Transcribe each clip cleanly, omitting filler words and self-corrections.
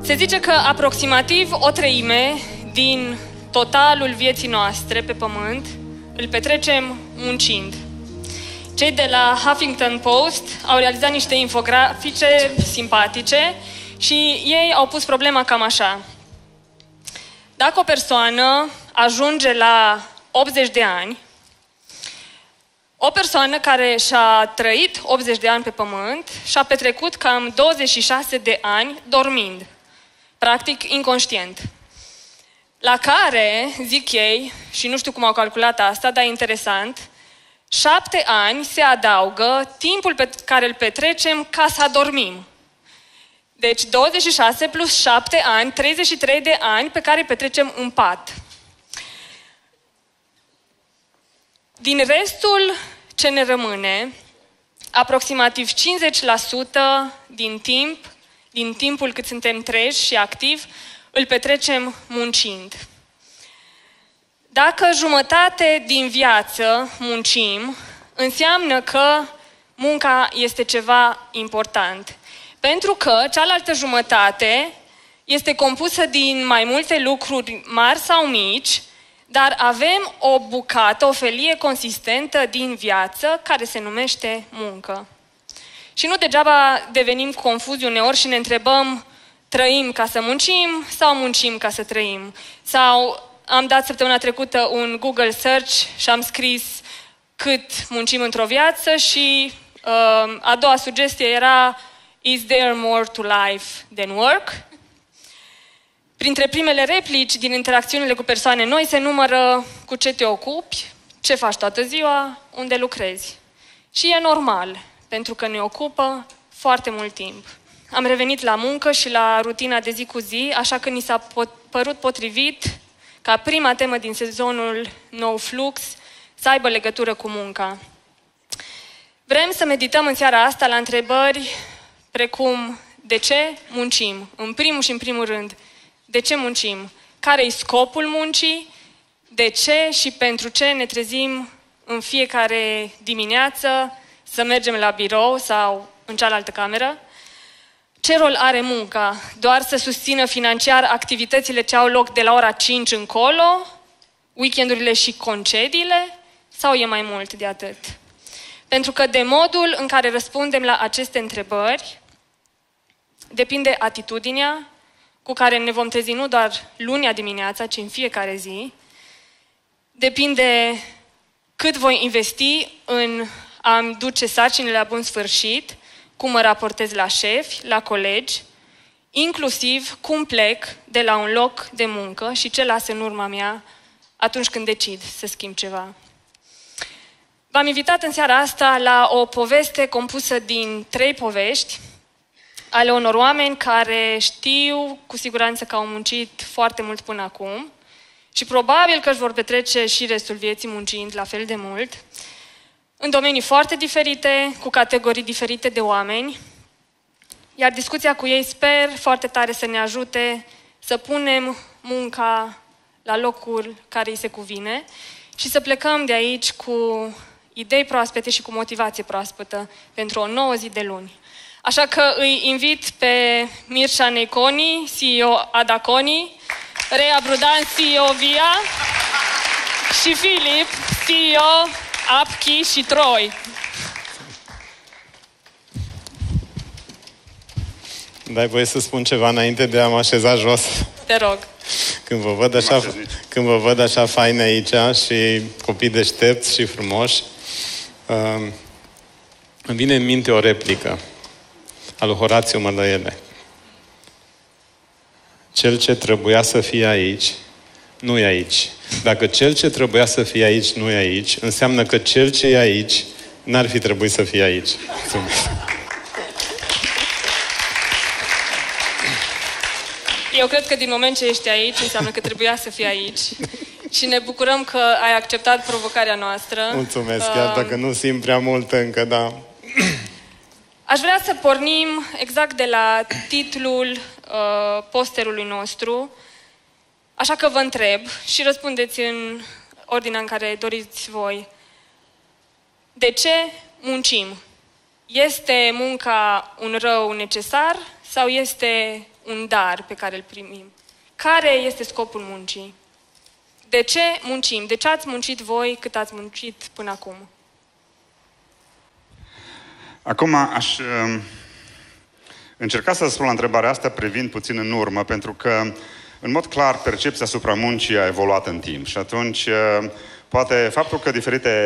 Se zice că aproximativ o treime din totalul vieții noastre pe pământ îl petrecem muncind. Cei de la Huffington Post au realizat niște infografice simpatice și ei au pus problema cam așa. Dacă o persoană ajunge la 80 de ani, o persoană care și-a trăit 80 de ani pe pământ și-a petrecut cam 26 de ani dormind, practic inconștient. La care, zic ei, și nu știu cum au calculat asta, dar e interesant, 7 ani se adaugă timpul pe care îl petrecem ca să adormim. Deci 26 plus 7 ani, 33 de ani pe care îi petrecem în pat. Din restul ce ne rămâne, aproximativ 50% din timpul cât suntem treji și activi, îl petrecem muncind. Dacă jumătate din viață muncim, înseamnă că munca este ceva important. Pentru că cealaltă jumătate este compusă din mai multe lucruri mari sau mici, dar avem o bucată, o felie consistentă din viață care se numește muncă. Și nu degeaba devenim confuzi uneori și ne întrebăm, trăim ca să muncim sau muncim ca să trăim? Sau am dat săptămâna trecută un Google Search și am scris cât muncim într-o viață și a doua sugestie era Is there more to life than work? Printre primele replici din interacțiunile cu persoane noi se numără cu ce te ocupi, ce faci toată ziua, unde lucrezi. Și e normal, pentru că ne ocupă foarte mult timp. Am revenit la muncă și la rutina de zi cu zi, așa că ni s-a părut potrivit ca prima temă din sezonul Nou Flux să aibă legătură cu munca. Vrem să medităm în seara asta la întrebări precum de ce muncim? În primul și în primul rând, de ce muncim? Care-i scopul muncii? De ce și pentru ce ne trezim în fiecare dimineață să mergem la birou sau în cealaltă cameră? Ce rol are munca? Doar să susțină financiar activitățile ce au loc de la ora 5 încolo? Weekendurile și concediile? Sau e mai mult de atât? Pentru că de modul în care răspundem la aceste întrebări depinde atitudinea cu care ne vom trezi nu doar lunea dimineața, ci în fiecare zi. Depinde cât voi investi în a-mi duce sarcinile la bun sfârșit, cum mă raportez la șefi, la colegi, inclusiv cum plec de la un loc de muncă și ce las în urma mea atunci când decid să schimb ceva. V-am invitat în seara asta la o poveste compusă din 3 povești ale unor oameni care știu cu siguranță că au muncit foarte mult până acum și probabil că își vor petrece și restul vieții muncind la fel de mult, în domenii foarte diferite, cu categorii diferite de oameni, iar discuția cu ei sper foarte tare să ne ajute să punem munca la locul care îi se cuvine și să plecăm de aici cu idei proaspete și cu motivație proaspătă pentru o nouă zi de luni. Așa că îi invit pe Mircea Neconi, CEO Adaconi, Rea Brudan, CEO Via și Filip, CEO Apchi și Troi. Dai voie să spun ceva înainte de a mă așeza jos? Te rog. Când vă văd așa faine aici și copii deștepți și frumoși, îmi vine în minte o replică a lui Horațiu Mălăele. Cel ce trebuia să fie aici, nu e aici. Dacă cel ce trebuia să fie aici nu e aici, înseamnă că cel ce e aici n-ar fi trebuit să fie aici. Mulțumesc. Eu cred că din moment ce ești aici, înseamnă că trebuia să fii aici. Și ne bucurăm că ai acceptat provocarea noastră. Mulțumesc, chiar dacă nu simt prea mult încă, da. Aș vrea să pornim exact de la titlul posterului nostru, așa că vă întreb și răspundeți în ordinea în care doriți voi. De ce muncim? Este munca un rău necesar sau este un dar pe care îl primim. Care este scopul muncii? De ce muncim? De ce ați muncit voi cât ați muncit până acum? Acum aș încerca să spun la întrebarea asta privind puțin în urmă, pentru că, în mod clar, percepția asupra muncii a evoluat în timp. Și atunci, poate faptul că în diferite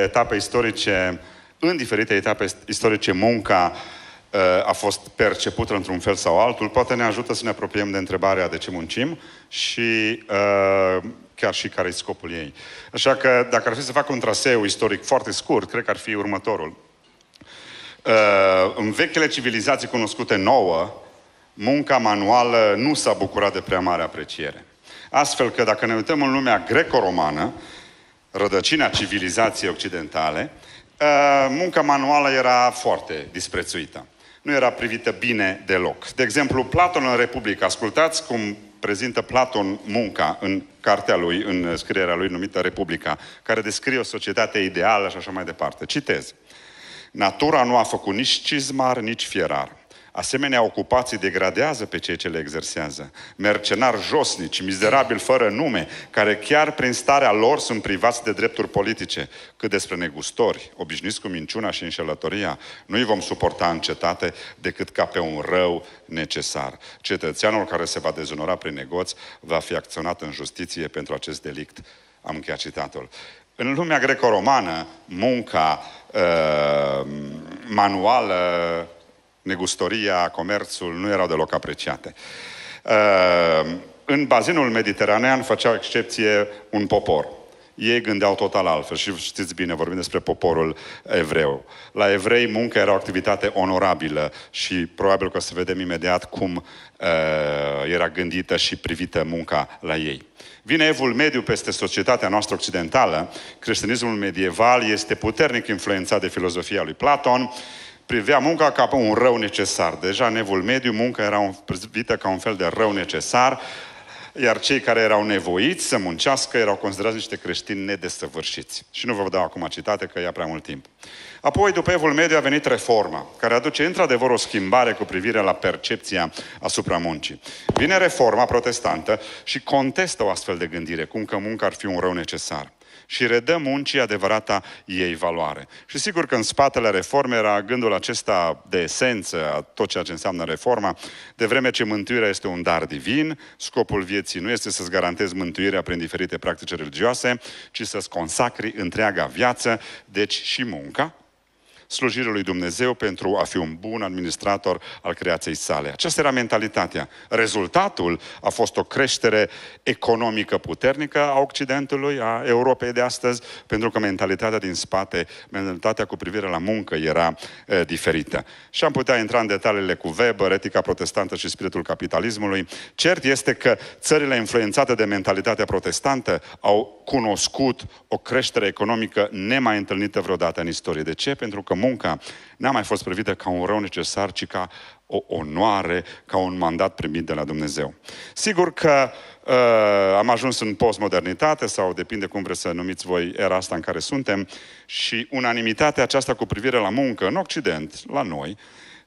etape istorice, munca a fost percepută într-un fel sau altul, poate ne ajută să ne apropiem de întrebarea de ce muncim și chiar și care e scopul ei. Așa că, dacă ar fi să fac un traseu istoric foarte scurt, cred că ar fi următorul. În vechile civilizații cunoscute nouă, munca manuală nu s-a bucurat de prea mare apreciere. Astfel că, dacă ne uităm în lumea greco-romană, rădăcina civilizației occidentale, munca manuală era foarte disprețuită. Nu era privită bine deloc. De exemplu, Platon în Republica, ascultați cum prezintă Platon munca în cartea lui, în scrierea lui numită Republica, care descrie o societate ideală și așa mai departe. Citez. Natura nu a făcut nici cizmar, nici fierar. Asemenea ocupații degradează pe cei ce le exersează. Mercenari josnici, mizerabili fără nume, care chiar prin starea lor sunt privați de drepturi politice. Cât despre negustori, obișnuiți cu minciuna și înșelătoria, nu îi vom suporta în cetate decât ca pe un rău necesar. Cetățeanul care se va dezonora prin negoț va fi acționat în justiție pentru acest delict. Am încheiat citatul. În lumea greco-romană, munca manuală, negustoria, comerțul nu erau deloc apreciate. În bazinul mediteranean făceau excepție un popor. Ei gândeau total altfel și știți bine, vorbim despre poporul evreu. La evrei munca era o activitate onorabilă și probabil că o să vedem imediat cum era gândită și privită munca la ei. Vine Evul Mediu peste societatea noastră occidentală. Creștinismul medieval este puternic influențat de filozofia lui Platon. Privea munca ca pe un rău necesar. Deja în Evul Mediu munca era privită ca un fel de rău necesar, iar cei care erau nevoiți să muncească erau considerați niște creștini nedesăvârșiți. Și nu vă dau acum citate, că ia prea mult timp. Apoi, după Evul Mediu, a venit Reforma, care aduce într-adevăr o schimbare cu privire la percepția asupra muncii. Vine Reforma protestantă și contestă o astfel de gândire, cum că munca ar fi un rău necesar. Și redă muncii adevărata ei valoare. Și sigur că în spatele reformei era gândul acesta de esență a tot ceea ce înseamnă reforma, de vreme ce mântuirea este un dar divin, scopul vieții nu este să-ți garantezi mântuirea prin diferite practici religioase, ci să-ți consacri întreaga viață, deci și munca, slujirea lui Dumnezeu pentru a fi un bun administrator al creației sale. Aceasta era mentalitatea. Rezultatul a fost o creștere economică puternică a Occidentului, a Europei de astăzi, pentru că mentalitatea din spate, mentalitatea cu privire la muncă era diferită. Și am putea intra în detaliile cu Weber, etica protestantă și spiritul capitalismului. Cert este că țările influențate de mentalitatea protestantă au cunoscut o creștere economică nemai întâlnită vreodată în istorie. De ce? Pentru că munca n-a mai fost privită ca un rău necesar, ci ca o onoare, ca un mandat primit de la Dumnezeu. Sigur că am ajuns în postmodernitate, sau depinde cum vreți să numiți voi era asta în care suntem, și unanimitatea aceasta cu privire la muncă în Occident, la noi,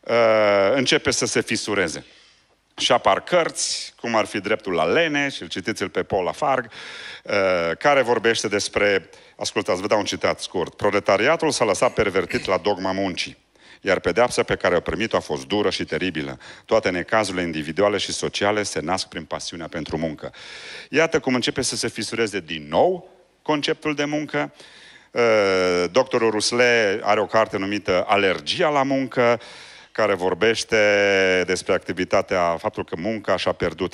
începe să se fisureze. Și apar cărți, cum ar fi Dreptul la lene, și îl citiți-l pe Paul Lafargue, care vorbește despre, ascultați, vă dau un citat scurt, proletariatul s-a lăsat pervertit la dogma muncii, iar pedeapsa pe care o primit-o a fost dură și teribilă. Toate necazurile individuale și sociale se nasc prin pasiunea pentru muncă. Iată cum începe să se fisureze din nou conceptul de muncă. Doctorul Rousselet are o carte numită Alergia la muncă, care vorbește despre activitatea, faptul că munca și-a pierdut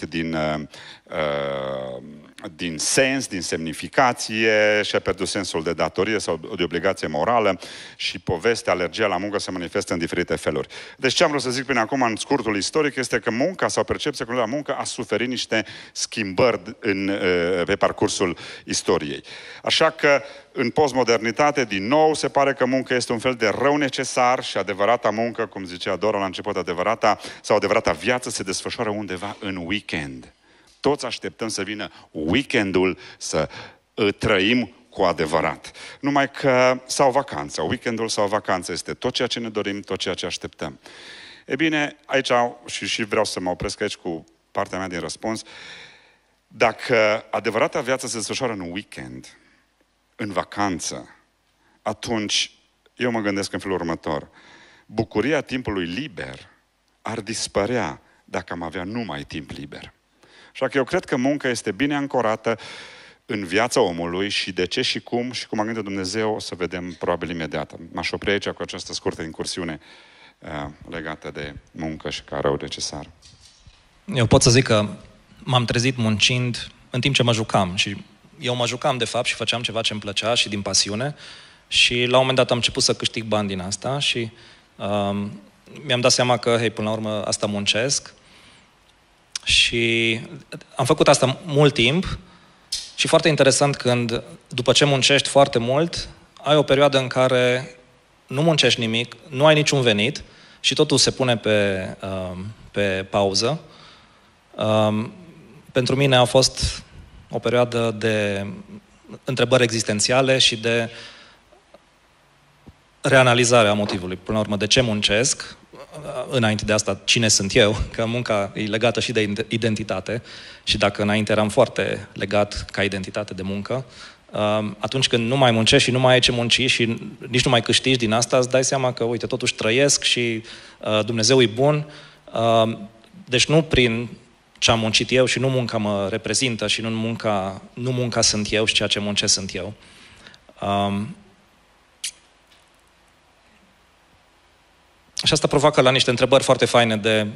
din sens, din semnificație, și-a pierdut sensul de datorie sau de obligație morală, și povestea, alergia la muncă se manifestă în diferite feluri. Deci ce am vrut să zic până acum în scurtul istoric este că munca sau percepția la muncă a suferit niște schimbări pe parcursul istoriei. Așa că în postmodernitate, din nou, se pare că munca este un fel de rău necesar și adevărata muncă, cum zicea Dora la început, adevărata viață se desfășoară undeva în weekend. Toți așteptăm să vină weekendul să trăim cu adevărat. Numai că, sau vacanța, weekendul sau vacanța este tot ceea ce ne dorim, tot ceea ce așteptăm. E bine, aici, și vreau să mă opresc aici cu partea mea din răspuns. Dacă adevărata viață se desfășoară în weekend, în vacanță, atunci eu mă gândesc în felul următor. Bucuria timpului liber ar dispărea dacă am avea numai timp liber. Așa că eu cred că munca este bine ancorată în viața omului și de ce și cum a gândit Dumnezeu o să vedem probabil imediat. M-aș opri aici cu această scurtă incursiune legată de muncă și ca rău necesar. Eu pot să zic că m-am trezit muncind în timp ce mă jucam și eu mă jucam de fapt și făceam ceva ce îmi plăcea și din pasiune și la un moment dat am început să câștig bani din asta și mi-am dat seama că, hei, până la urmă asta muncesc și am făcut asta mult timp și foarte interesant când după ce muncești foarte mult ai o perioadă în care nu muncești nimic, nu ai niciun venit și totul se pune pe pauză. Pentru mine a fost o perioadă de întrebări existențiale și de reanalizare a motivului. Până la urmă, de ce muncesc? Înainte de asta, cine sunt eu? Că munca e legată și de identitate și dacă înainte eram foarte legat ca identitate de muncă, atunci când nu mai muncești și nu mai ai ce munci și nici nu mai câștigi din asta, îți dai seama că, uite, totuși trăiesc și Dumnezeu e bun. Deci nu prin ce am muncit eu și nu munca mă reprezintă și nu munca sunt eu și ceea ce muncesc sunt eu. Și asta provoacă la niște întrebări foarte faine de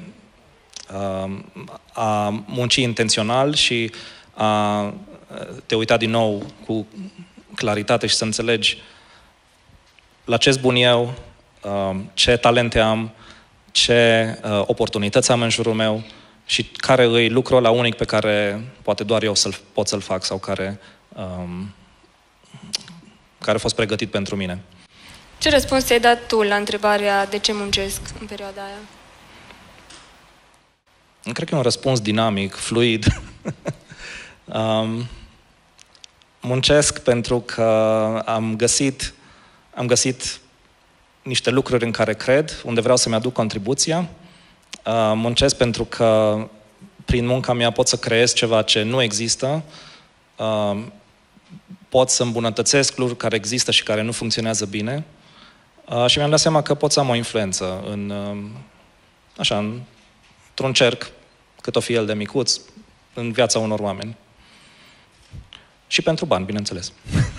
a munci intențional și a te uita din nou cu claritate și să înțelegi la ce-s bun eu, ce talente am, ce oportunități am în jurul meu și care îi lucrul ăla unic pe care poate doar eu pot să-l fac sau care a fost pregătit pentru mine. Ce răspuns ți-ai dat tu la întrebarea de ce muncesc în perioada aia? Cred că e un răspuns dinamic, fluid. Muncesc pentru că am găsit niște lucruri în care cred, unde vreau să-mi aduc contribuția. Muncesc pentru că prin munca mea pot să creez ceva ce nu există. Pot să îmbunătățesc lucruri care există și care nu funcționează bine. Și mi-am dat seama că pot să am o influență într-un cerc, cât o fi el de micuț, în viața unor oameni. Și pentru bani, bineînțeles.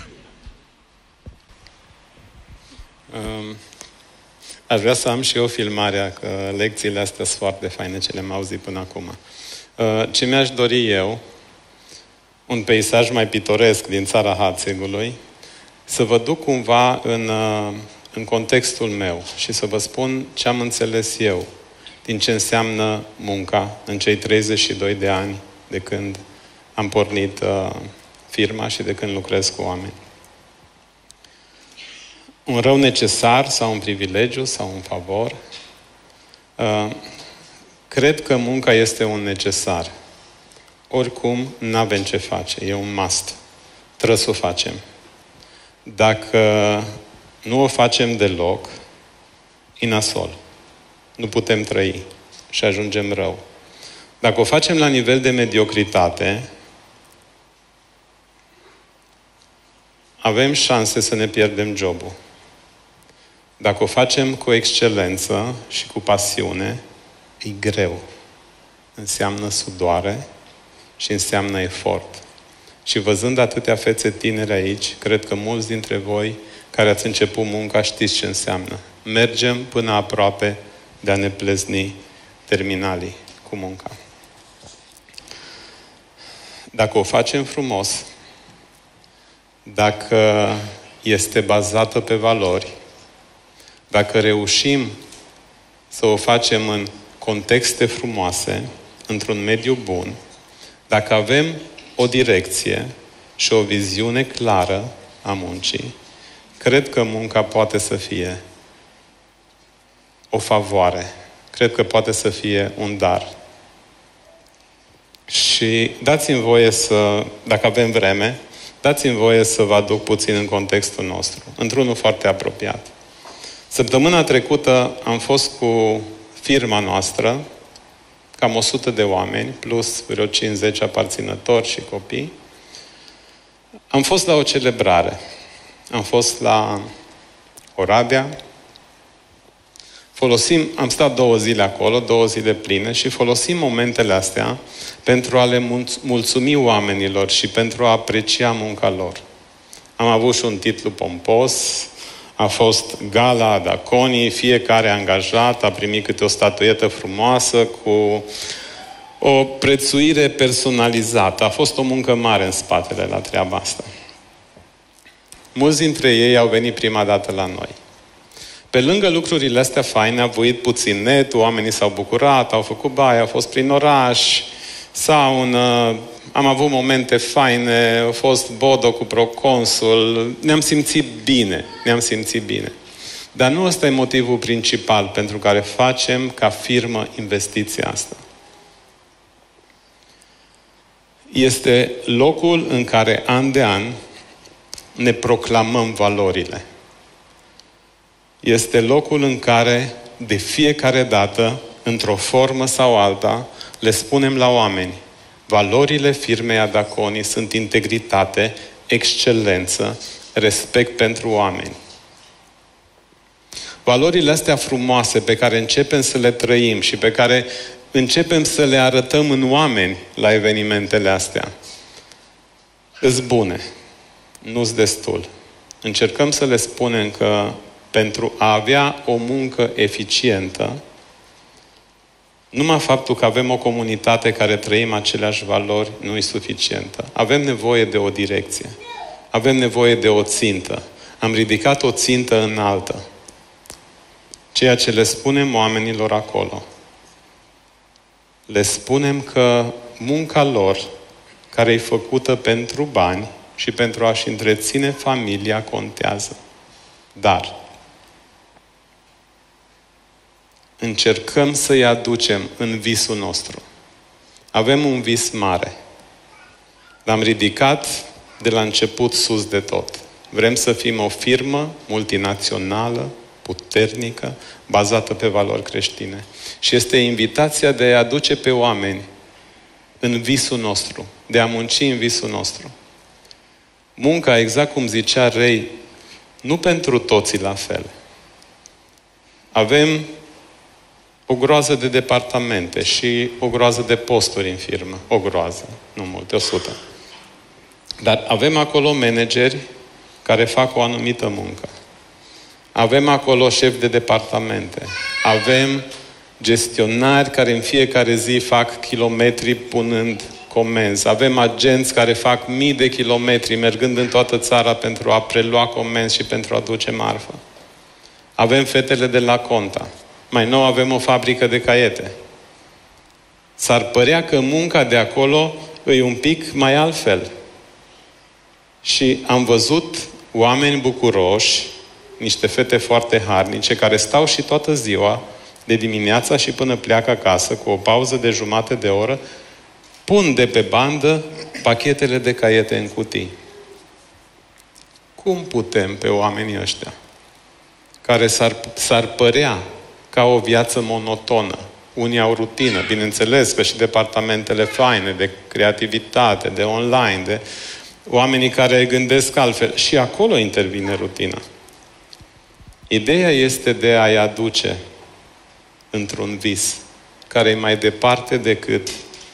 Aș vrea să am și eu filmarea, că lecțiile astea sunt foarte faine, ce le-am auzit până acum. Ce mi-aș dori eu, un peisaj mai pitoresc din țara Hațegului, să vă duc cumva în contextul meu și să vă spun ce am înțeles eu din ce înseamnă munca în cei 32 de ani de când am pornit firma și de când lucrez cu oameni. Un rău necesar sau un privilegiu sau un favor? Cred că munca este un necesar. Oricum, n-avem ce face. E un must. Trebuie să o facem. Dacă nu o facem deloc, e nasol. Nu putem trăi și ajungem rău. Dacă o facem la nivel de mediocritate, avem șanse să ne pierdem jobul. Dacă o facem cu excelență și cu pasiune, e greu. Înseamnă sudoare și înseamnă efort. Și văzând atâtea fețe tinere aici, cred că mulți dintre voi care ați început munca știți ce înseamnă. Mergem până aproape de a ne plezni terminalii cu munca. Dacă o facem frumos, dacă este bazată pe valori, dacă reușim să o facem în contexte frumoase, într-un mediu bun, dacă avem o direcție și o viziune clară a muncii, cred că munca poate să fie o favoare. Cred că poate să fie un dar. Și dați-mi voie să, dacă avem vreme, dați-mi voie să vă aduc puțin în contextul nostru, într-unul foarte apropiat. Săptămâna trecută am fost cu firma noastră, cam 100 de oameni, plus vreo 50 aparținători și copii. Am fost la o celebrare. Am fost la Oradea. Am stat 2 zile acolo, 2 zile pline și folosim momentele astea pentru a le mulțumi oamenilor și pentru a aprecia munca lor. Am avut și un titlu pompos, a fost Gala Adaconii, fiecare angajat a primit câte o statuetă frumoasă cu o prețuire personalizată. A fost o muncă mare în spatele la treaba asta. Mulți dintre ei au venit prima dată la noi. Pe lângă lucrurile astea faine, a voit puțin net, oamenii s-au bucurat, au făcut baie, au fost prin oraș, saună, am avut momente faine, a fost Bodo cu proconsul, ne-am simțit bine. Dar nu ăsta e motivul principal pentru care facem ca firmă investiția asta. Este locul în care an de an ne proclamăm valorile. Este locul în care, de fiecare dată, într-o formă sau alta, le spunem la oameni: valorile firmei Adaconii sunt integritate, excelență, respect pentru oameni. Valorile astea frumoase pe care începem să le trăim și pe care începem să le arătăm în oameni la evenimentele astea, îs bune, nu-s destul. Încercăm să le spunem că pentru a avea o muncă eficientă, numai faptul că avem o comunitate care trăim aceleași valori nu e suficientă. Avem nevoie de o direcție. Avem nevoie de o țintă. Am ridicat o țintă înaltă. Ceea ce le spunem oamenilor acolo. Le spunem că munca lor, care e făcută pentru bani și pentru a-și întreține familia, contează. Dar încercăm să-i aducem în visul nostru. Avem un vis mare. L-am ridicat de la început sus de tot. Vrem să fim o firmă multinațională, puternică, bazată pe valori creștine. Și este invitația de a aduce pe oameni în visul nostru, de a munci în visul nostru. Munca, exact cum zicea Ray, nu pentru toți la fel. Avem o groază de departamente și o groază de posturi în firmă. O groază, nu multe, 100. Dar avem acolo manageri care fac o anumită muncă. Avem acolo șefi de departamente. Avem gestionari care în fiecare zi fac kilometri punând comenzi. Avem agenți care fac mii de kilometri mergând în toată țara pentru a prelua comenzi și pentru a duce marfă. Avem fetele de la Conta. Mai nou avem o fabrică de caiete. S-ar părea că munca de acolo e un pic mai altfel. Și am văzut oameni bucuroși, niște fete foarte harnice, care stau și toată ziua, de dimineața și până pleacă acasă, cu o pauză de jumătate de oră, pun de pe bandă pachetele de caiete în cutii. Cum putem pe oamenii ăștia, care s-ar părea ca o viață monotonă, unii au rutină, bineînțeles că și departamentele faine, de creativitate, de online, de oamenii care gândesc altfel, și acolo intervine rutina. Ideea este de a-i aduce într-un vis care e mai departe decât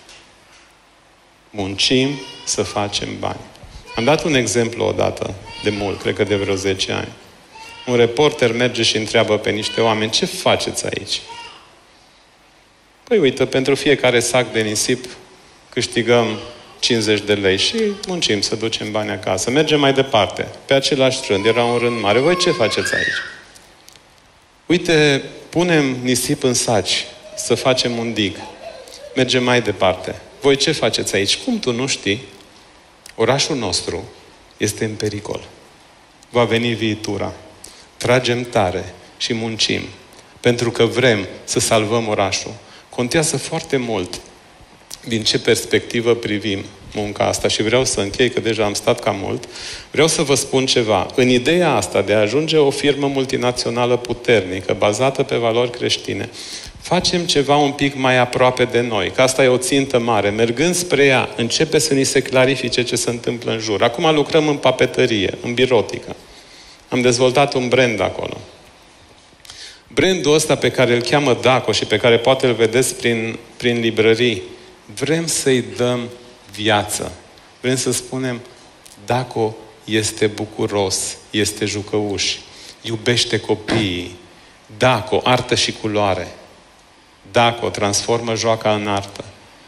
muncim să facem bani. Am dat un exemplu odată, de mult, cred că de vreo 10 ani. Un reporter merge și întreabă pe niște oameni: ce faceți aici? Păi uite, pentru fiecare sac de nisip câștigăm 50 de lei și muncim să ducem bani acasă. Mergem mai departe. Pe același rând, era un rând mare. Voi ce faceți aici? Uite, punem nisip în saci să facem un dig. Mergem mai departe. Voi ce faceți aici? Cum tu nu știi? Orașul nostru este în pericol. Va veni viitura. Tragem tare și muncim. Pentru că vrem să salvăm orașul. Contează foarte mult din ce perspectivă privim munca asta. Și vreau să închei, că deja am stat cam mult. Vreau să vă spun ceva. În ideea asta de a ajunge o firmă multinațională puternică, bazată pe valori creștine, facem ceva un pic mai aproape de noi, că asta e o țintă mare. Mergând spre ea, începe să ni se clarifice ce se întâmplă în jur. Acum lucrăm în papetărie, în birotică. Am dezvoltat un brand acolo. Brandul ăsta pe care îl cheamă Daco și pe care poate îl vedeți prin librării, vrem să-i dăm viață. Vrem să spunem, Daco este bucuros, este jucăuș, iubește copiii. Daco, artă și culoare. Daco transformă joaca în artă.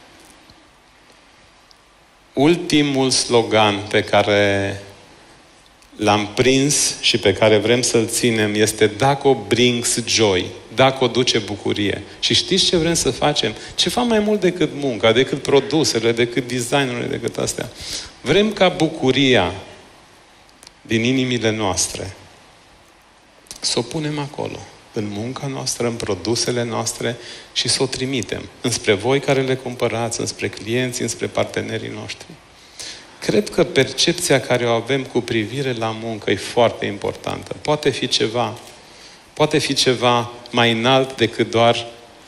Ultimul slogan pe care l-am prins și pe care vrem să-l ținem este Daco brings joy. Daco duce bucurie. Și știți ce vrem să facem? Ceva mai mult decât munca, decât produsele, decât designurile, decât astea. Vrem ca bucuria din inimile noastre să o punem acolo, în munca noastră, în produsele noastre și să o trimitem înspre voi care le cumpărați, înspre clienți, înspre partenerii noștri. Cred că percepția care o avem cu privire la muncă e foarte importantă. Poate fi ceva mai înalt decât doar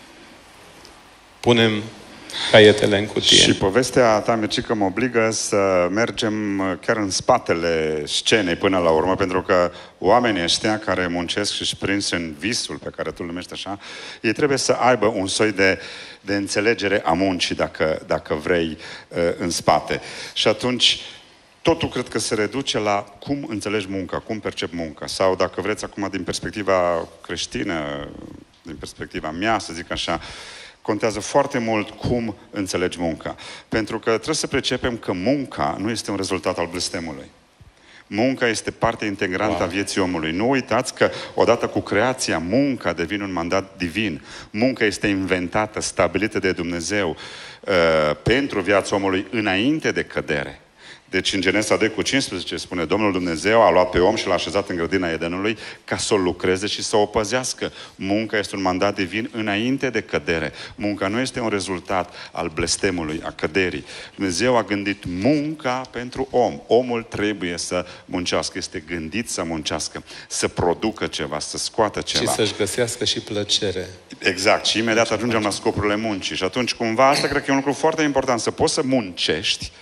punem caietele în cutie. Și povestea ta, Mircică, mă obligă să mergem chiar în spatele scenei până la urmă, pentru că oamenii ăștia care muncesc și-și prins în visul pe care tu îl numești așa, ei trebuie să aibă un soi de înțelegere a muncii, dacă vrei, în spate. Și atunci, totul cred că se reduce la cum înțelegi munca, cum percep munca. Sau, dacă vreți, acum, din perspectiva creștină, din perspectiva mea, să zic așa, contează foarte mult cum înțelegi munca. Pentru că trebuie să percepem că munca nu este un rezultat al blestemului. Munca este parte integrantă a vieții omului. Nu uitați că odată cu creația, munca devine un mandat divin. Munca este inventată, stabilită de Dumnezeu pentru viața omului înainte de cădere. Deci în Genesa 2:15 spune, Domnul Dumnezeu a luat pe om și l-a așezat în grădina Edenului ca să o lucreze și să o păzească. Munca este un mandat divin înainte de cădere. Munca nu este un rezultat al blestemului, a căderii. Dumnezeu a gândit munca pentru om. Omul trebuie să muncească, este gândit să muncească, să producă ceva, să scoată ceva. Și să-și găsească și plăcere. Exact. Și imediat ajungem la scopurile muncii. Și atunci, cumva, asta cred că e un lucru foarte important, să poți să muncești.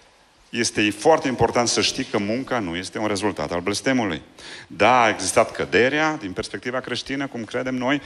Este foarte important să știi că munca nu este un rezultat al blestemului. Da, a existat căderea din perspectiva creștină, cum credem noi,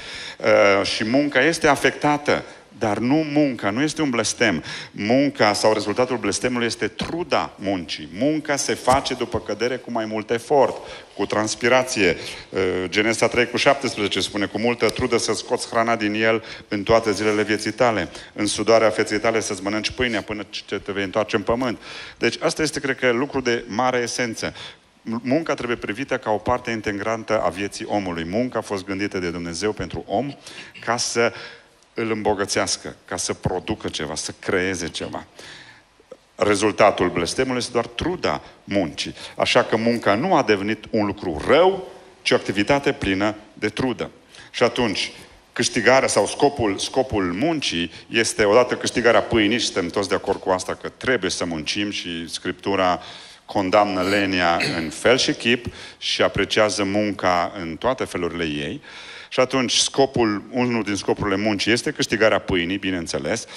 și munca este afectată, dar nu munca, nu este un blestem. Munca sau rezultatul blestemului este truda muncii. Munca se face după cădere cu mai mult efort, cu transpirație. Genesa 3:17 spune, cu multă trudă să scoți hrana din el în toate zilele vieții tale. În sudoarea feței tale să-ți mănânci pâinea până ce te vei întoarce în pământ. Deci asta este, cred că, lucru de mare esență. Munca trebuie privită ca o parte integrantă a vieții omului. Munca a fost gândită de Dumnezeu pentru om ca să îl îmbogățească, ca să producă ceva, să creeze ceva. Rezultatul blestemului este doar truda muncii. Așa că munca nu a devenit un lucru rău, ci o activitate plină de trudă. Și atunci, câștigarea sau scopul muncii este odată câștigarea pâinii, și suntem toți de acord cu asta că trebuie să muncim și Scriptura condamnă lenia în fel și chip și apreciază munca în toate felurile ei. Și atunci unul din scopurile muncii este câștigarea pâinii, bineînțeles,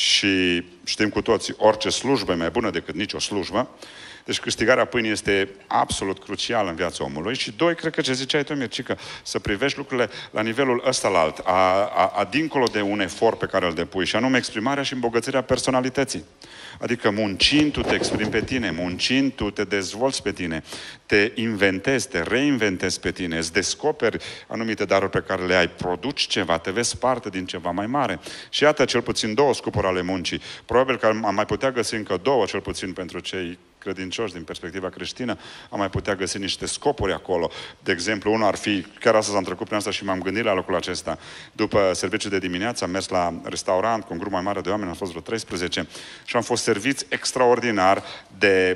și știm cu toții, orice slujbă e mai bună decât nicio slujbă. Deci câștigarea pâinii este absolut crucială în viața omului. Și doi, cred că ce ziceai tu, Mircică, să privești lucrurile la nivelul ăsta a dincolo de un efort pe care îl depui, și anume exprimarea și îmbogățirea personalității. Adică muncind tu te exprimi pe tine, muncind tu te dezvolți pe tine, te inventezi, te reinventezi pe tine, îți descoperi anumite daruri pe care le ai, produci ceva, te vezi parte din ceva mai mare. Și iată cel puțin două scopuri ale muncii. Probabil că am mai putea găsi încă două, cel puțin pentru cei credincioși din perspectiva creștină, am mai putea găsi niște scopuri acolo. De exemplu, unul ar fi, chiar astăzi am trecut prin asta și m-am gândit la locul acesta. După serviciul de dimineață am mers la restaurant cu un grup mai mare de oameni, am fost vreo 13, și am fost serviți extraordinar de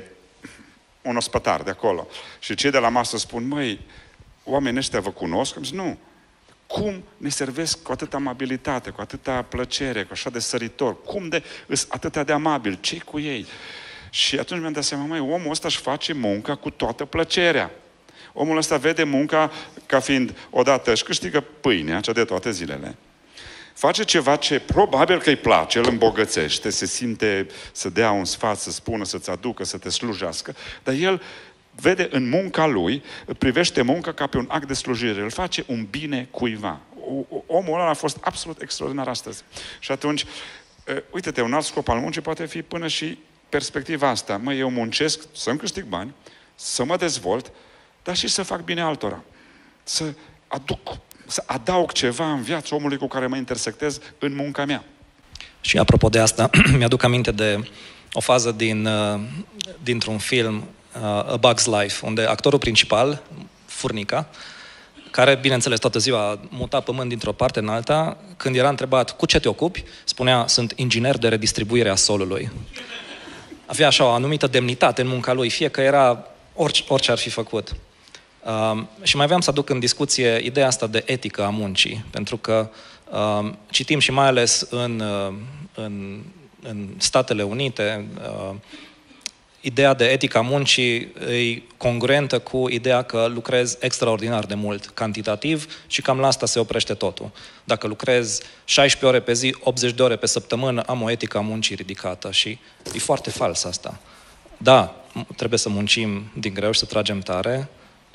un ospătar de acolo. Și cei de la masă spun, măi, oamenii ăștia vă cunosc? Am zis, nu. Cum ne servesc cu atâta amabilitate, cu atâta plăcere, cu așa de săritor? Cum de îs atâtea de amabil? Ce-i cu ei? Și atunci mi-am dat seama, măi, omul ăsta își face munca cu toată plăcerea. Omul ăsta vede munca ca fiind, odată își câștigă pâinea, cea de toate zilele, face ceva ce probabil că îi place, îl îmbogățește, se simte să dea un sfat, să spună, să-ți aducă, să te slujească, dar el vede în munca lui, privește munca ca pe un act de slujire, îl face un bine cuiva. Omul ăla a fost absolut extraordinar astăzi. Și atunci, uite-te, un alt scop al muncii poate fi până și perspectiva asta. Măi, eu muncesc să-mi câștig bani, să mă dezvolt, dar și să fac bine altora. Să adaug ceva în viața omului cu care mă intersectez în munca mea. Și apropo de asta, mi-aduc aminte de o fază dintr-un film, A Bug's Life, unde actorul principal, Furnica, care, bineînțeles, toată ziua muta pământ dintr-o parte în alta, când era întrebat cu ce te ocupi, spunea, sunt inginer de redistribuire a solului. Avea așa o anumită demnitate în munca lui, fie că era orice ar fi făcut. Și mai aveam să aduc în discuție ideea asta de etică a muncii, pentru că citim și mai ales în Statele Unite, ideea de etică a muncii e congruentă cu ideea că lucrezi extraordinar de mult, cantitativ, și cam la asta se oprește totul. Dacă lucrez 16 ore pe zi, 80 de ore pe săptămână, am o etică a muncii ridicată și e foarte fals asta. Da, trebuie să muncim din greu și să tragem tare,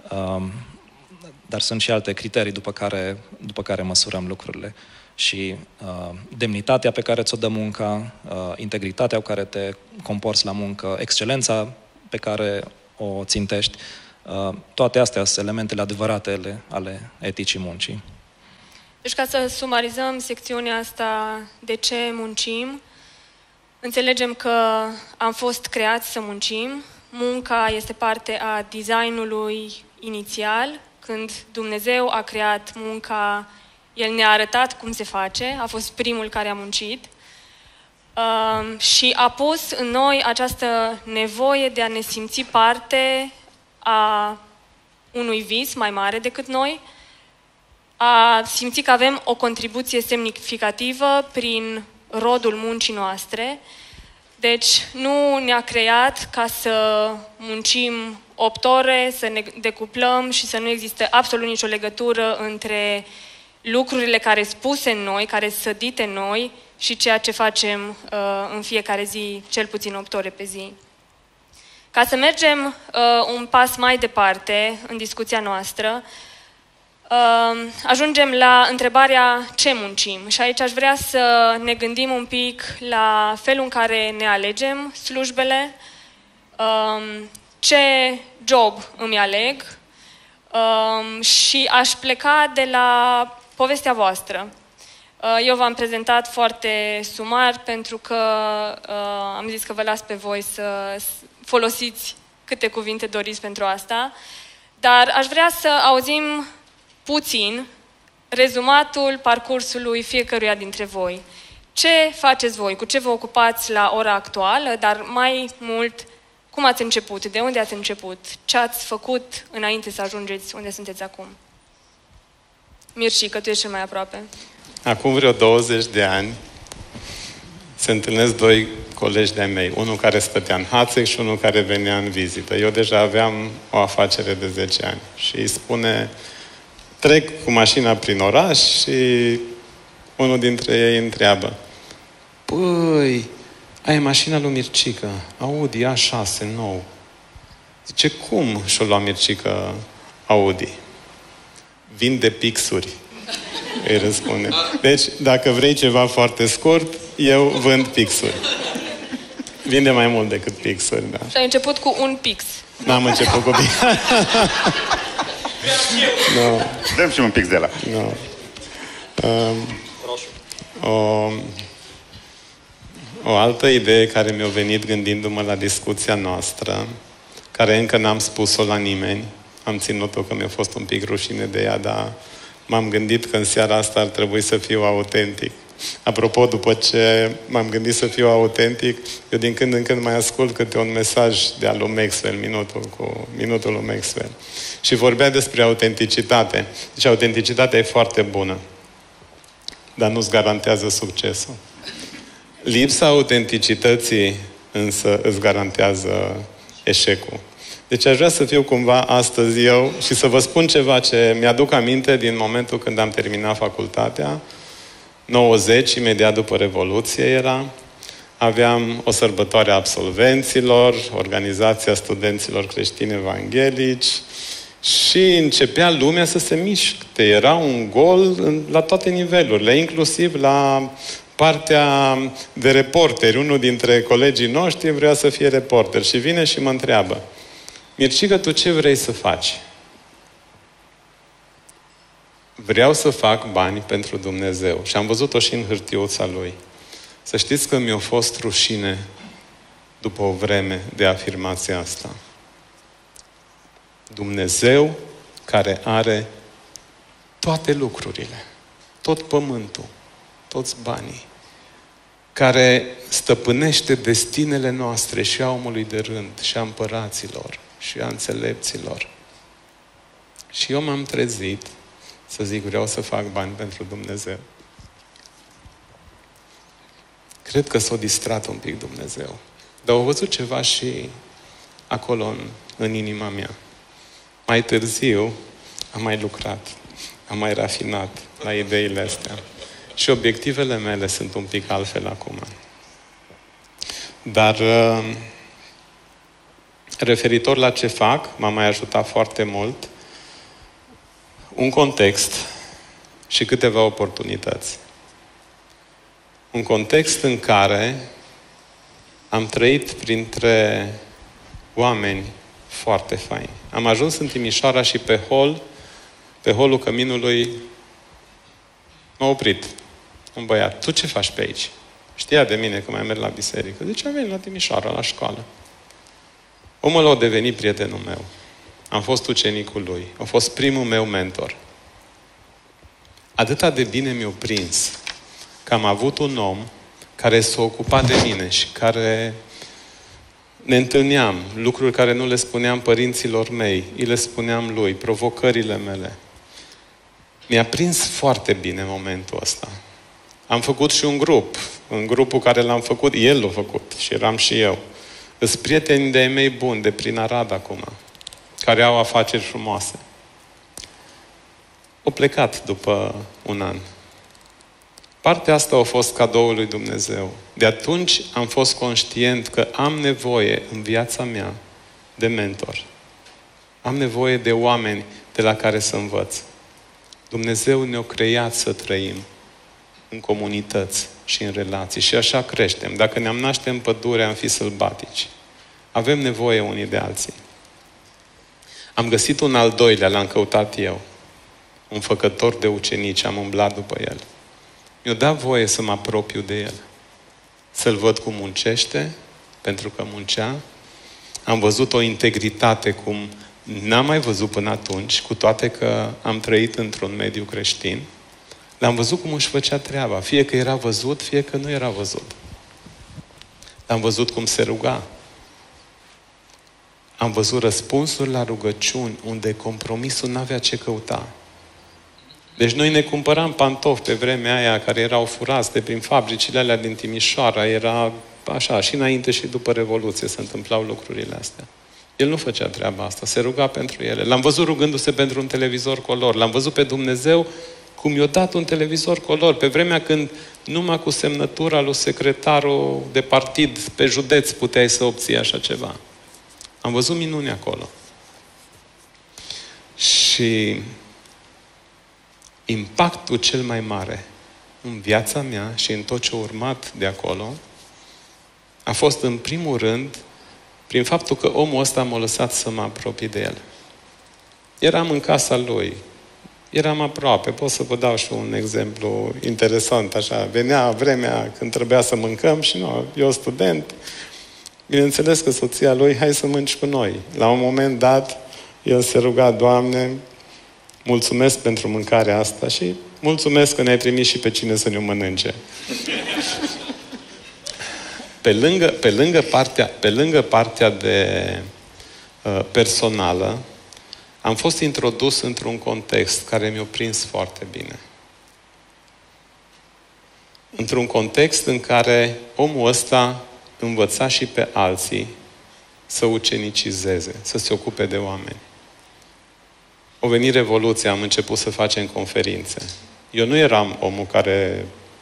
dar sunt și alte criterii după care măsurăm lucrurile. Și demnitatea pe care ți-o dă munca, integritatea cu care te comporți la muncă, excelența pe care o țintești, toate astea sunt elementele adevărate ale eticii muncii. Deci, ca să sumarizăm secțiunea asta, de ce muncim, înțelegem că am fost creați să muncim. Munca este parte a designului inițial. Când Dumnezeu a creat munca, El ne-a arătat cum se face, a fost primul care a muncit și a pus în noi această nevoie de a ne simți parte a unui vis mai mare decât noi, a simți că avem o contribuție semnificativă prin rodul muncii noastre. Deci nu ne-a creat ca să muncim 8 ore, să ne decuplăm și să nu existe absolut nicio legătură între lucrurile care sunt puse în noi, care sunt sădite în noi și ceea ce facem în fiecare zi, cel puțin 8 ore pe zi. Ca să mergem un pas mai departe în discuția noastră, ajungem la întrebarea ce muncim. Și aici aș vrea să ne gândim un pic la felul în care ne alegem slujbele, ce job îmi aleg și aș pleca de la povestea voastră. Eu v-am prezentat foarte sumar pentru că am zis că vă las pe voi să folosiți câte cuvinte doriți pentru asta, dar aș vrea să auzim puțin rezumatul parcursului fiecăruia dintre voi. Ce faceți voi? Cu ce vă ocupați la ora actuală? Dar mai mult, cum ați început? De unde ați început? Ce ați făcut înainte să ajungeți unde sunteți acum? Mirci, că tu ești cel mai aproape. Acum vreo 20 de ani se întâlnesc 2 colegi de-ai mei. Unul care stătea în Hațec și unul care venea în vizită. Eu deja aveam o afacere de 10 ani. Și îi spune, trec cu mașina prin oraș și unul dintre ei întreabă, păi, ai mașina lui Mircică, Audi A6 nou. Zice, cum și-o lua Mircică Audi? Vinde pixuri. Îi răspunde. Deci, dacă vrei ceva foarte scurt, eu vând pixuri. Vinde mai mult decât pixuri, da. Și ai început cu un pix. N-am început cu pix. No. Dăm și un pix de la. No. O altă idee care mi-a venit gândindu-mă la discuția noastră, care încă n-am spus-o la nimeni, am ținut-o că mi-a fost un pic rușine de ea, dar m-am gândit că în seara asta ar trebui să fiu autentic. Apropo, după ce m-am gândit să fiu autentic, eu din când în când mai ascult câte un mesaj de-al lui Maxwell, minutul lui Maxwell. Și vorbea despre autenticitate. Deci autenticitatea e foarte bună, dar nu-ți garantează succesul. Lipsa autenticității însă îți garantează eșecul. Deci aș vrea să fiu cumva astăzi eu și să vă spun ceva ce mi-aduc aminte din momentul când am terminat facultatea. 90, imediat după Revoluție era, aveam o sărbătoare a absolvenților, Organizația Studenților Creștini Evanghelici și începea lumea să se miște. Era un gol la toate nivelurile, inclusiv la partea de reporteri. Unul dintre colegii noștri vrea să fie reporter și vine și mă întreabă: Mircică, tu ce vrei să faci? Vreau să fac bani pentru Dumnezeu. Și am văzut-o și în hârtiuța lui. Să știți că mi-a fost rușine după o vreme de afirmația asta. Dumnezeu care are toate lucrurile, tot pământul, toți banii, care stăpânește destinele noastre și a omului de rând, și a împăraților, și a înțelepților. Și eu m-am trezit să zic, vreau să fac bani pentru Dumnezeu. Cred că s-a distrat un pic Dumnezeu. Dar au văzut ceva și acolo în inima mea. Mai târziu am mai lucrat, am mai rafinat la ideile astea. Și obiectivele mele sunt un pic altfel acum. Dar referitor la ce fac, m-a mai ajutat foarte mult un context și câteva oportunități. Un context în care am trăit printre oameni foarte faini. Am ajuns în Timișoara și pe holul căminului m-a oprit un băiat. Tu ce faci pe aici? Știa de mine că mai merg la biserică. Zice, am venit la Timișoara, la școală. Omul a devenit prietenul meu. Am fost ucenicul lui. A fost primul meu mentor. Atâta de bine mi-a prins că am avut un om care s-a ocupat de mine și care ne întâlneam, lucruri care nu le spuneam părinților mei, îi le spuneam lui, provocările mele. Mi-a prins foarte bine momentul ăsta. Am făcut și un grup. În grupul care l-am făcut, el l-a făcut și eram și eu. Îs prieteni de-ai mei buni, de prin Arad acum, care au afaceri frumoase. Au plecat după un an. Partea asta a fost cadoul lui Dumnezeu. De atunci am fost conștient că am nevoie în viața mea de mentor. Am nevoie de oameni de la care să învăț. Dumnezeu ne-a creat să trăim în comunități și în relații. Și așa creștem. Dacă ne-am naște în pădure, am fi sălbatici. Avem nevoie unii de alții. Am găsit un al doilea, l-am căutat eu. Un făcător de ucenici, am umblat după el. Mi-a dat voie să mă apropiu de el. Să-l văd cum muncește, pentru că muncea. Am văzut o integritate cum n-am mai văzut până atunci, cu toate că am trăit într-un mediu creștin. L-am văzut cum își făcea treaba. Fie că era văzut, fie că nu era văzut. L-am văzut cum se ruga. Am văzut răspunsuri la rugăciuni unde compromisul n-avea ce căuta. Deci noi ne cumpăram pantofi pe vremea aia care erau furați de prin fabricile alea din Timișoara. Era așa, și înainte și după Revoluție se întâmplau lucrurile astea. El nu făcea treaba asta, se ruga pentru ele. L-am văzut rugându-se pentru un televizor color. L-am văzut pe Dumnezeu cum i-a dat un televizor color. Pe vremea când numai cu semnătura lui secretarul de partid pe județ puteai să obții așa ceva. Am văzut minuni acolo. Și impactul cel mai mare în viața mea și în tot ce a urmat de acolo a fost în primul rând prin faptul că omul ăsta m-a lăsat să mă apropii de el. Eram în casa lui. Eram aproape. Pot să vă dau și un exemplu interesant. Așa. Venea vremea când trebuia să mâncăm și eu student. Bineînțeles că soția lui, hai să mânci cu noi. La un moment dat, el se ruga, Doamne, mulțumesc pentru mâncarea asta și mulțumesc că ne-ai trimis și pe cine să ne-o mănânce. Pe lângă partea de personală, am fost introdus într-un context care mi-a prins foarte bine. Într-un context în care omul ăsta învăța și pe alții să ucenicizeze, să se ocupe de oameni. O venit Revoluția, am început să facem conferințe. Eu nu eram omul care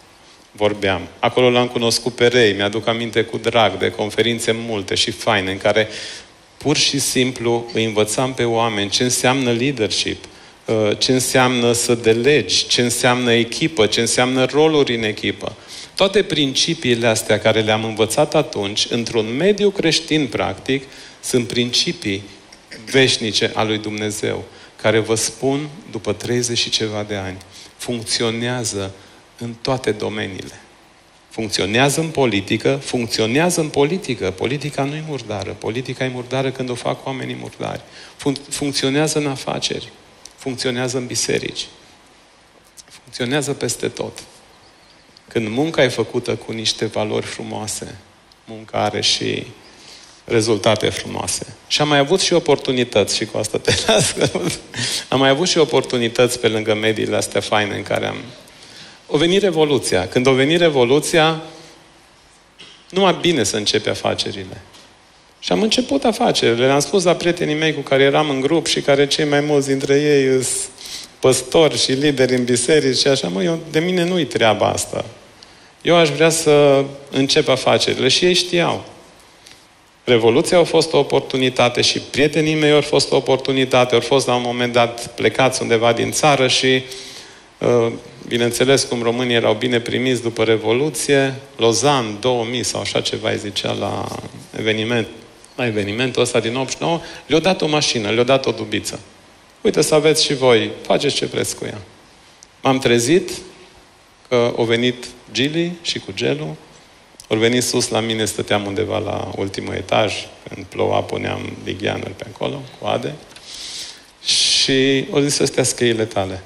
vorbeam. Acolo l-am cunoscut pe Rei, mi-aduc aminte cu drag de conferințe multe și faine, în care pur și simplu îi învățam pe oameni ce înseamnă leadership, ce înseamnă să delegi, ce înseamnă echipă, ce înseamnă roluri în echipă. Toate principiile astea care le-am învățat atunci, într-un mediu creștin practic, sunt principii veșnice a lui Dumnezeu, care vă spun, după 30 și ceva de ani, funcționează în toate domeniile. Funcționează în politică, funcționează în politică. Politica nu e murdară. Politica e murdară când o fac oamenii murdari. Funcționează în afaceri. Funcționează în biserici. Funcționează peste tot. Când munca e făcută cu niște valori frumoase, munca are și rezultate frumoase. Și am mai avut și oportunități, și cu asta te las, am mai avut și oportunități pe lângă mediile astea faine în care am... O venit Revoluția. Când o venit Revoluția, numai bine să începe afacerile. Și am început afacerile. Le-am spus la prietenii mei cu care eram în grup și care cei mai mulți dintre ei sunt păstori și lideri în biserici și așa, de mine nu-i treaba asta. Eu aș vrea să încep afacerile și ei știau. Revoluția a fost o oportunitate și prietenii mei au fost o oportunitate, au fost la un moment dat plecați undeva din țară și bineînțeles cum românii erau bine primiți după Revoluție, Lozan 2000 sau așa ceva îi zicea la evenimentul ăsta din 89, le-au dat o mașină, le-au dat o dubiță. Uite să aveți și voi, faceți ce vreți cu ea. M-am trezit că au venit Gili și cu gelul, au venit sus la mine, stăteam undeva la ultimul etaj, când ploua, puneam ligheanuri pe acolo, cu ade, și au zis, astea cheile tale.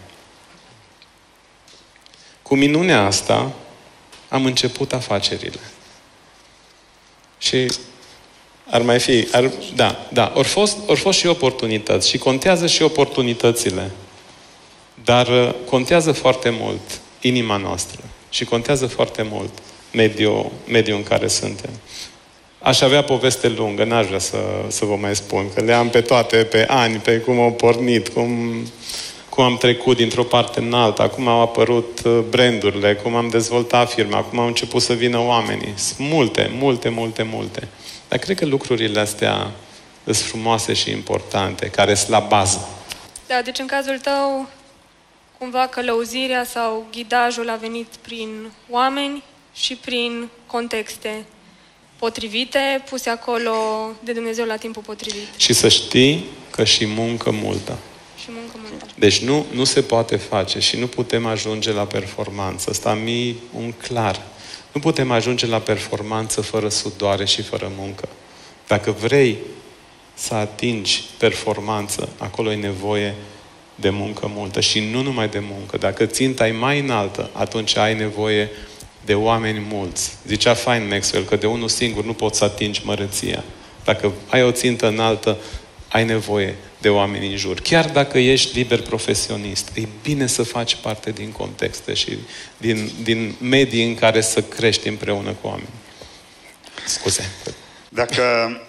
Cu minunea asta am început afacerile. Și ar mai fi... Ori fost și oportunități. Și contează și oportunitățile. Dar contează foarte mult inima noastră. Și contează foarte mult mediul în care suntem. Aș avea poveste lungă, n-aș vrea să vă mai spun, că le am pe toate, pe ani, pe cum au pornit, cum am trecut dintr-o parte în alta, cum au apărut brandurile, cum am dezvoltat firma, cum au început să vină oamenii. Sunt multe. Dar cred că lucrurile astea sunt frumoase și importante, care sunt la bază. Da, deci în cazul tău, cumva călăuzirea sau ghidajul a venit prin oameni și prin contexte potrivite, puse acolo de Dumnezeu la timpul potrivit. Și să știi că și muncă multă. Deci nu se poate face și nu putem ajunge la performanță. Asta mi-e un clar. Nu putem ajunge la performanță fără sudoare și fără muncă. Dacă vrei să atingi performanță, acolo e nevoie de muncă multă. Și nu numai de muncă. Dacă ținta e mai înaltă, atunci ai nevoie de oameni mulți. Zicea fain Maxwell că de unul singur nu poți să atingi măreția. Dacă ai o țintă înaltă, ai nevoie de oameni în jur. Chiar dacă ești liber profesionist, e bine să faci parte din contexte și din medii în care să crești împreună cu oameni. Scuze. Dacă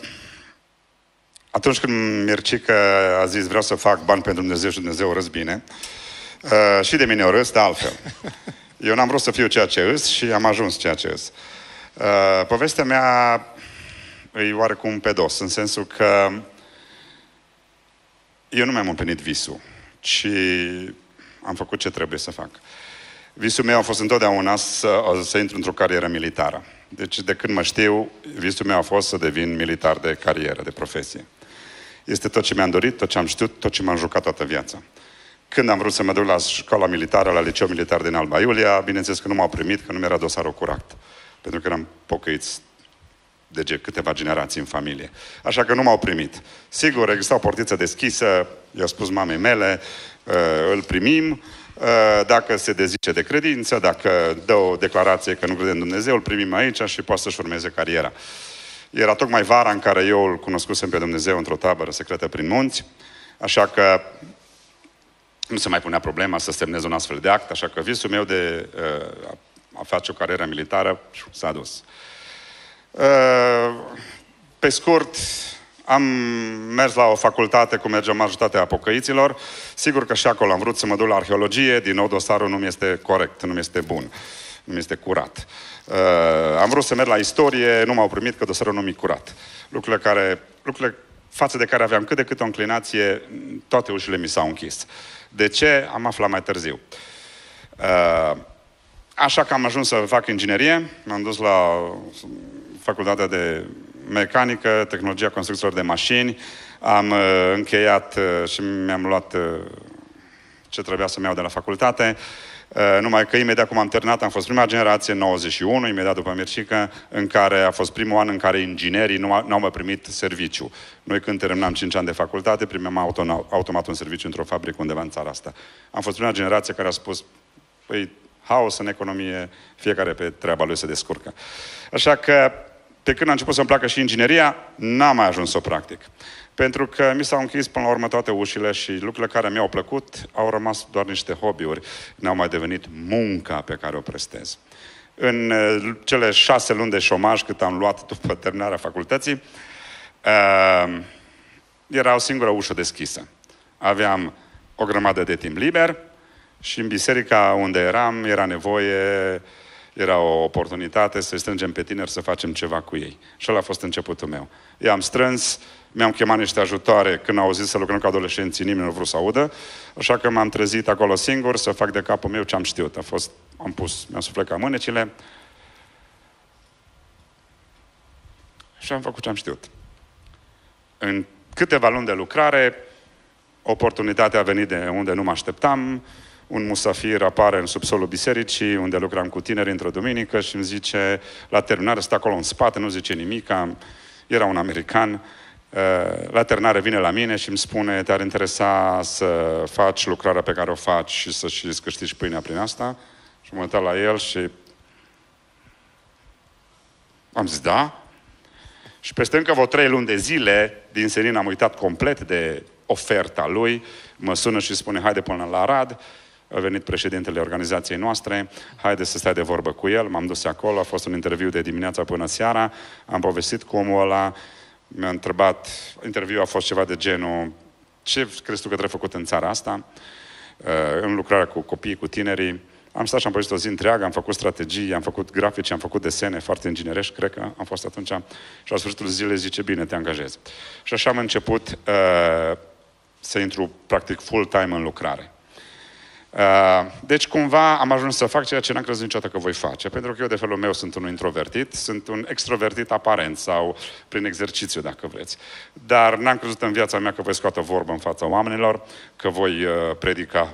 atunci când Mircică a zis vreau să fac bani pentru Dumnezeu și Dumnezeu o râs bine, și de mine o râs, de altfel. Eu n-am vrut să fiu ceea ce îs și am ajuns ceea ce îs. Povestea mea e oarecum pe dos, în sensul că eu nu mi-am împlinit visul, ci am făcut ce trebuie să fac. Visul meu a fost întotdeauna să intru într-o carieră militară. Deci de când mă știu, visul meu a fost să devin militar de carieră, de profesie. Este tot ce mi-am dorit, tot ce am știut, tot ce m-am jucat toată viața. Când am vrut să mă duc la școala militară, la liceul militar din Alba Iulia, bineînțeles că nu m-au primit, că nu mi-era dosarul curat. Pentru că eram pocăiți de câteva generații în familie. Așa că nu m-au primit. Sigur, exista o portiță deschisă, i-au spus mamei mele, îl primim, dacă se dezice de credință, dacă dă o declarație că nu crede în Dumnezeu, îl primim aici și poate să-și urmeze cariera. Era tocmai vara în care eu îl cunoscusem pe Dumnezeu într-o tabără secretă prin munți, așa că nu se mai punea problema să semnez un astfel de act, așa că visul meu de a face o carieră militară s-a dus. Pe scurt, am mers la o facultate cum merge majoritatea pocăiților. Sigur că și acolo am vrut să mă duc la arheologie, din nou dosarul nu mi este corect, nu mi este bun. nu este curat. Am vrut să merg la istorie, nu m-au primit că dosarul nu mi-e curat. Lucrurile față de care aveam cât de cât o înclinație, toate ușile mi s-au închis. De ce? Am aflat mai târziu. Așa că am ajuns să fac inginerie, m-am dus la facultatea de mecanică, tehnologia construcțiilor de mașini, am încheiat și mi-am luat ce trebuia să-mi iau de la facultate, numai că imediat cum am terminat, am fost prima generație, 91, imediat după Mircică, în care a fost primul an în care inginerii n-au mai primit serviciu. Noi când terminam 5 ani de facultate, primeam automat un serviciu într-o fabrică undeva în țara asta. Am fost prima generație care a spus, păi, haos în economie, fiecare pe treaba lui se descurcă. Așa că, pe când a început să-mi placă și ingineria, n-am mai ajuns să o practic. Pentru că mi s-au închis până la urmă toate ușile și lucrurile care mi-au plăcut au rămas doar niște hobby-uri, n-au mai devenit munca pe care o prestez. În cele 6 luni de șomaj cât am luat după terminarea facultății, era o singură ușă deschisă. Aveam o grămadă de timp liber și în biserica unde eram era nevoie, era o oportunitate să-i strângem pe tineri să facem ceva cu ei. Și ăla a fost începutul meu. I-am strâns, mi-am chemat niște ajutoare, când au zis să lucrăm cu adolescenții, nimeni nu a vrut să audă, așa că m-am trezit acolo singur să fac de capul meu ce am știut. Mi-am suflecat mânecile și am făcut ce am știut. În câteva luni de lucrare, oportunitatea a venit de unde nu mă așteptam, un musafir apare în subsolul bisericii, unde lucram cu tineri într-o duminică și îmi zice, la terminare, stă acolo în spate, nu zice nimic, era un american, la terminare vine la mine și îmi spune, te-ar interesa să faci lucrarea pe care o faci și să-și câștigi pâinea prin asta? Și mă uitam la el și am zis, da. Și peste încă vreo 3 luni de zile, din senin am uitat complet de oferta lui, mă sună și spune, haide până la Arad, a venit președintele organizației noastre, haide să stai de vorbă cu el, m-am dus acolo, a fost un interviu de dimineața până seara, am povestit cu omul ăla, mi-a întrebat, interviul a fost ceva de genul, ce crezi tu că trebuie făcut în țara asta, în lucrarea cu copiii, cu tinerii. Am stat și am povestit o zi întreagă, am făcut strategii, am făcut grafici, am făcut desene foarte inginerești, cred că am fost atunci, și la sfârșitul zilei zice, bine, te angajez. Și așa am început să intru, practic, full-time în lucrare. Deci, cumva, am ajuns să fac ceea ce n-am crezut niciodată că voi face. Pentru că eu, de felul meu, sunt un introvertit, sunt un extrovertit aparent sau prin exercițiu, dacă vreți. Dar n-am crezut în viața mea că voi scoate o vorbă în fața oamenilor, că voi predica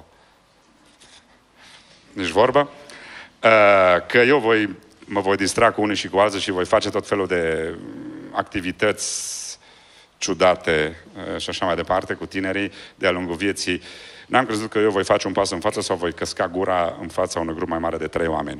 nici vorbă, că eu mă voi distra cu unii și cu alții și voi face tot felul de activități ciudate și așa mai departe cu tinerii de-a lungul vieții. N-am crezut că eu voi face un pas în față sau voi căsca gura în fața unui grup mai mare de 3 oameni.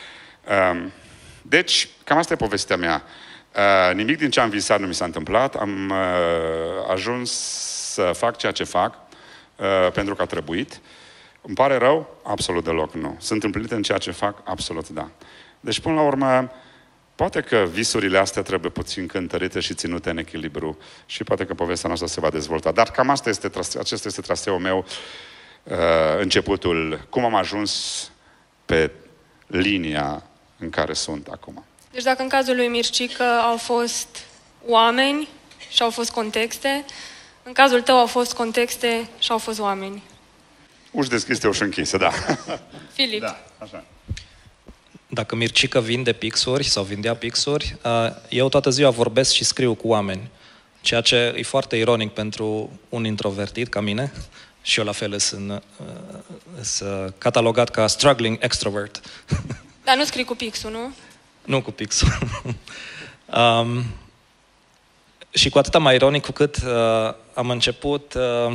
Deci, cam asta e povestea mea. Nimic din ce am visat nu mi s-a întâmplat. Am ajuns să fac ceea ce fac pentru că a trebuit. Îmi pare rău? Absolut deloc nu. Sunt împlinit în ceea ce fac? Absolut da. Deci, până la urmă, poate că visurile astea trebuie puțin cântărite și ținute în echilibru și poate că povestea noastră se va dezvolta. Dar cam acesta este traseul meu, începutul, cum am ajuns pe linia în care sunt acum. Deci dacă în cazul lui Mircică au fost oameni și au fost contexte, în cazul tău au fost contexte și au fost oameni. Uși deschise, uși închise, da. Filip. Da, așa. Dacă Mircică vinde pixuri sau vindea pixuri, eu toată ziua vorbesc și scriu cu oameni. Ceea ce e foarte ironic pentru un introvertit ca mine, și eu la fel sunt catalogat ca struggling extrovert. Dar nu scrii cu pixul, nu? Nu cu pixul. Și cu atâta mai ironic cu cât am început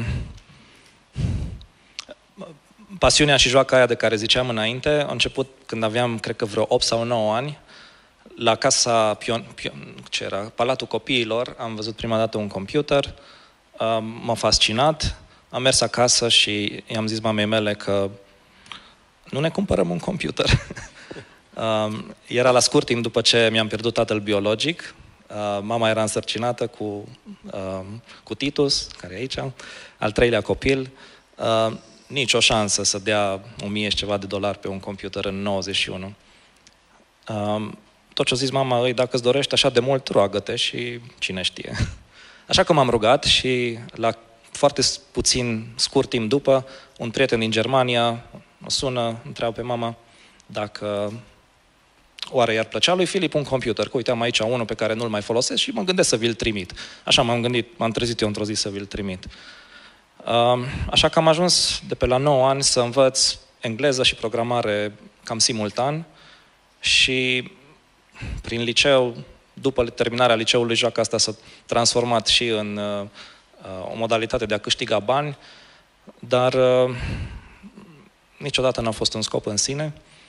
pasiunea și joaca aia de care ziceam înainte, a început când aveam, cred că vreo 8 sau 9 ani, la casa ce era? Palatul Copiilor, am văzut prima dată un computer, m-a fascinat, am mers acasă și i-am zis mamei mele că nu ne cumpărăm un computer. Era la scurt timp după ce mi-am pierdut tatăl biologic, mama era însărcinată cu Titus, care e aici, al 3-lea copil, nicio șansă să dea 1000 și ceva de dolari pe un computer în 91. Tot ce a zis mama, îi, dacă îți dorești așa de mult, roagă-te și cine știe. Așa că m-am rugat și la foarte puțin, scurt timp după, un prieten din Germania o sună, întreabă pe mama dacă oare i-ar plăcea lui Filip un computer, că uite am aici unul pe care nu-l mai folosesc și mă gândesc să vi-l trimit. Așa m-am gândit, m-am trezit eu într-o zi să vi-l trimit. Așa că am ajuns de pe la 9 ani să învăț engleză și programare cam simultan și prin liceu, după terminarea liceului, joaca asta s-a transformat și în o modalitate de a câștiga bani, dar niciodată n-a fost un scop în sine.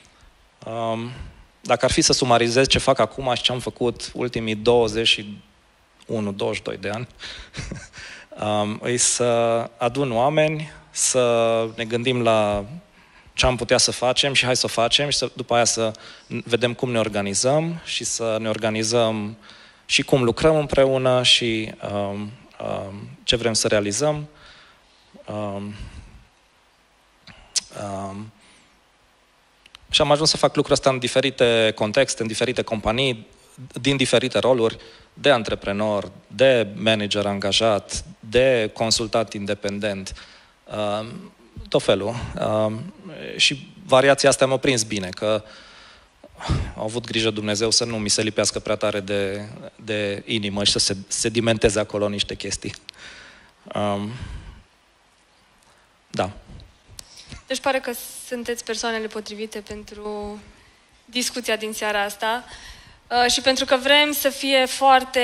Dacă ar fi să sumarizez ce fac acum și ce am făcut ultimii 21-22 de ani, e să adun oameni, să ne gândim la ce am putea să facem și hai să o facem și după aia să vedem cum ne organizăm și să ne organizăm și cum lucrăm împreună și ce vrem să realizăm. Și am ajuns să fac lucrul ăsta în diferite contexte, în diferite companii, din diferite roluri, de antreprenor, de manager angajat, de consultant independent, tot felul. Și variația asta m-a prins bine, că a avut grijă Dumnezeu să nu mi se lipească prea tare de inimă și să se sedimenteze acolo niște chestii. Da. Deci pare că sunteți persoanele potrivite pentru discuția din seara asta și pentru că vrem să fie foarte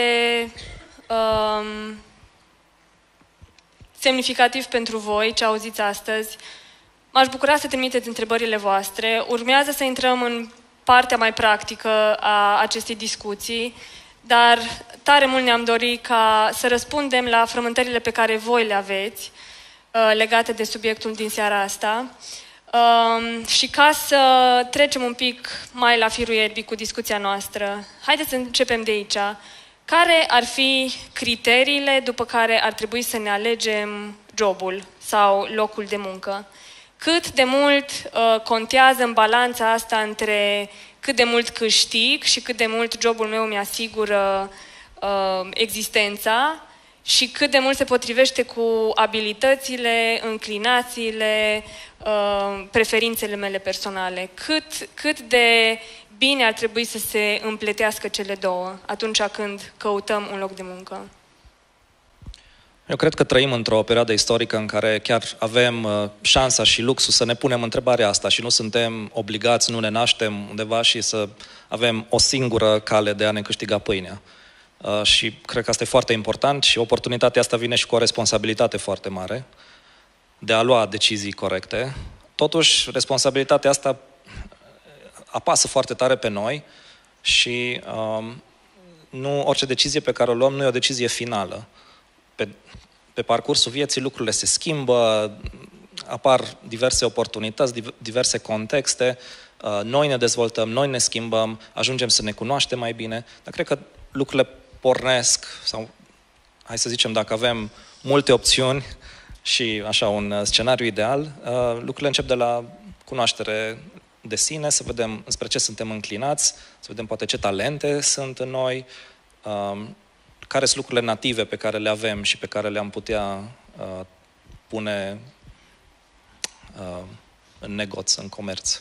semnificativ pentru voi ce auziți astăzi. M-aș bucura să trimiteți întrebările voastre. Urmează să intrăm în partea mai practică a acestei discuții, dar tare mult ne-am dorit ca să răspundem la frământările pe care voi le aveți legate de subiectul din seara asta. Și ca să trecem un pic mai la firul ierbii cu discuția noastră, haideți să începem de aici. Care ar fi criteriile după care ar trebui să ne alegem jobul sau locul de muncă? Cât de mult contează în balanța asta între cât de mult câștig și cât de mult jobul meu mi-asigură existența și cât de mult se potrivește cu abilitățile, înclinațiile, preferințele mele personale. Cât de bine ar trebui să se împletească cele două atunci când căutăm un loc de muncă? Eu cred că trăim într-o perioadă istorică în care chiar avem șansa și luxul să ne punem întrebarea asta și nu suntem obligați, nu ne naștem undeva și să avem o singură cale de a ne câștiga pâinea. Și cred că asta e foarte important și oportunitatea asta vine și cu o responsabilitate foarte mare de a lua decizii corecte. Totuși, responsabilitatea asta apasă foarte tare pe noi și nu orice decizie pe care o luăm nu e o decizie finală. Pe parcursul vieții lucrurile se schimbă, apar diverse oportunități, diverse contexte, noi ne dezvoltăm, noi ne schimbăm, ajungem să ne cunoaștem mai bine, dar cred că lucrurile pornesc, sau hai să zicem, dacă avem multe opțiuni și așa un scenariu ideal, lucrurile încep de la cunoaștere de sine, să vedem înspre ce suntem înclinați, să vedem poate ce talente sunt în noi, care sunt lucrurile native pe care le avem și pe care le-am putea pune în negoț, în comerț.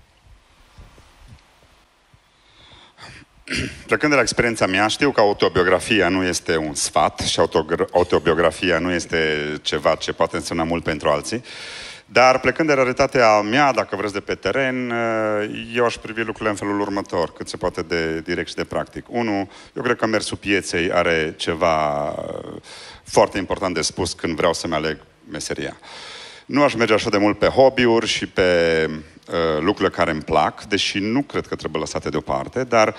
Plecând de la experiența mea, știu că autobiografia nu este un sfat și autobiografia nu este ceva ce poate însemna mult pentru alții, dar plecând de realitatea mea, dacă vreți, de pe teren, eu aș privi lucrurile în felul următor, cât se poate de direct și de practic. Unu, eu cred că mersul pieței are ceva foarte important de spus când vreau să-mi aleg meseria. Nu aș merge așa de mult pe hobby-uri și pe lucrurile care îmi plac, deși nu cred că trebuie lăsate deoparte, dar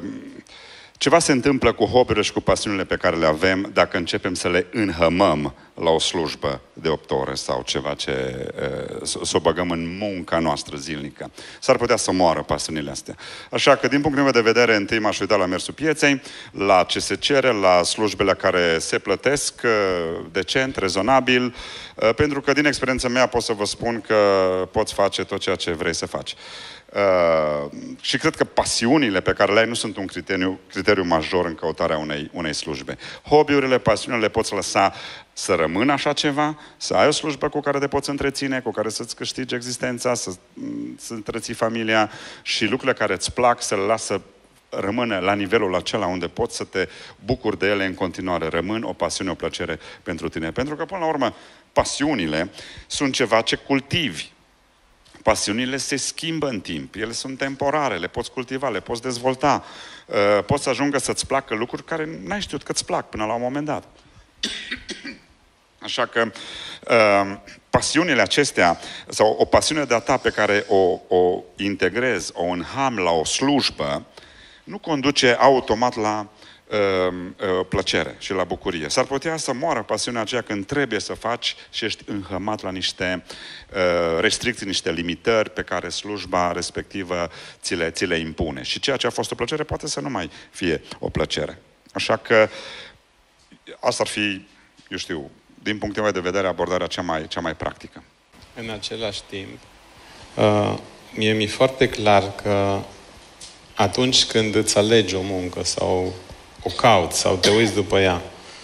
ceva se întâmplă cu hobby-urile și cu pasiunile pe care le avem dacă începem să le înhămăm la o slujbă de 8 ore sau ceva ce să o băgăm în munca noastră zilnică. S-ar putea să moară pasiunile astea. Așa că, din punctul meu de vedere, întâi m-aș uita la mersul pieței, la ce se cere, la slujbele care se plătesc decent, rezonabil, pentru că, din experiența mea, pot să vă spun că poți face tot ceea ce vrei să faci. Și cred că pasiunile pe care le ai nu sunt un criteriu major în căutarea unei slujbe. Hobby-urile, pasiunile le poți lăsa să rămână așa ceva, să ai o slujbă cu care te poți întreține, cu care să-ți câștigi existența, să întreții familia, și lucrurile care îți plac să le lasă rămâne la nivelul acela unde poți să te bucuri de ele în continuare. Rămân o pasiune, o plăcere pentru tine. Pentru că, până la urmă, pasiunile sunt ceva ce cultivi. Pasiunile se schimbă în timp, ele sunt temporare, le poți cultiva, le poți dezvolta. Poți să ajungă să-ți placă lucruri care n-ai știut că îți plac până la un moment dat. Așa că pasiunile acestea, sau o pasiune de-a ta pe care o integrezi, o înham la o slujbă, nu conduce automat la plăcere și la bucurie. S-ar putea să moară pasiunea aceea când trebuie să faci și ești înhămat la niște restricții, niște limitări pe care slujba respectivă ți le impune. Și ceea ce a fost o plăcere poate să nu mai fie o plăcere. Așa că asta ar fi, eu știu, din punctul meu de vedere, abordarea cea mai practică. În același timp, mie mi-e foarte clar că atunci când îți alegi o muncă sau o cauți sau te uiți după ea,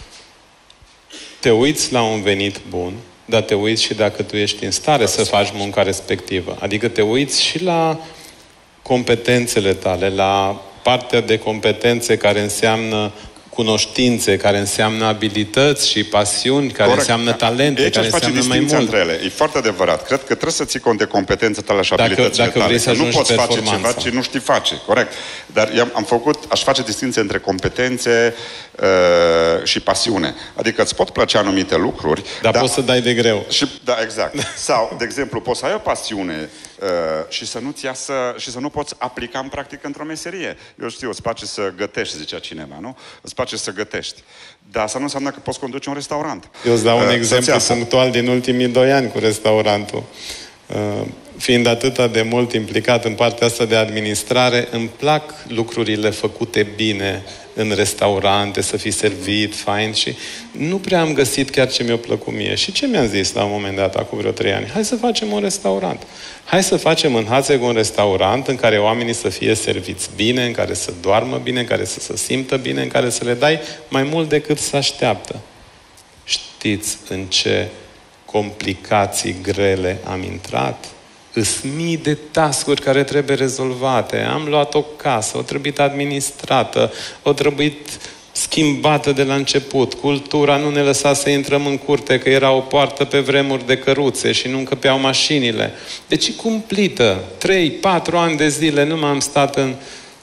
te uiți la un venit bun, dar te uiți și dacă tu ești în stare să faci munca respectivă. Adică te uiți și la competențele tale, la partea de competențe care înseamnă cunoștințe, care înseamnă abilități și pasiuni, care înseamnă talente, care înseamnă mai mult. Între ele. E foarte adevărat. Cred că trebuie să ții cont de competențele tale și abilitățile tale. Vrei să nu poți face performanța. ceva ce nu știi face. Corect. Dar aș face distinție între competențe și pasiune. Adică îți pot plăcea anumite lucruri, dar poți să dai de greu. Da, exact. Sau, de exemplu, poți să ai o pasiune și să nu-ți iasă, și să nu poți aplica în practică într-o meserie. Eu știu, îți place să gătești, zicea cineva, nu? Îți place să gătești. Dar asta nu înseamnă că poți conduce un restaurant. Eu îți dau un exemplu punctual din ultimii 2 ani cu restaurantul. Fiind atât de mult implicat în partea asta de administrare, îmi plac lucrurile făcute bine în restaurante, să fii servit, fain, și nu prea am găsit chiar ce mi-a plăcut mie. Și ce mi-am zis la un moment dat, acum vreo 3 ani? Hai să facem un restaurant. Hai să facem în Hațeg un restaurant în care oamenii să fie serviți bine, în care să doarmă bine, în care să se simtă bine, în care să le dai mai mult decât să așteaptă. Știți în ce complicații grele am intrat? Îs mii de task-uri care trebuie rezolvate. Am luat o casă, o trebuit administrată, o trebuit schimbată de la început. Cultura nu ne lăsa să intrăm în curte, că era o poartă pe vremuri de căruțe și nu încăpeau mașinile. Deci cumplită. 3-4 ani de zile nu m-am stat în...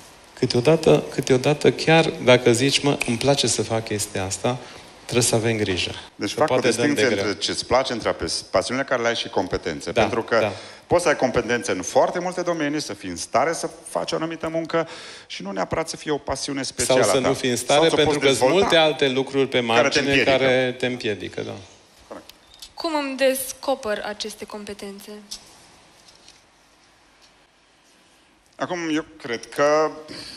Câteodată chiar dacă zici, îmi place să fac chestia asta, trebuie să avem grijă. Deci fac o distinție între ce-ți place, între pasiunile care le ai și competențe. Da, pentru că poți să ai competențe în foarte multe domenii, să fii în stare să faci o anumită muncă și nu neapărat să fie o pasiune specială. Sau să nu fii în stare, pentru că sunt multe alte lucruri pe margine care te împiedică. Da. Cum îmi descoper aceste competențe? Acum, eu cred că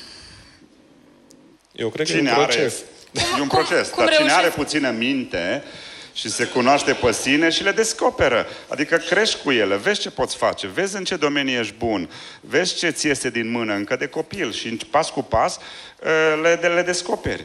e un proces. E un proces. Dar cine are puțină minte și se cunoaște pe sine și le descoperă. Adică crești cu ele, vezi ce poți face, vezi în ce domenii ești bun, vezi ce ți iese din mână încă de copil și pas cu pas le descoperi.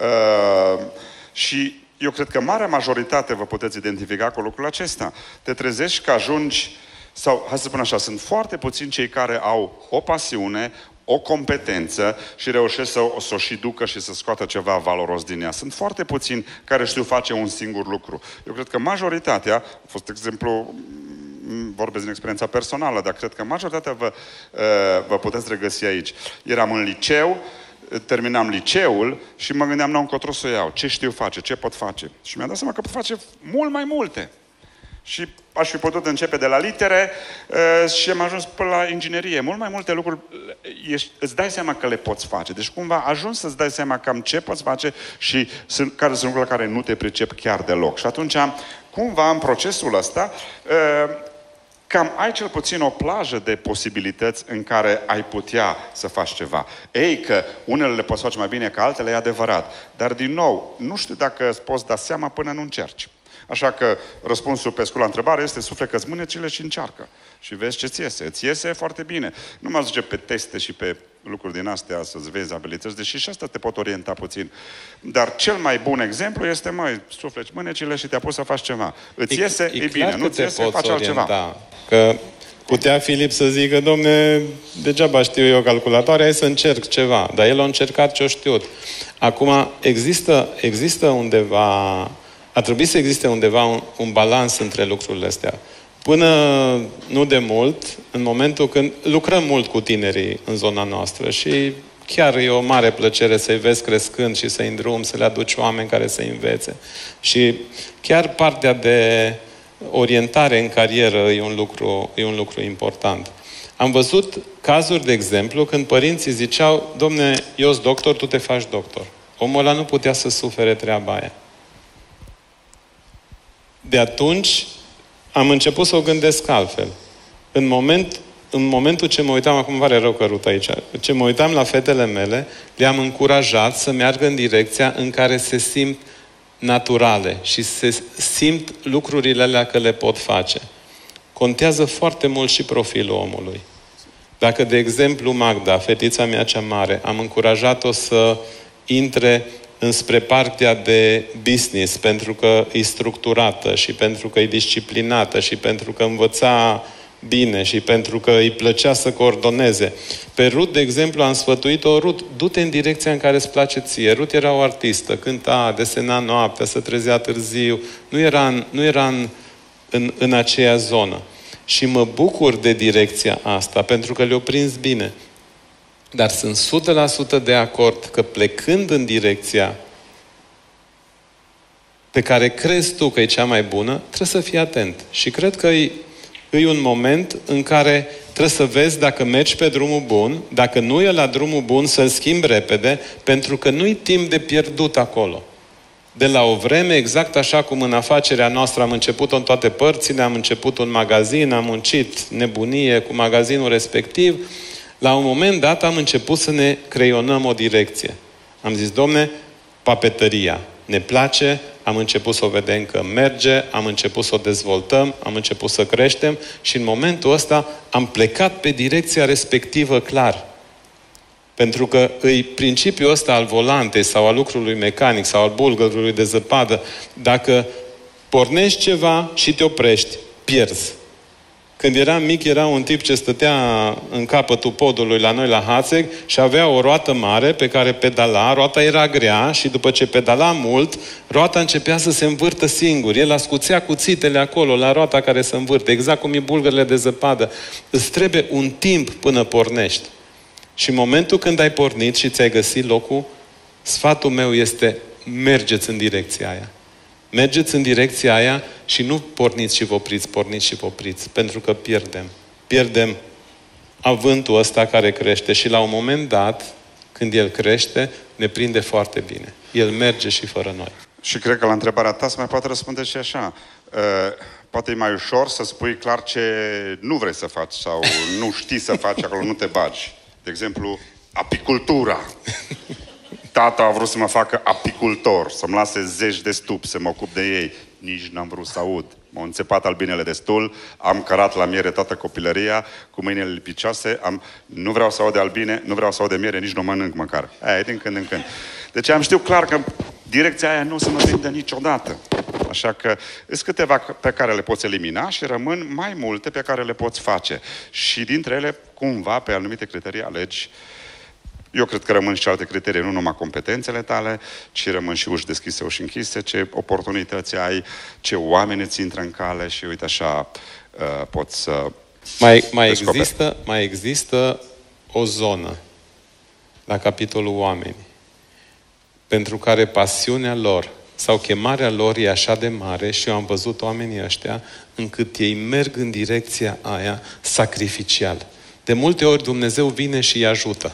Și eu cred că marea majoritate vă puteți identifica cu lucrul acesta. Te trezești că ajungi, sau hai să spun așa, sunt foarte puțini cei care au o pasiune, o competență și reușesc să o și ducă și să scoată ceva valoros din ea. Sunt foarte puțini care știu face un singur lucru. Eu cred că majoritatea, a fost exemplu, vorbesc din experiența personală, dar cred că majoritatea vă puteți regăsi aici. Eram în liceu, terminam liceul și mă gândeam, încotro să o iau. Ce știu face? Ce pot face? Și mi-am dat seama că pot face mult mai multe. Și aș fi putut începe de la litere și am ajuns până la inginerie. Mult mai multe lucruri îți dai seama că le poți face. Deci cumva ajungi să-ți dai seama cam ce poți face și care sunt lucruri la care nu te pricep chiar deloc. Și atunci, cumva, în procesul ăsta, cam ai cel puțin o plajă de posibilități în care ai putea să faci ceva. Ei, că unele le poți face mai bine ca altele, e adevărat. Dar, din nou, nu știu dacă îți poți da seama până nu încerci. Așa că răspunsul pe scurt la întrebare este suflecă-ți mânecile și încearcă. Și vezi ce-ți iese. Îți iese foarte bine. Nu mă zice pe teste și pe lucruri din astea să-ți vezi abilități, deși și asta te pot orienta puțin. Dar cel mai bun exemplu este, măi, sufleci mânecile și te-a pus să faci ceva. Îți iese, e bine. Nu-ți iese, faci altceva. Că putea Filip să zică, domne, degeaba știu eu calculatoare, hai să încerc ceva. Dar el a încercat ce-o știut. Acum, există undeva, ar trebui să existe undeva un balans între lucrurile astea. Până nu de mult, în momentul când lucrăm mult cu tinerii în zona noastră și chiar e o mare plăcere să-i vezi crescând și să-i îndrumi, să le aduci oameni care să învețe. Și chiar partea de orientare în carieră e un lucru important. Am văzut cazuri, de exemplu, când părinții ziceau, domne, eu sunt doctor, tu te faci doctor. Omul ăla nu putea să sufere treaba aia. De atunci am început să o gândesc altfel. În momentul ce mă uitam, acum pare rău cărut aici, ce mă uitam la fetele mele, le-am încurajat să meargă în direcția în care se simt naturale și se simt lucrurile alea că le pot face. Contează foarte mult și profilul omului. Dacă, de exemplu, Magda, fetița mea cea mare, am încurajat-o să intre înspre partea de business, pentru că e structurată și pentru că e disciplinată și pentru că învăța bine și pentru că îi plăcea să coordoneze. Pe Ruth, de exemplu, am sfătuit-o, Ruth, du-te în direcția în care îți place ție. Ruth era o artistă, cânta, desena noaptea, se trezea târziu, nu era în aceea zonă. Și mă bucur de direcția asta, pentru că le-o prins bine. Dar sunt 100% de acord că plecând în direcția pe care crezi tu că e cea mai bună, trebuie să fii atent. Și cred că e un moment în care trebuie să vezi dacă mergi pe drumul bun, dacă nu e la drumul bun, să-l schimbi repede, pentru că nu-i timp de pierdut acolo. De la o vreme, exact așa cum în afacerea noastră am început-o în toate părțile, am început un magazin, am muncit nebunie cu magazinul respectiv, la un moment dat am început să ne creionăm o direcție. Am zis, domne, papetăria ne place, am început să o vedem că merge, am început să o dezvoltăm, am început să creștem și în momentul ăsta am plecat pe direcția respectivă clar. Pentru că îi principiul ăsta al volantei sau al lucrului mecanic sau al bulgărului de zăpadă, dacă pornești ceva și te oprești, pierzi. Când eram mic, era un tip ce stătea în capătul podului la noi la Hațeg și avea o roată mare pe care pedala, roata era grea și după ce pedala mult, roata începea să se învârtă singur. El ascuțea cuțitele acolo, la roata care se învârte, exact cum e bulgările de zăpadă. Îți trebuie un timp până pornești. Și în momentul când ai pornit și ți-ai găsit locul, sfatul meu este, mergeți în direcția aia. Mergeți în direcția aia și nu porniți și vă opriți, porniți și vă opriți. Pentru că pierdem. Pierdem avântul ăsta care crește și la un moment dat, când el crește, ne prinde foarte bine. El merge și fără noi. Și cred că la întrebarea ta se mai poate răspunde și așa. Poate e mai ușor să spui clar ce nu vrei să faci sau nu știi să faci, acolo nu te bagi. De exemplu, apicultura. Tata a vrut să mă facă apicultor, să-mi lase zeci de stupi, să mă ocup de ei. Nici n-am vrut să aud. M-au înțepat albinele destul, am cărat la miere toată copilăria, cu mâinile lipicioase, nu vreau să aud de albine, nu vreau să aud de miere, nici nu mănânc măcar. Aia e din când în când. Deci am știut clar că direcția aia nu se mă prinde niciodată. Așa că sunt câteva pe care le poți elimina și rămân mai multe pe care le poți face. Și dintre ele, cumva, pe anumite criterii alegi. Eu cred că rămân și alte criterii, nu numai competențele tale, ci rămân și uși deschise, uși închise, ce oportunități ai, ce oameni îți intră în cale și uite așa poți să mai există o zonă la capitolul oameni pentru care pasiunea lor sau chemarea lor e așa de mare și eu am văzut oamenii ăștia încât ei merg în direcția aia sacrificial. De multe ori Dumnezeu vine și îi ajută.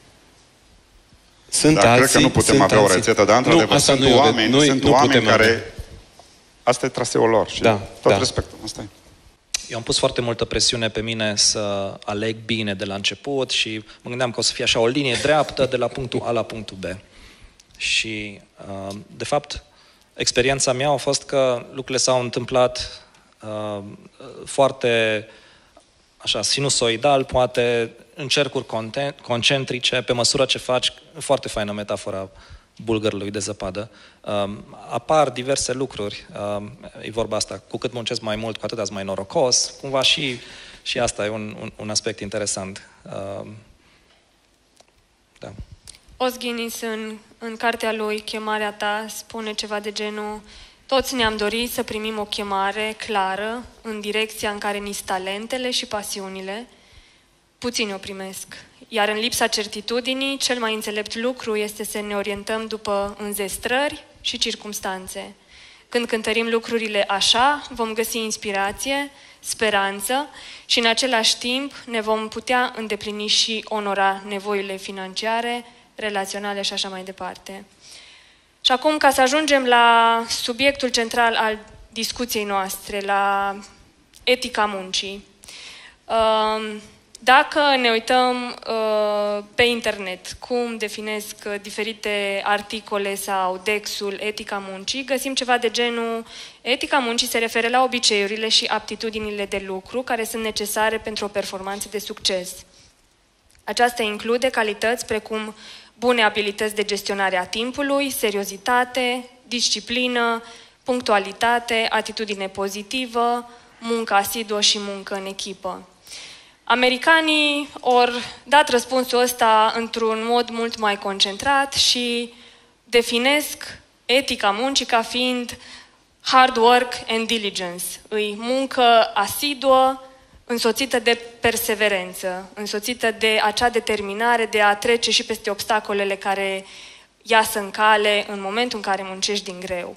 Cred că nu putem avea o rețetă, dar într-adevăr sunt oameni care... Asta e traseul lor și tot respectul. Asta e. Eu am pus foarte multă presiune pe mine să aleg bine de la început și mă gândeam că o să fie așa o linie dreaptă de la punctul A la punctul B. Și, de fapt, experiența mea a fost că lucrurile s-au întâmplat foarte așa, sinusoidal, poate în cercuri concentrice, pe măsură ce faci, foarte faină metafora bulgărului de zăpadă, apar diverse lucruri, e vorba asta, cu cât muncesc mai mult, cu atât ați mai norocos, cumva și asta e un aspect interesant. Da. Os Guinness, în cartea lui Chemarea ta, spune ceva de genul: toți ne-am dorit să primim o chemare clară în direcția în care ni-s talentele și pasiunile, puțini o primesc. Iar în lipsa certitudinii, cel mai înțelept lucru este să ne orientăm după înzestrări și circumstanțe. Când cântărim lucrurile așa, vom găsi inspirație, speranță și în același timp ne vom putea îndeplini și onora nevoile financiare, relaționale și așa mai departe. Și acum, ca să ajungem la subiectul central al discuției noastre, la etica muncii. Dacă ne uităm pe internet cum definesc diferite articole sau Dexul etica muncii, găsim ceva de genul: etica muncii se referă la obiceiurile și aptitudinile de lucru care sunt necesare pentru o performanță de succes. Aceasta include calități precum bune abilități de gestionare a timpului, seriozitate, disciplină, punctualitate, atitudine pozitivă, muncă asiduă și muncă în echipă. Americanii au dat răspunsul ăsta într-un mod mult mai concentrat și definesc etica muncii ca fiind hard work and diligence. Îi muncă asiduă, însoțită de perseverență, însoțită de acea determinare de a trece și peste obstacolele care iasă în cale în momentul în care muncești din greu.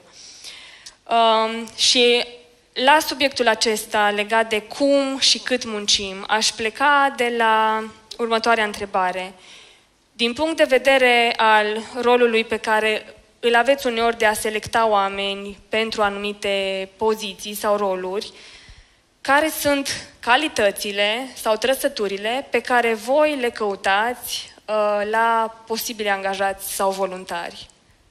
Și la subiectul acesta, legat de cum și cât muncim, aș pleca de la următoarea întrebare. Din punct de vedere al rolului pe care îl aveți uneori de a selecta oameni pentru anumite poziții sau roluri, care sunt calitățile sau trăsăturile pe care voi le căutați la posibili angajați sau voluntari?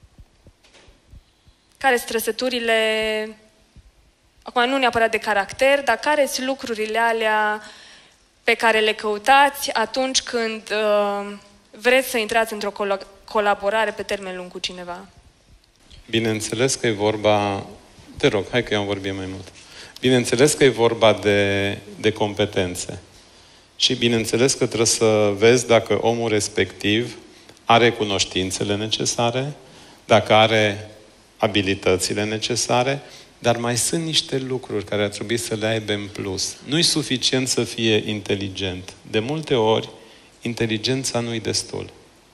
Care sunt trăsăturile, acum nu neapărat de caracter, dar care sunt lucrurile alea pe care le căutați atunci când vreți să intrați într-o colaborare pe termen lung cu cineva? Bineînțeles că e vorba... Te rog, hai că eu am vorbit mai mult. Bineînțeles că e vorba de competențe. Și bineînțeles că trebuie să vezi dacă omul respectiv are cunoștințele necesare, dacă are abilitățile necesare, dar mai sunt niște lucruri care ar trebui să le aibă în plus. Nu-i suficient să fie inteligent. De multe ori, inteligența nu-i destul.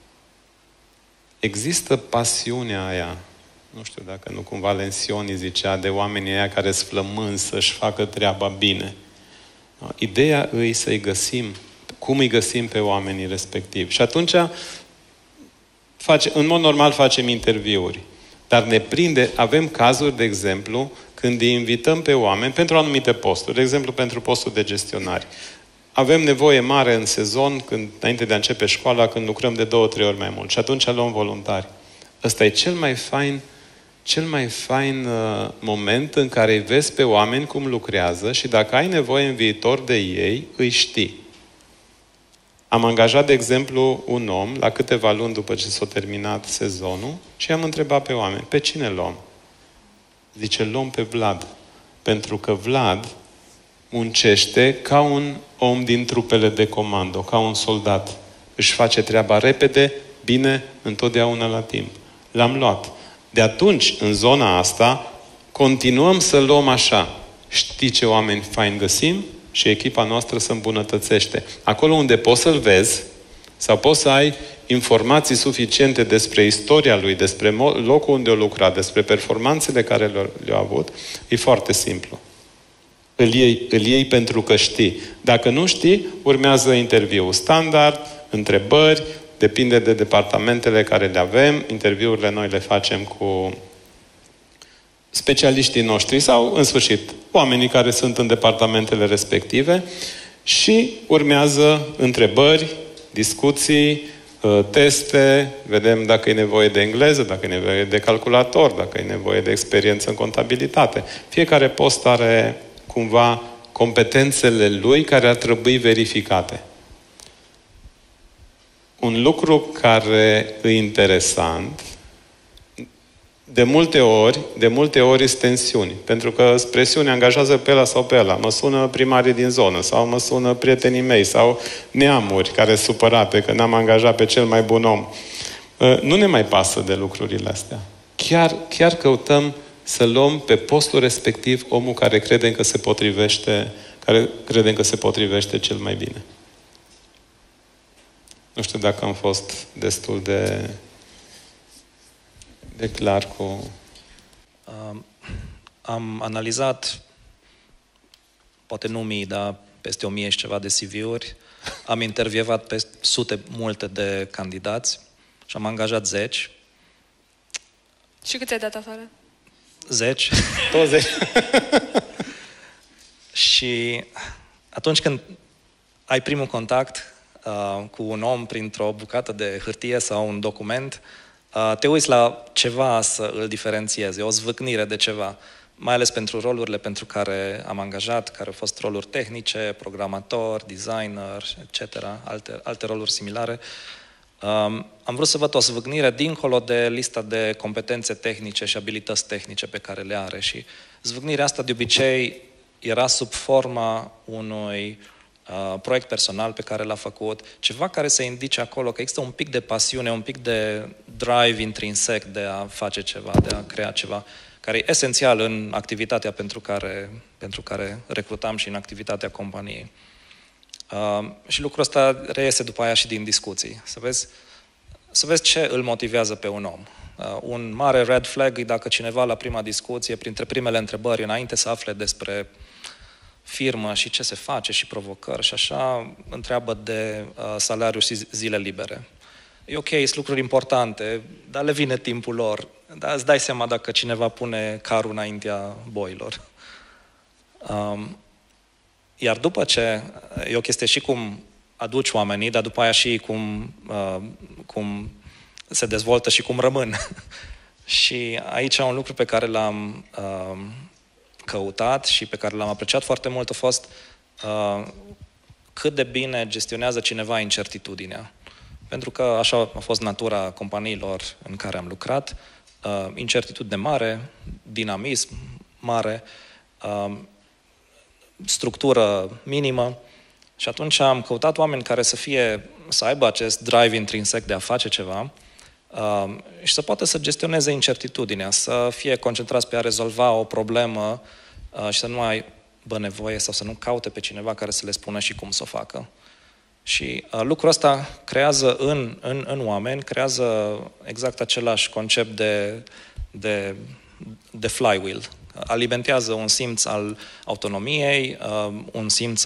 Există pasiunea aia, nu știu dacă nu cumva Lencioni zicea, de oamenii aia care sunt flămânzi să-și facă treaba bine. Ideea îi să-i găsim, cum îi găsim pe oamenii respectivi. Și atunci, în mod normal facem interviuri. Dar ne prinde, avem cazuri, de exemplu, când îi invităm pe oameni pentru anumite posturi, de exemplu pentru postul de gestionari. Avem nevoie mare în sezon, înainte de a începe școala, când lucrăm de 2-3 ori mai mult. Și atunci luăm voluntari. Ăsta e cel mai fain moment în care îi vezi pe oameni cum lucrează și dacă ai nevoie în viitor de ei, îi știi. Am angajat, de exemplu, un om la câteva luni după ce s-a terminat sezonul și am întrebat pe oameni, pe cine luăm? Zice, luăm pe Vlad. Pentru că Vlad muncește ca un om din trupele de comando, ca un soldat. Își face treaba repede, bine, întotdeauna la timp. L-am luat. De atunci, în zona asta, continuăm să luăm așa. Știi ce oameni faini găsim? Și echipa noastră se îmbunătățește. Acolo unde poți să-l vezi, sau poți să ai informații suficiente despre istoria lui, despre locul unde a lucrat, despre performanțele care le-a avut, e foarte simplu. Îl iei pentru că știi. Dacă nu știi, urmează interviul standard, întrebări, depinde de departamentele care le avem, interviurile noi le facem cu specialiștii noștri sau, în sfârșit, oamenii care sunt în departamentele respective și urmează întrebări, discuții, teste, vedem dacă e nevoie de engleză, dacă e nevoie de calculator, dacă e nevoie de experiență în contabilitate. Fiecare post are cumva competențele lui care ar trebui verificate. Un lucru care e interesant, de multe ori sunt tensiuni. Pentru că presiunea angajează pe ăla sau pe ăla. Mă sună primarii din zonă sau mă sună prietenii mei sau neamuri care sunt supărate că n-am angajat pe cel mai bun om. Nu ne mai pasă de lucrurile astea. Chiar căutăm să luăm pe postul respectiv omul care credem că se potrivește cel mai bine. Nu știu dacă am fost destul de clar cu... Am analizat, poate nu mii, dar peste 1000 și ceva de CV-uri. Am intervievat pe multe de candidați și am angajat 10. Și cât ai dat afară? 10. 20. Și atunci când ai primul contact cu un om printr-o bucată de hârtie sau un document, te uiți la ceva să îl diferențiezi, o zvâcnire de ceva, mai ales pentru rolurile pentru care am angajat, care au fost roluri tehnice, programator, designer, etc., alte roluri similare. Am vrut să văd o zvâcnire dincolo de lista de competențe tehnice și abilități tehnice pe care le are și zvâcnirea asta de obicei era sub forma unui proiect personal pe care l-a făcut, ceva care să indice acolo că există un pic de pasiune, un pic de drive intrinsec de a face ceva, de a crea ceva, care e esențial în activitatea pentru care recrutam și în activitatea companiei. Și lucrul ăsta reiese după aia și din discuții. Să vezi ce îl motivează pe un om. Un mare red flag e dacă cineva la prima discuție, printre primele întrebări, înainte să afle despre firmă și ce se face și provocări și așa, întreabă de salariu și zile libere. E ok, sunt lucruri importante, dar le vine timpul lor. Dar îți dai seama dacă cineva pune carul înaintea boilor. Iar după ce, e o chestie și cum aduci oamenii, dar după aia și cum se dezvoltă și cum rămân. Și aici un lucru pe care l-am căutat și pe care l-am apreciat foarte mult a fost cât de bine gestionează cineva incertitudinea. Pentru că așa a fost natura companiilor în care am lucrat, incertitudine mare, dinamism mare, structură minimă și atunci am căutat oameni care să aibă acest drive intrinsec de a face ceva și să poată să gestioneze incertitudinea, să fie concentrați pe a rezolva o problemă și să nu aibă nevoie sau să nu caute pe cineva care să le spună și cum să o facă. Și lucrul ăsta creează în oameni, creează exact același concept de flywheel. Alimentează un simț al autonomiei, un simț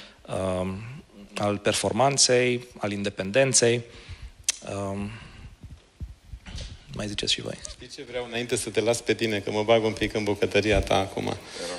al performanței, al independenței. Mai ziceți și voi. Știi ce vreau înainte să te las pe tine, că mă bag un pic în bucătăria ta acum.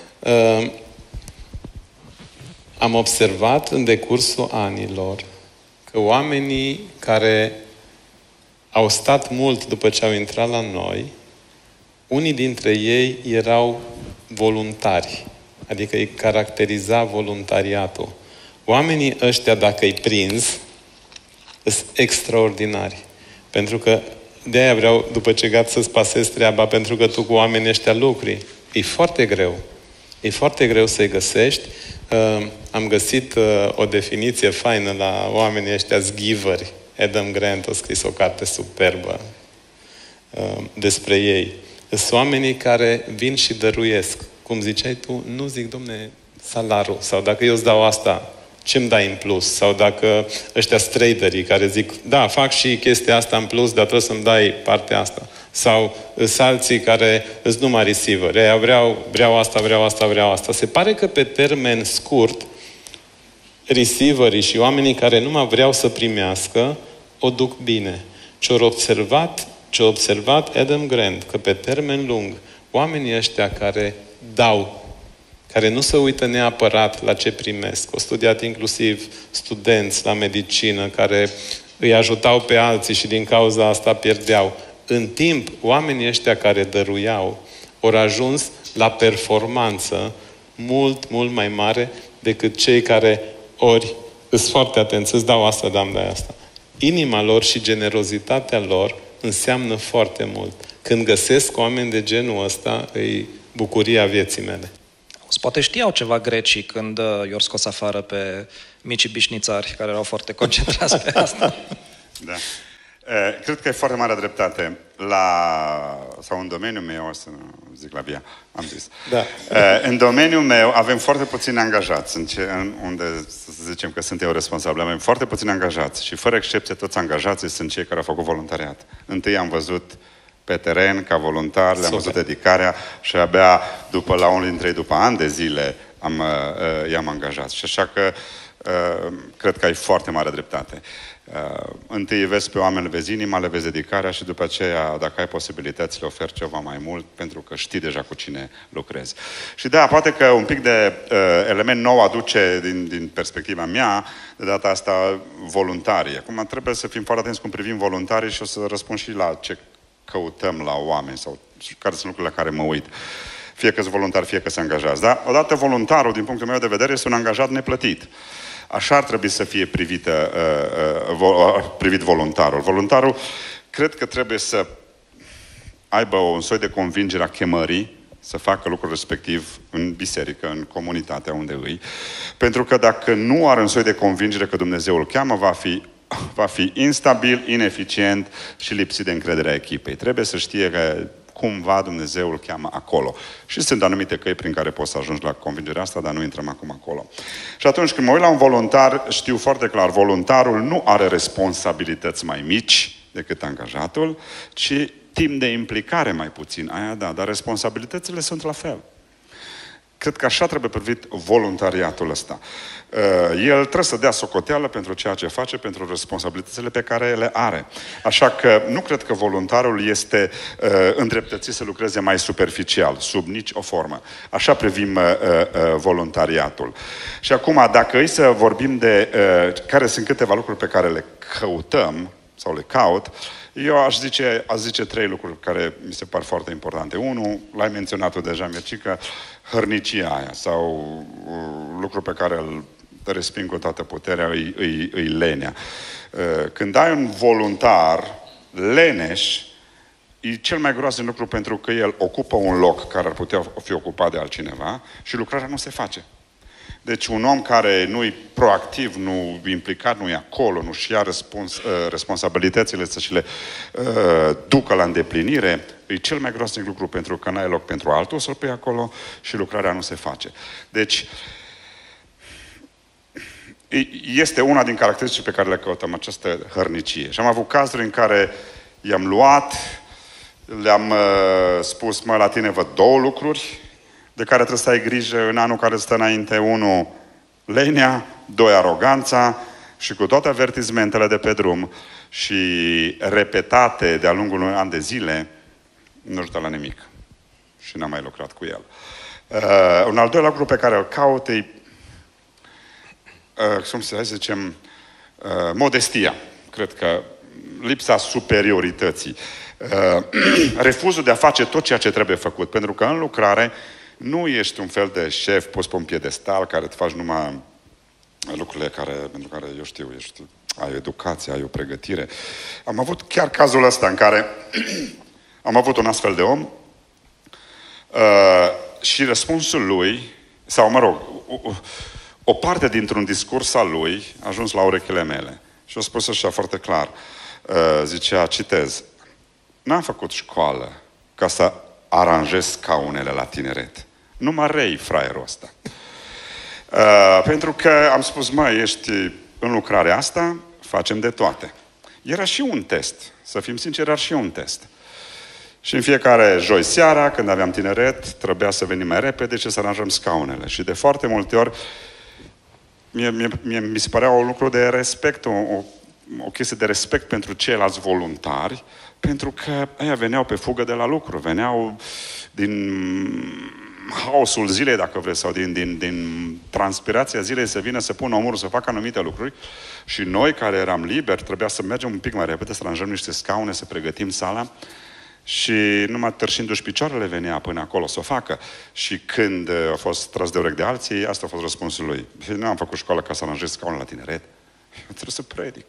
Am observat în decursul anilor că oamenii care au stat mult după ce au intrat la noi, unii dintre ei erau voluntari, adică îi caracteriza voluntariatul. Oamenii ăștia, dacă îi prinzi, sunt extraordinari. Pentru că de-aia vreau, după ce gata, să-ți pasezi treaba, pentru că tu cu oamenii ăștia lucri. E foarte greu. E foarte greu să-i găsești. Am găsit o definiție faină la oamenii ăștia zghivări. Adam Grant a scris o carte superbă despre ei. Sunt oamenii care vin și dăruiesc. Cum ziceai tu, nu zic, domne, salariul. Sau dacă eu îți dau asta, ce-mi dai în plus? Sau dacă ăștia traderii care zic, da, fac și chestia asta în plus, dar trebuie să-mi dai partea asta. Sau alții care îți numai receiver. Vreau asta. Se pare că pe termen scurt, receiverii și oamenii care numai vreau să primească, o duc bine. Ce-a observat Adam Grant, că pe termen lung, oamenii ăștia care dau, care nu se uită neapărat la ce primesc. Au studiat inclusiv studenți la medicină care îi ajutau pe alții și din cauza asta pierdeau. În timp, oamenii ăștia care dăruiau au ajuns la performanță mult, mult mai mare decât cei care ori îs foarte atenți, îți dau asta, dai asta. Inima lor și generozitatea lor înseamnă foarte mult. Când găsesc oameni de genul ăsta, e bucuria vieții mele. Poate știau ceva grecii când i-au scos afară pe micii bișnițari care erau foarte concentrați pe asta. Da. Cred că e foarte mare dreptate sau în domeniul meu, o să zic la Bia, am zis. Da. În domeniul meu avem foarte puțini angajați, unde să zicem că sunt eu responsabil. Avem foarte puțini angajați și fără excepție toți angajații sunt cei care au făcut voluntariat. Întâi am văzut pe teren, ca voluntar, le-am văzut dedicarea și abia la unul dintre ei, după ani de zile, i-am angajat. Și așa că cred că ai foarte mare dreptate. Întâi vezi pe oameni, le vezi inima, le vezi dedicarea și după aceea, dacă ai posibilități, le oferi ceva mai mult, pentru că știi deja cu cine lucrezi. Și da, poate că un pic de element nou aduce din perspectiva mea, de data asta, voluntarii. Acum trebuie să fim foarte atenți cum privim voluntarii și o să răspund și la ce căutăm la oameni sau care sunt lucrurile la care mă uit. Fie că sunt voluntari, fie că sunt angajați. Da? Odată voluntarul, din punctul meu de vedere, este un angajat neplătit. Așa ar trebui să fie privit voluntarul. Voluntarul cred că trebuie să aibă un soi de convingere a chemării, să facă lucrul respectiv în biserică, în comunitatea unde îi. Pentru că dacă nu are un soi de convingere că Dumnezeu îl cheamă, va fi instabil, ineficient și lipsit de încrederea echipei. Trebuie să știe că cumva Dumnezeu îl cheamă acolo. Și sunt anumite căi prin care poți să ajungi la convingerea asta, dar nu intrăm acum acolo. Și atunci când mă uit la un voluntar, știu foarte clar, voluntarul nu are responsabilități mai mici decât angajatul, ci timp de implicare mai puțin. Aia da, dar responsabilitățile sunt la fel. Cred că așa trebuie privit voluntariatul ăsta. El trebuie să dea socoteală pentru ceea ce face, pentru responsabilitățile pe care le are. Așa că nu cred că voluntarul este îndreptățit să lucreze mai superficial, sub nici o formă. Așa privim voluntariatul. Și acum, dacă îi să vorbim de care sunt câteva lucruri pe care le căutăm, sau le caut, eu aș zice 3 lucruri care mi se par foarte importante. Unu, l-ai menționat-o deja, Mircica, hărnicia aia, sau lucru pe care îl resping cu toată puterea, îi lenea. Când ai un voluntar leneș, e cel mai groaznic lucru pentru că el ocupă un loc care ar putea fi ocupat de altcineva și lucrarea nu se face. Deci un om care nu-i proactiv, nu implicat, nu e acolo, nu-și ia responsabilitățile să și le ducă la îndeplinire, e cel mai groaznic lucru pentru că n-ai loc pentru altul să-l pui acolo și lucrarea nu se face. Deci este una din caracteristicile pe care le căutăm, această hărnicie. Și am avut cazuri în care i-am luat, le-am spus, la tine văd 2 lucruri de care trebuie să ai grijă în anul care stă înainte. 1, lenea, 2, aroganța și cu toate avertizmentele de pe drum și repetate de-a lungul unui an de zile, nu ajută la nimic. Și n-am mai lucrat cu el. Un al doilea lucru pe care îl caut e, cum să zicem, modestia. Cred că lipsa superiorității. Refuzul de a face tot ceea ce trebuie făcut. Pentru că în lucrare nu ești un fel de șef pus pe un piedestal care îți faci numai lucrurile pentru care, eu știu, ai o educație, ai o pregătire. Am avut chiar cazul ăsta în care am avut un astfel de om și răspunsul lui, sau mă rog, o parte dintr-un discurs al lui a ajuns la urechile mele. Și a spus așa foarte clar. Zicea, citez, n-am făcut școală ca să aranjez scaunele la tineret. Numai rei fraierul ăsta. Pentru că am spus, măi, ești în lucrarea asta, facem de toate. Era și un test. Să fim sinceri, era și un test. Și în fiecare joi seara, când aveam tineret, trebuia să venim mai repede și să aranjăm scaunele. Și de foarte multe ori, mi se părea un lucru de respect, o chestie de respect pentru ceilalți voluntari, pentru că ăia veneau pe fugă de la lucru, veneau din haosul zilei, dacă vreți, sau din transpirația zilei să vină să pună omorul, să facă anumite lucruri. Și noi, care eram liberi, trebuia să mergem un pic mai repede, să aranjăm niște scaune, să pregătim sala. Și numai târșindu-și picioarele venea până acolo să o facă. Și când a fost tras de urechi de alții, asta a fost răspunsul lui. Nu am făcut școală ca să aranjez scaune la tineret. Trebuie să predic.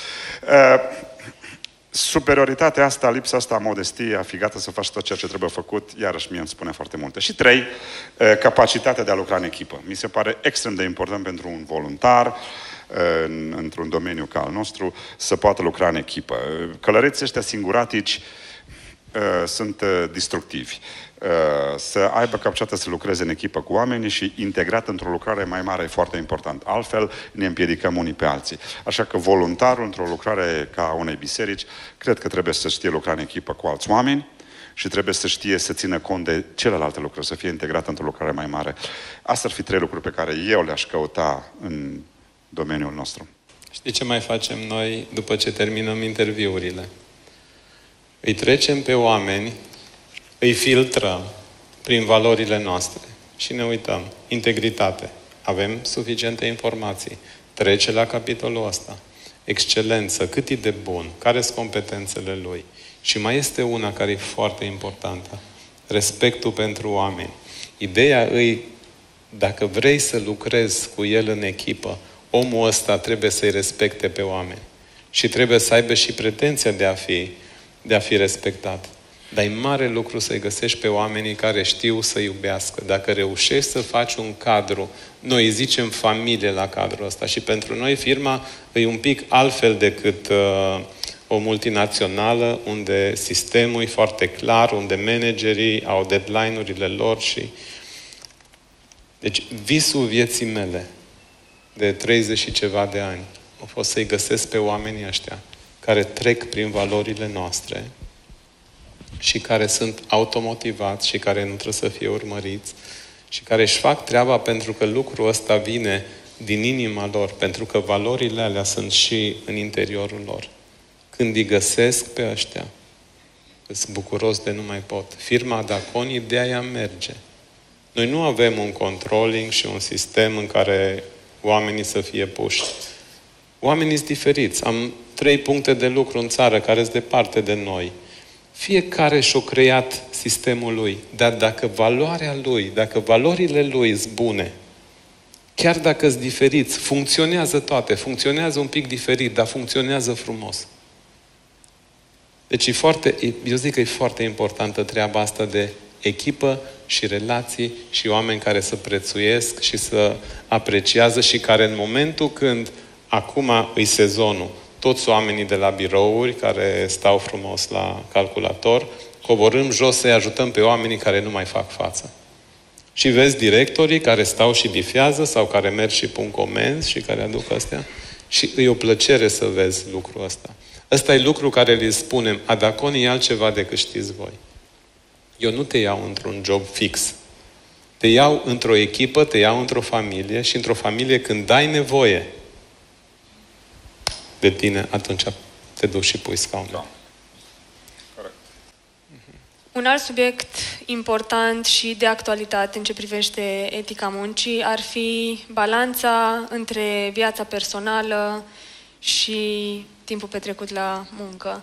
Superioritatea asta, lipsa asta a modestiei, a fi gata să faci tot ceea ce trebuie făcut, iarăși mie îmi spune foarte multe. Și 3, capacitatea de a lucra în echipă. Mi se pare extrem de important pentru un voluntar, într-un domeniu ca al nostru, să poată lucra în echipă. Călăreții ăștia singuratici sunt destructivi. Să aibă capacitatea să lucreze în echipă cu oamenii și integrat într-o lucrare mai mare e foarte important. Altfel ne împiedicăm unii pe alții. Așa că voluntarul într-o lucrare ca unei biserici, cred că trebuie să știe lucra în echipă cu alți oameni și trebuie să știe să țină cont de celelalte lucruri, să fie integrat într-o lucrare mai mare. Astea ar fi 3 lucruri pe care eu le-aș căuta în domeniul nostru. Știi ce mai facem noi după ce terminăm interviurile? Îi trecem pe oameni, îi filtrăm prin valorile noastre și ne uităm. Integritate. Avem suficiente informații. Trece la capitolul ăsta. Excelență. Cât e de bun? Care sunt competențele lui? Și mai este una care e foarte importantă. Respectul pentru oameni. Ideea îi, dacă vrei să lucrezi cu el în echipă, omul ăsta trebuie să-i respecte pe oameni. Și trebuie să aibă și pretenția de a fi respectat. Dar e mare lucru să-i găsești pe oamenii care știu să iubească. Dacă reușești să faci un cadru, noi zicem familie la cadrul ăsta și pentru noi firma e un pic altfel decât o multinațională unde sistemul e foarte clar, unde managerii au deadline-urile lor și... Deci visul vieții mele de 30 și ceva de ani a fost să-i găsesc pe oamenii ăștia care trec prin valorile noastre și care sunt automotivați și care nu trebuie să fie urmăriți și care își fac treaba pentru că lucrul ăsta vine din inima lor, pentru că valorile alea sunt și în interiorul lor. Când îi găsesc pe ăștia, sunt bucuros de nu mai pot. Firma Daconi, de aia merge. Noi nu avem un controlling și un sistem în care oamenii să fie puși. Oamenii sunt diferiți. Am 3 puncte de lucru în țară care sunt departe de noi. Fiecare și-a creat sistemul lui. Dar dacă valoarea lui, dacă valorile lui sunt bune, chiar dacă sunt diferiți, funcționează toate. Funcționează un pic diferit, dar funcționează frumos. Deci eu zic că e foarte importantă treaba asta de echipă și relații și oameni care să prețuiesc și să apreciază și care în momentul când acum e sezonul, toți oamenii de la birouri care stau frumos la calculator, coborâm jos să-i ajutăm pe oamenii care nu mai fac față. Și vezi directorii care stau și bifează sau care merg și pun comenzi și care aduc astea. Și e o plăcere să vezi lucrul ăsta. Ăsta e lucru care le spunem, Adaconi e altceva decât știți voi. Eu nu te iau într-un job fix. Te iau într-o echipă, te iau într-o familie și într-o familie când ai nevoie de tine, atunci te duci și pui scaunul. Da. Un alt subiect important și de actualitate în ce privește etica muncii ar fi balanța între viața personală și timpul petrecut la muncă.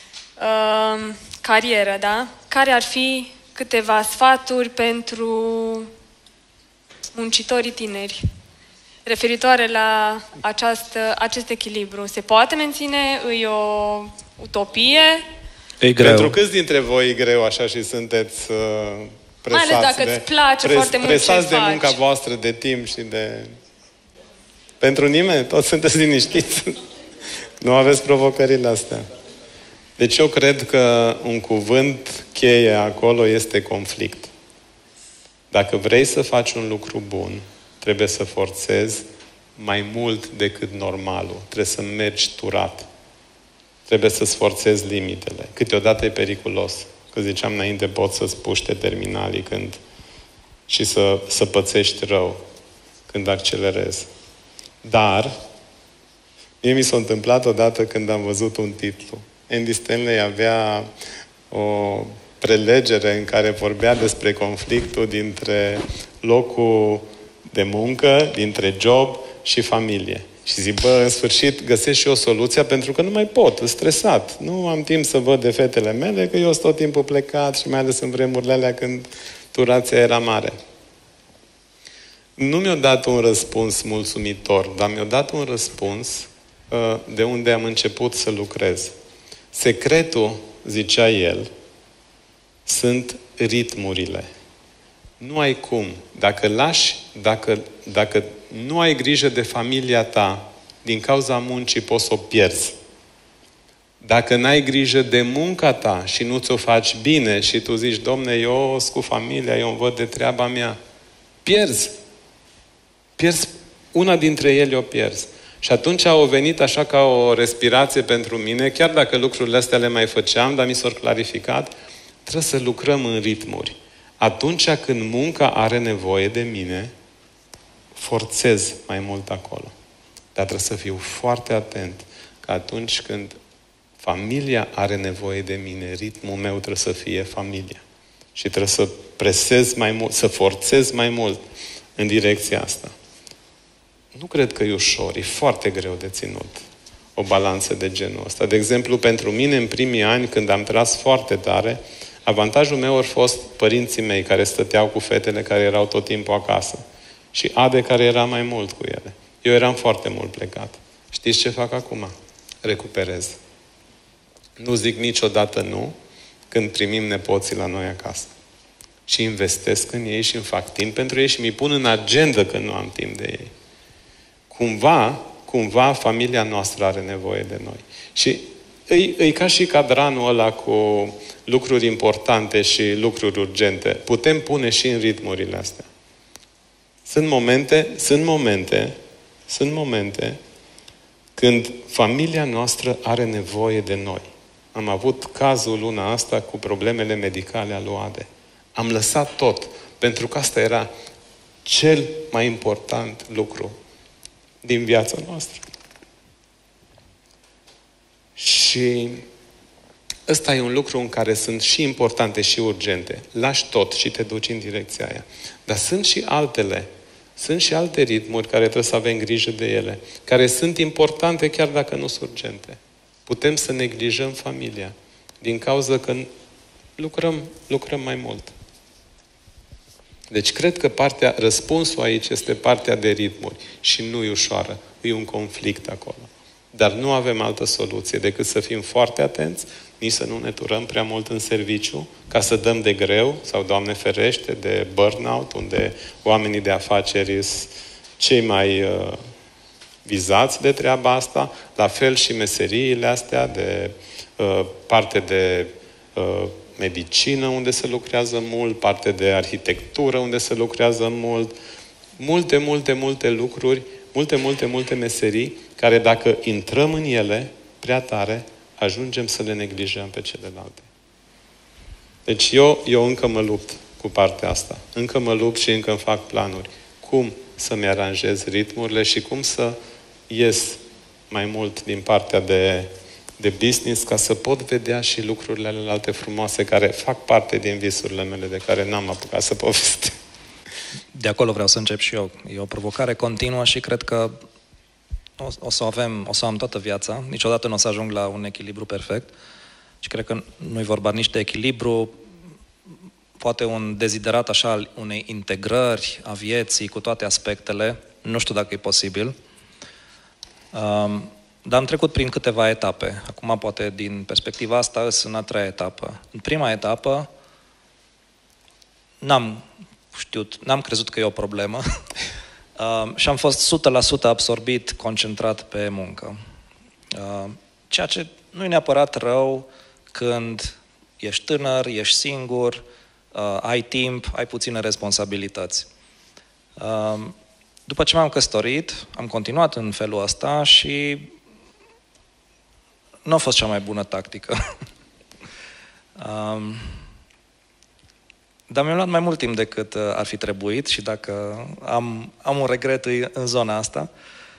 Carieră, da? Care ar fi câteva sfaturi pentru muncitorii tineri referitoare la acest echilibru? Se poate menține? E o utopie? E greu. Pentru câți dintre voi e greu așa și sunteți presați? Mai ales dacă îți place foarte mult ce presați de faci. munca voastră, de timp și de... Pentru nimeni? Toți sunteți liniștiți? Nu aveți provocările astea. Deci eu cred că un cuvânt cheie acolo este conflict. Dacă vrei să faci un lucru bun, trebuie să forțezi mai mult decât normalul. Trebuie să mergi turat. Trebuie să-ți forțezi limitele. Câteodată e periculos. Că ziceam înainte, poți să-ți puște terminalii și să pățești rău când accelerezi. Dar, mie mi s-a întâmplat odată când am văzut un titlu. Andy Stanley avea o prelegere în care vorbea despre conflictul dintre locul de muncă, dintre job și familie. Și zic, în sfârșit găsesc și o soluție pentru că nu mai pot, sunt stresat. Nu am timp să văd de fetele mele, că eu sunt tot timpul plecat și mai ales în vremurile alea când turația era mare. Nu mi-a dat un răspuns mulțumitor, dar mi-a dat un răspuns de unde am început să lucrez. Secretul, zicea el, sunt ritmurile. Nu ai cum. Dacă nu ai grijă de familia ta, din cauza muncii poți să o pierzi. Dacă n-ai grijă de munca ta și nu ți-o faci bine și tu zici, Domne, eu sunt cu familia, eu îmi văd de treaba mea, pierzi. Pierzi. Una dintre ele o pierzi. Și atunci au venit așa ca o respirație pentru mine, chiar dacă lucrurile astea le mai făceam, dar mi s-au clarificat, trebuie să lucrăm în ritmuri. Atunci când munca are nevoie de mine, forțez mai mult acolo. Dar trebuie să fiu foarte atent că atunci când familia are nevoie de mine, ritmul meu trebuie să fie familia. Și trebuie să presez mai mult, să forțez mai mult în direcția asta. Nu cred că e ușor, e foarte greu de ținut o balanță de genul ăsta. De exemplu, pentru mine, în primii ani, când am tras foarte tare, avantajul meu a fost părinții mei care stăteau cu fetele care erau tot timpul acasă. Și Ade care era mai mult cu ele. Eu eram foarte mult plecat. Știți ce fac acum? Recuperez. Nu zic niciodată nu când primim nepoții la noi acasă. Și investesc în ei și îmi fac timp pentru ei și mi pun în agenda că nu am timp de ei. Cumva familia noastră are nevoie de noi. Și e ca și cadranul ăla cu lucruri importante și lucruri urgente. Putem pune și în ritmurile astea. Sunt momente când familia noastră are nevoie de noi. Am avut cazul luna asta cu problemele medicale ale lui Ade. Am lăsat tot, pentru că asta era cel mai important lucru din viața noastră. Și ăsta e un lucru în care sunt și importante și urgente. Lași tot și te duci în direcția aia. Dar sunt și altele. Sunt și alte ritmuri care trebuie să avem grijă de ele, care sunt importante chiar dacă nu sunt urgente. Putem să neglijăm familia din cauza că lucrăm mai mult. Deci cred că răspunsul aici este partea de ritmuri și nu e ușoară. E un conflict acolo. Dar nu avem altă soluție decât să fim foarte atenți, nici să nu ne turăm prea mult în serviciu, ca să dăm de greu, sau, Doamne ferește, de burnout, unde oamenii de afaceri sunt cei mai vizați de treaba asta, la fel și meseriile astea, de parte de medicină, unde se lucrează mult, parte de arhitectură, unde se lucrează mult, multe lucruri, multe meserii, care dacă intrăm în ele prea tare, ajungem să le neglijăm pe celelalte. Deci eu încă mă lupt cu partea asta. Încă mă lupt și încă îmi fac planuri. Cum să-mi aranjez ritmurile și cum să ies mai mult din partea de business ca să pot vedea și lucrurile alte frumoase care fac parte din visurile mele de care n-am apucat să povestesc. De acolo vreau să încep și eu. E o provocare continuă și cred că o să am toată viața. Niciodată nu o să ajung la un echilibru perfect. Și cred că nu e vorba nici de echilibru, poate un deziderat așa al unei integrări a vieții cu toate aspectele. Nu știu dacă e posibil. Dar am trecut prin câteva etape. Acum, poate, din perspectiva asta, sunt în a treia etapă. În prima etapă, n-am crezut că e o problemă și am fost 100% absorbit, concentrat pe muncă. Ceea ce nu e neapărat rău când ești tânăr, ești singur, ai timp, ai puține responsabilități. După ce m-am căsătorit, am continuat în felul ăsta și nu a fost cea mai bună tactică. Dar mi-a luat mai mult timp decât ar fi trebuit și dacă am un regret în zona asta.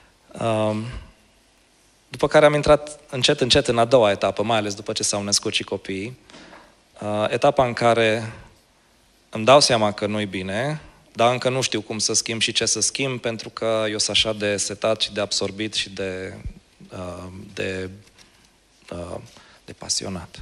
După care am intrat încet în a doua etapă, mai ales după ce s-au născut și copiii. Etapa în care îmi dau seama că nu-i bine, dar încă nu știu cum să schimb și ce să schimb, pentru că eu sunt așa de setat și de absorbit și de pasionat.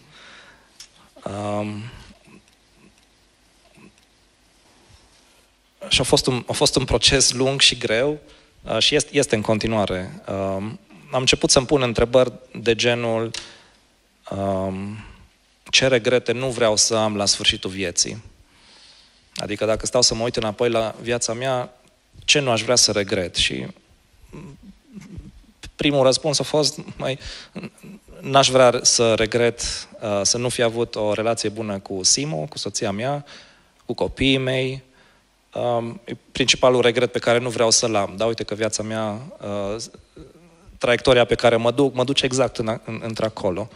Și a fost un proces lung și greu și este în continuare. Am început să-mi pun întrebări de genul ce regrete nu vreau să am la sfârșitul vieții. Adică dacă stau să mă uit înapoi la viața mea, ce nu aș vrea să regret? Și primul răspuns a fost, n-aș vrea să regret să nu fi avut o relație bună cu Simo, cu soția mea, cu copiii mei. Principalul regret pe care nu vreau să-l am. Da, uite că viața mea, traiectoria pe care mă duce exact într-acolo.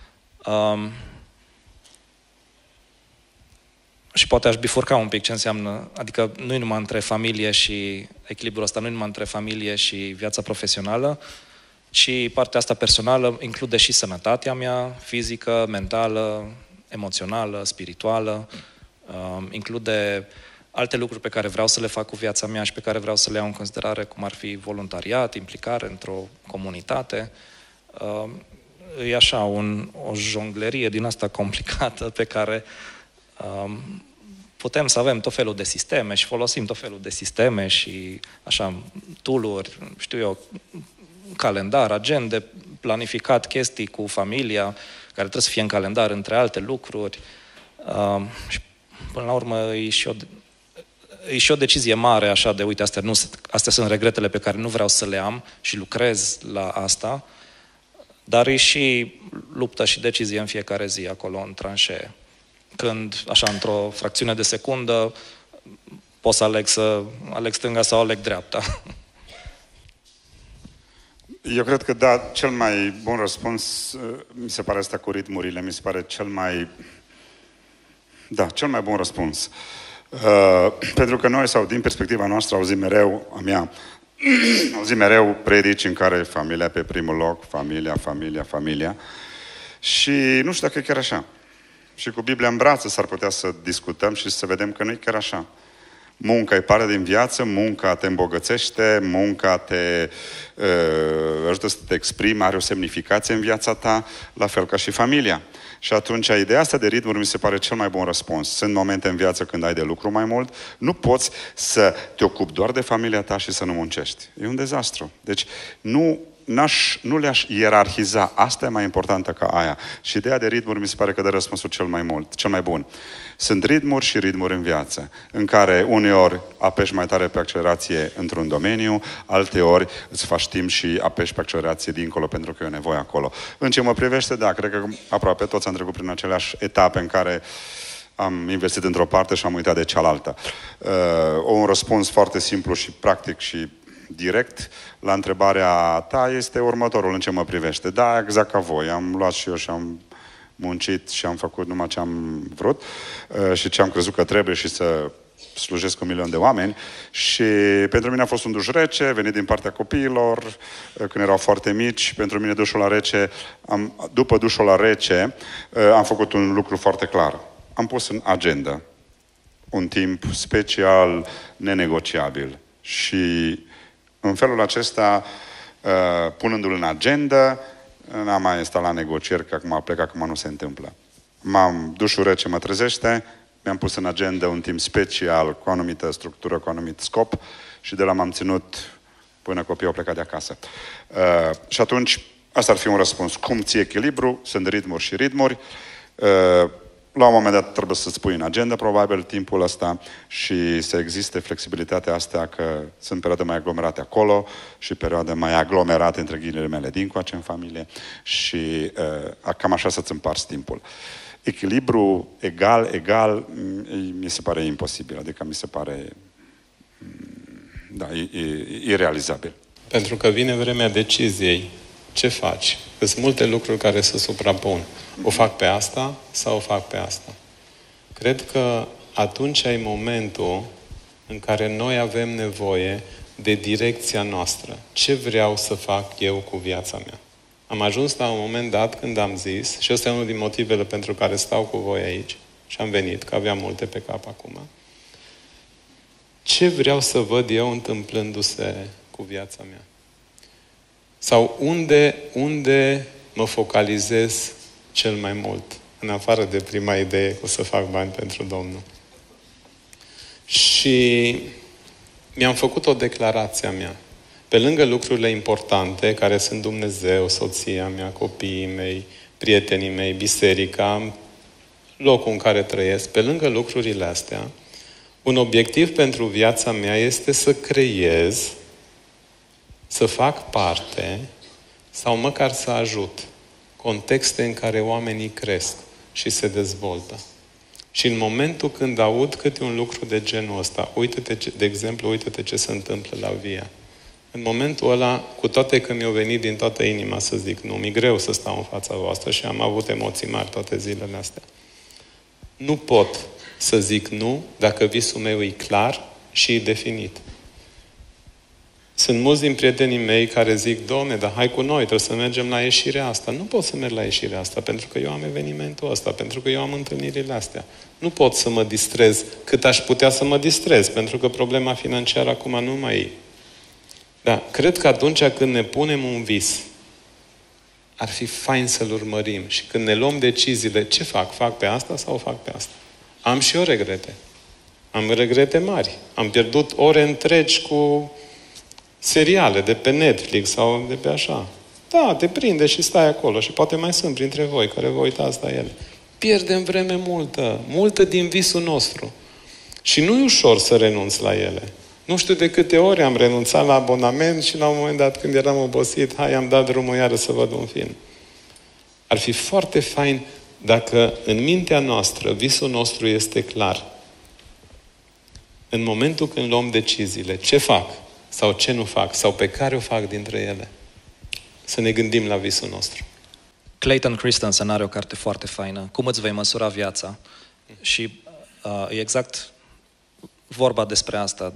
Și poate aș bifurca un pic ce înseamnă, adică nu numai între familie și echilibrul ăsta, nu numai între familie și viața profesională, ci partea asta personală include și sănătatea mea, fizică, mentală, emoțională, spirituală, include alte lucruri pe care vreau să le fac cu viața mea și pe care vreau să le iau în considerare, cum ar fi voluntariat, implicare într-o comunitate. E așa o jonglerie din asta complicată pe care putem să avem tot felul de sisteme și folosim tot felul de sisteme și așa tool-uri, știu eu, calendar, agende, planificat chestii cu familia, care trebuie să fie în calendar între alte lucruri. Și până la urmă e și o decizie mare așa de, uite, astea sunt regretele pe care nu vreau să le am și lucrez la asta, dar e și luptă și decizie în fiecare zi acolo în tranșee. Când, așa, într-o fracțiune de secundă, pot să aleg stânga sau aleg dreapta. Eu cred că, da, cel mai bun răspuns, mi se pare asta cu ritmurile, mi se pare cel mai bun răspuns. Pentru că noi, sau din perspectiva noastră, auzim mereu predici în care familia pe primul loc, familia. Și nu știu dacă e chiar așa. Și cu Biblia în brațe s-ar putea să discutăm și să vedem că nu e chiar așa. Munca e parte din viață, munca te îmbogățește, munca te ajută să te exprimi, are o semnificație în viața ta, la fel ca și familia. Și atunci, ideea asta de ritmuri mi se pare cel mai bun răspuns. Sunt momente în viață când ai de lucru mai mult, nu poți să te ocupi doar de familia ta și să nu muncești. E un dezastru. Deci, nu le-aș ierarhiza. Asta e mai importantă ca aia. Și ideea de ritmuri mi se pare că dă răspunsul cel mai bun. Sunt ritmuri și ritmuri în viață, în care uneori apeși mai tare pe accelerație într-un domeniu, alteori îți faci timp și apeși pe accelerație dincolo pentru că e o nevoie acolo. În ce mă privește, da, cred că aproape toți am trecut prin aceleași etape în care am investit într-o parte și am uitat de cealaltă. Un răspuns foarte simplu și practic și direct la întrebarea ta este următorul în ce mă privește. Da, exact ca voi. Am luat și eu și am muncit și am făcut numai ce am vrut și ce am crezut că trebuie și să slujesc 1 milion de oameni. Și pentru mine a fost un duș rece, venit din partea copiilor, când erau foarte mici. Pentru mine dușul la rece, după dușul la rece, am făcut un lucru foarte clar. Am pus în agenda un timp special, nenegociabil. Și în felul acesta, punându-l în agenda, n-am mai stat la negocieri, că acum plec, acum nu se întâmplă. Dușul rece mă trezește, mi-am pus în agenda un timp special, cu o anumită structură, cu un anumit scop și de la m-am ținut până copiii au plecat de acasă. Și atunci, asta ar fi un răspuns. Cum ții echilibru? Sunt ritmuri și ritmuri. La un moment dat trebuie să-ți pui în agenda, probabil, timpul ăsta și să existe flexibilitatea asta că sunt perioade mai aglomerate acolo și perioade mai aglomerate, între ghilimele mele, dincoace în familie și cam așa să-ți împarți timpul. Echilibru egal, mi se pare imposibil, adică mi se pare Da, e irealizabil. Pentru că vine vremea deciziei. Ce faci? Sunt multe lucruri care se suprapun. O fac pe asta sau o fac pe asta? Cred că atunci e momentul în care noi avem nevoie de direcția noastră. Ce vreau să fac eu cu viața mea? Am ajuns la un moment dat când am zis, și ăsta e unul din motivele pentru care stau cu voi aici, și am venit, că aveam multe pe cap acum. Ce vreau să văd eu întâmplându-se cu viața mea? Sau unde mă focalizez cel mai mult? În afară de prima idee că o să fac bani pentru Domnul. Și mi-am făcut o declarație a mea. Pe lângă lucrurile importante, care sunt Dumnezeu, soția mea, copiii mei, prietenii mei, biserica, locul în care trăiesc, pe lângă lucrurile astea, un obiectiv pentru viața mea este să creez, să fac parte sau măcar să ajut contexte în care oamenii cresc și se dezvoltă. Și în momentul când aud câte un lucru de genul ăsta, de exemplu, uite-te ce se întâmplă la Via. În momentul ăla, cu toate că mi-a venit din toată inima să zic nu, mi-e greu să stau în fața voastră și am avut emoții mari toate zilele astea. Nu pot să zic nu dacă visul meu e clar și e definit. Sunt mulți din prietenii mei care zic, Doamne, dar hai cu noi, trebuie să mergem la ieșirea asta. Nu pot să merg la ieșirea asta, pentru că eu am evenimentul ăsta, pentru că eu am întâlnirile astea. Nu pot să mă distrez cât aș putea să mă distrez, pentru că problema financiară acum nu mai e. Da, cred că atunci când ne punem un vis, ar fi fain să-l urmărim. Și când ne luăm deciziile, ce fac? Fac pe asta sau fac pe asta? Am și eu regrete. Am regrete mari. Am pierdut ore întregi cu seriale de pe Netflix sau de pe așa. Da, te prinde și stai acolo și poate mai sunt printre voi care vă uitați la ele. Pierdem vreme multă din visul nostru. Și nu e ușor să renunți la ele. Nu știu de câte ori am renunțat la abonament și la un moment dat când eram obosit, am dat drumul iară să văd un film. Ar fi foarte fain dacă în mintea noastră visul nostru este clar. În momentul când luăm deciziile, ce fac sau ce nu fac sau pe care o fac dintre ele, să ne gândim la visul nostru. Clayton Christensen are o carte foarte faină, Cum îți vei măsura viața. Și e exact vorba despre asta,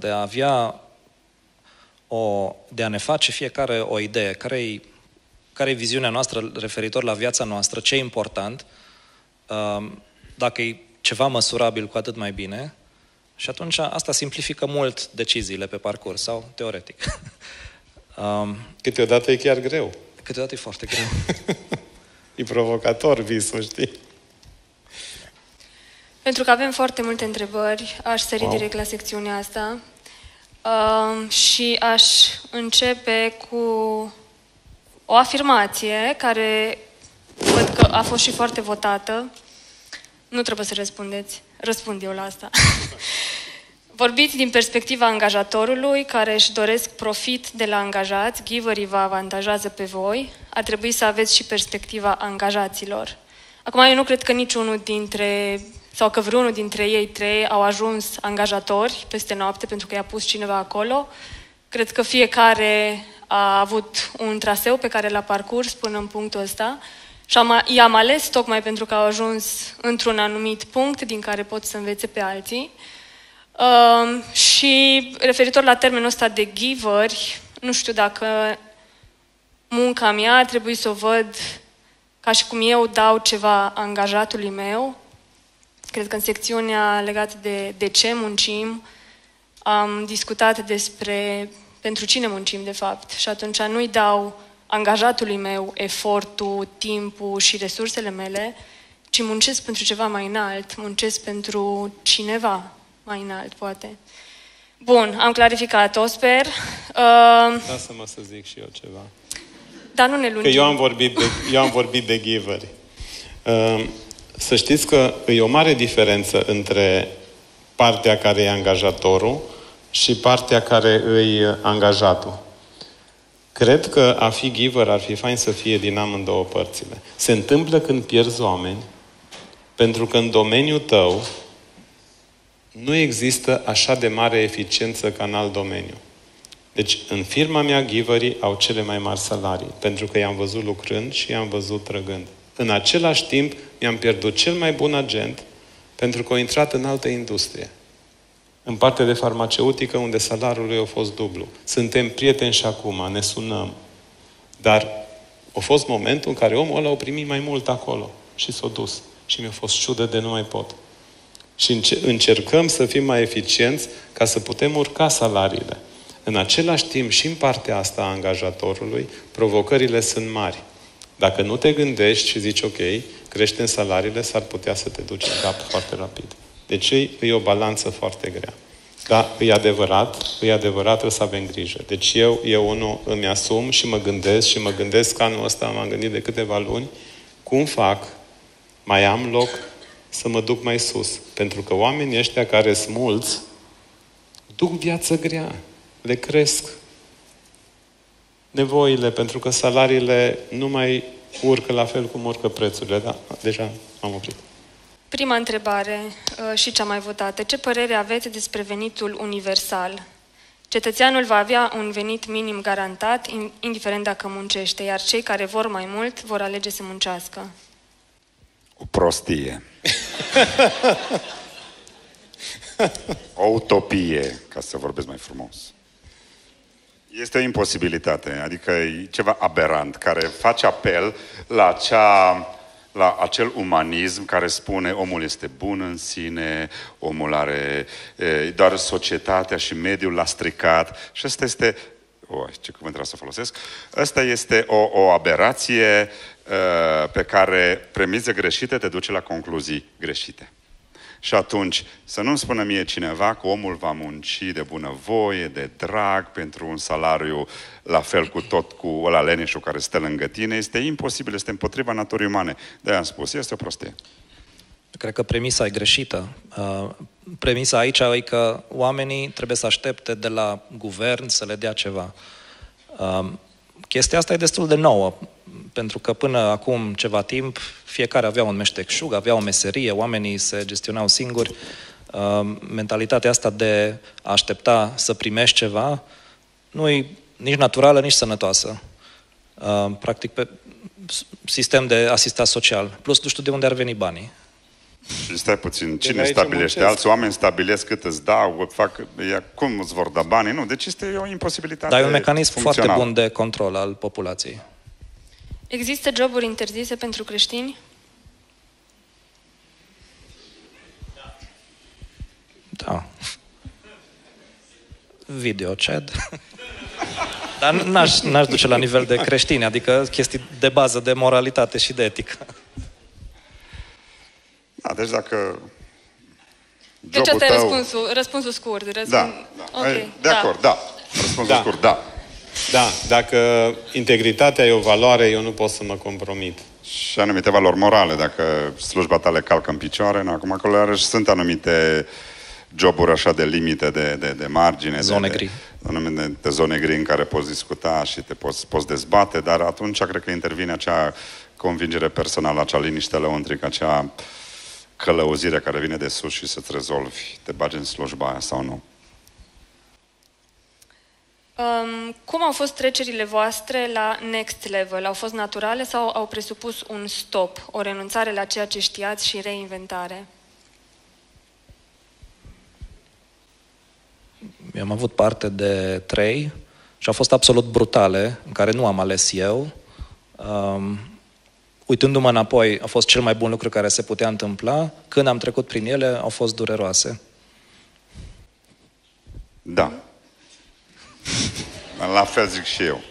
de a ne face fiecare o idee, care e viziunea noastră referitor la viața noastră, ce e important, dacă e ceva măsurabil, cu atât mai bine, și atunci asta simplifică mult deciziile pe parcurs, sau teoretic. Câteodată e chiar greu. Câteodată e foarte greu. E provocator visul, știi? Pentru că avem foarte multe întrebări, aș sări direct la secțiunea asta și aș începe cu o afirmație care văd că a fost și foarte votată. Nu trebuie să răspundeți. Răspund eu la asta. Vorbiți din perspectiva angajatorului care își doresc profit de la angajați, giverii vă avantajează pe voi, ar trebui să aveți și perspectiva angajaților. Acum, eu nu cred că niciunul dintre, sau că vreunul dintre ei trei au ajuns angajatori peste noapte pentru că i-a pus cineva acolo. Cred că fiecare a avut un traseu pe care l-a parcurs până în punctul ăsta și i-am ales tocmai pentru că au ajuns într-un anumit punct din care pot să învețe pe alții. Și referitor la termenul ăsta de giveri, nu știu dacă munca mea ar trebui să o văd ca și cum eu dau ceva angajatului meu. Cred că în secțiunea legată de ce muncim am discutat despre pentru cine muncim de fapt și atunci nu-i dau angajatului meu efortul, timpul și resursele mele, ci muncesc pentru ceva mai înalt, muncesc pentru cineva mai înalt, poate. Bun, am clarificat-o, sper. Lasă-mă să zic și eu ceva. Dar nu ne lungim. Că eu am vorbit de giveri. Să știți că e o mare diferență între partea care e angajatorul și partea care e angajatul. Cred că a fi giver ar fi fain să fie din amândouă părțile. Se întâmplă când pierzi oameni, pentru că în domeniul tău nu există așa de mare eficiență ca în alt domeniu. Deci, în firma mea, giverii au cele mai mari salarii, pentru că i-am văzut lucrând și i-am văzut trăgând. În același timp, mi-am pierdut cel mai bun agent, pentru că a intrat în altă industrie. În partea de farmaceutică, unde salariul lui a fost dublu. Suntem prieteni și acum, ne sunăm. Dar a fost momentul în care omul ăla a primit mai mult acolo și s-a dus. Și mi-a fost ciudă de nu mai pot. Și încercăm să fim mai eficienți ca să putem urca salariile. În același timp, și în partea asta a angajatorului, provocările sunt mari. Dacă nu te gândești și zici, ok, creștem salariile, s-ar putea să te duci în cap foarte rapid. Deci e o balanță foarte grea. Dar e adevărat, trebuie să avem grijă. Deci eu unul îmi asum și mă gândesc că anul ăsta m-am gândit de câteva luni, cum fac, mai am loc să mă duc mai sus. Pentru că oamenii ăștia care sunt mulți, duc viață grea, le cresc nevoile, pentru că salariile nu mai urcă la fel cum urcă prețurile. Da, deja am oprit. Prima întrebare și cea mai votată. Ce părere aveți despre venitul universal? Cetățeanul va avea un venit minim garantat, indiferent dacă muncește, iar cei care vor mai mult vor alege să muncească. O prostie. O utopie, ca să vorbesc mai frumos. Este o imposibilitate, adică e ceva aberant, care face apel la acel umanism care spune omul este bun în sine, omul are doar societatea și mediul l-a stricat. Și asta este, ce cuvânt trebuie să folosesc, asta este o aberație pe care premize greșite te duce la concluzii greșite. Și atunci, să nu-mi spună mie cineva că omul va munci de bunăvoie, de drag, pentru un salariu la fel cu ăla leneșul care stă lângă tine. Este imposibil, este împotriva naturii umane. De-aia am spus, este o prostie. Cred că premisa e greșită. Premisa aici e că oamenii trebuie să aștepte de la guvern să le dea ceva. Chestia asta e destul de nouă, pentru că până acum ceva timp fiecare avea un meșteșug, avea o meserie, oamenii se gestionau singuri. Mentalitatea asta de a aștepta să primești ceva nu e nici naturală, nici sănătoasă. Practic pe sistem de asistat social. Plus nu știu de unde ar veni banii. Și stai puțin, cine stabilește? Alți oameni stabilesc cât îți dau, cum îți vor da banii? Nu, deci este o imposibilitate. Dar e un mecanism foarte bun de control al populației. Există joburi interzise pentru creștini? Da. Video chat. Dar n-aș duce la nivel de creștini, adică chestii de bază de moralitate și de etică. Da, deci dacă... Deci asta e răspunsul scurt. Da. Okay. De acord, da. Răspunsul scurt, da. Da, dacă integritatea e o valoare, eu nu pot să mă compromit. Și anumite valori morale, dacă slujba ta le calcă în picioare, acum acolo sunt anumite joburi așa de limite, de margine. Zone gri. De zone gri în care poți discuta și te poți dezbate, dar atunci cred că intervine acea convingere personală, acea liniște lăuntrică, acea călăuzire care vine de sus și să-ți rezolvi, te bagi în slujba aia sau nu. Cum au fost trecerile voastre la next level? Au fost naturale sau au presupus un stop, o renunțare la ceea ce știați și reinventare? Eu am avut parte de 3 și au fost absolut brutale, în care nu am ales eu. Uitându-mă înapoi, a fost cel mai bun lucru care se putea întâmpla. Când am trecut prin ele, au fost dureroase. Da. La fel zic și eu.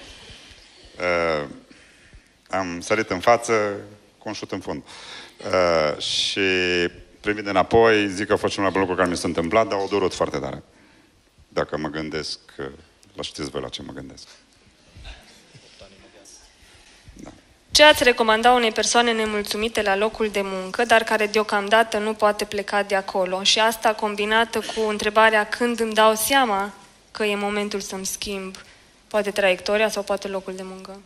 Am sărit în față cu un șut în fund. Și privind înapoi, zic că a fost cel mai bun lucru care mi s-a întâmplat, dar au durut foarte tare. Dacă mă gândesc, știți voi la ce mă gândesc. Da. Ce ați recomanda unei persoane nemulțumite la locul de muncă, dar care deocamdată nu poate pleca de acolo? Și asta combinată cu întrebarea când îmi dau seama că e momentul să-mi schimb poate traiectoria sau poate locul de muncă?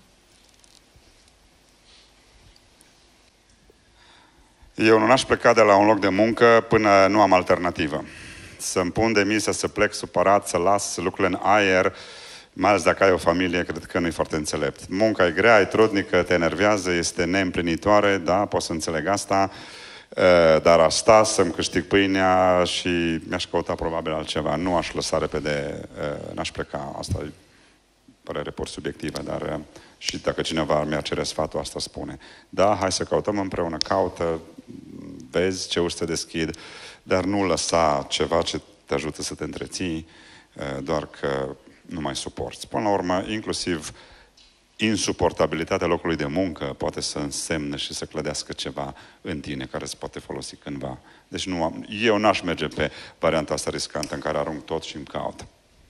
Eu nu aș pleca de la un loc de muncă până nu am alternativă. Să-mi pun demisia, să plec supărat, să las lucrurile în aer Mai ales dacă ai o familie, cred că nu e foarte înțelept. Munca e grea, e trudnică, te enervează, este neîmplinitoare, da, pot să înțeleg asta, dar a sta să-mi câștig pâinea și mi-aș căuta probabil altceva. Nu aș lăsa repede, n-aș pleca. Asta e părere pur subiectivă, dar și dacă cineva mi-ar cere sfatul, asta spune. Da, hai să căutăm împreună, caută, vezi ce uși să deschid, dar nu lăsa ceva ce te ajută să te întreții, doar că nu mai suporți. Până la urmă, inclusiv insuportabilitatea locului de muncă poate să însemne și să clădească ceva în tine care se poate folosi cândva. Deci eu n-aș merge pe varianta asta riscantă în care arunc tot și îmi caut.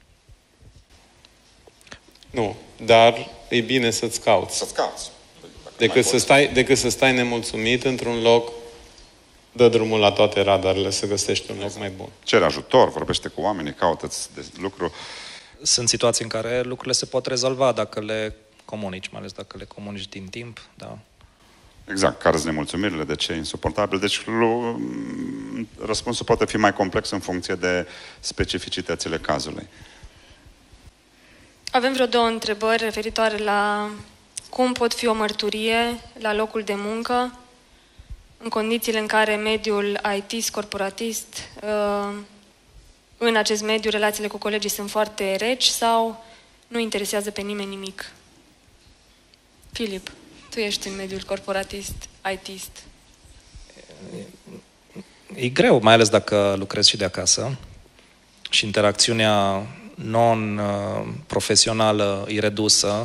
Nu, dar e bine să-ți cauți. Să-ți cauți. Decât să stai nemulțumit într-un loc, dă drumul la toate radarele să găsești un loc mai bun. Cere ajutor, vorbește cu oamenii, caută-ți de lucru. Sunt situații în care lucrurile se pot rezolva dacă le comunici, mai ales dacă le comunici din timp, da. Exact, care sunt nemulțumirile, de ce e insuportabil. Deci răspunsul poate fi mai complex în funcție de specificitățile cazului. Avem vreo 2 întrebări referitoare la cum pot fi o mărturie la locul de muncă în condițiile în care mediul IT corporatist, în acest mediu, relațiile cu colegii sunt foarte reci sau nu interesează pe nimeni nimic. Filip, tu ești în mediul corporatist, IT-ist. E greu, mai ales dacă lucrezi și de acasă și interacțiunea non-profesională e redusă.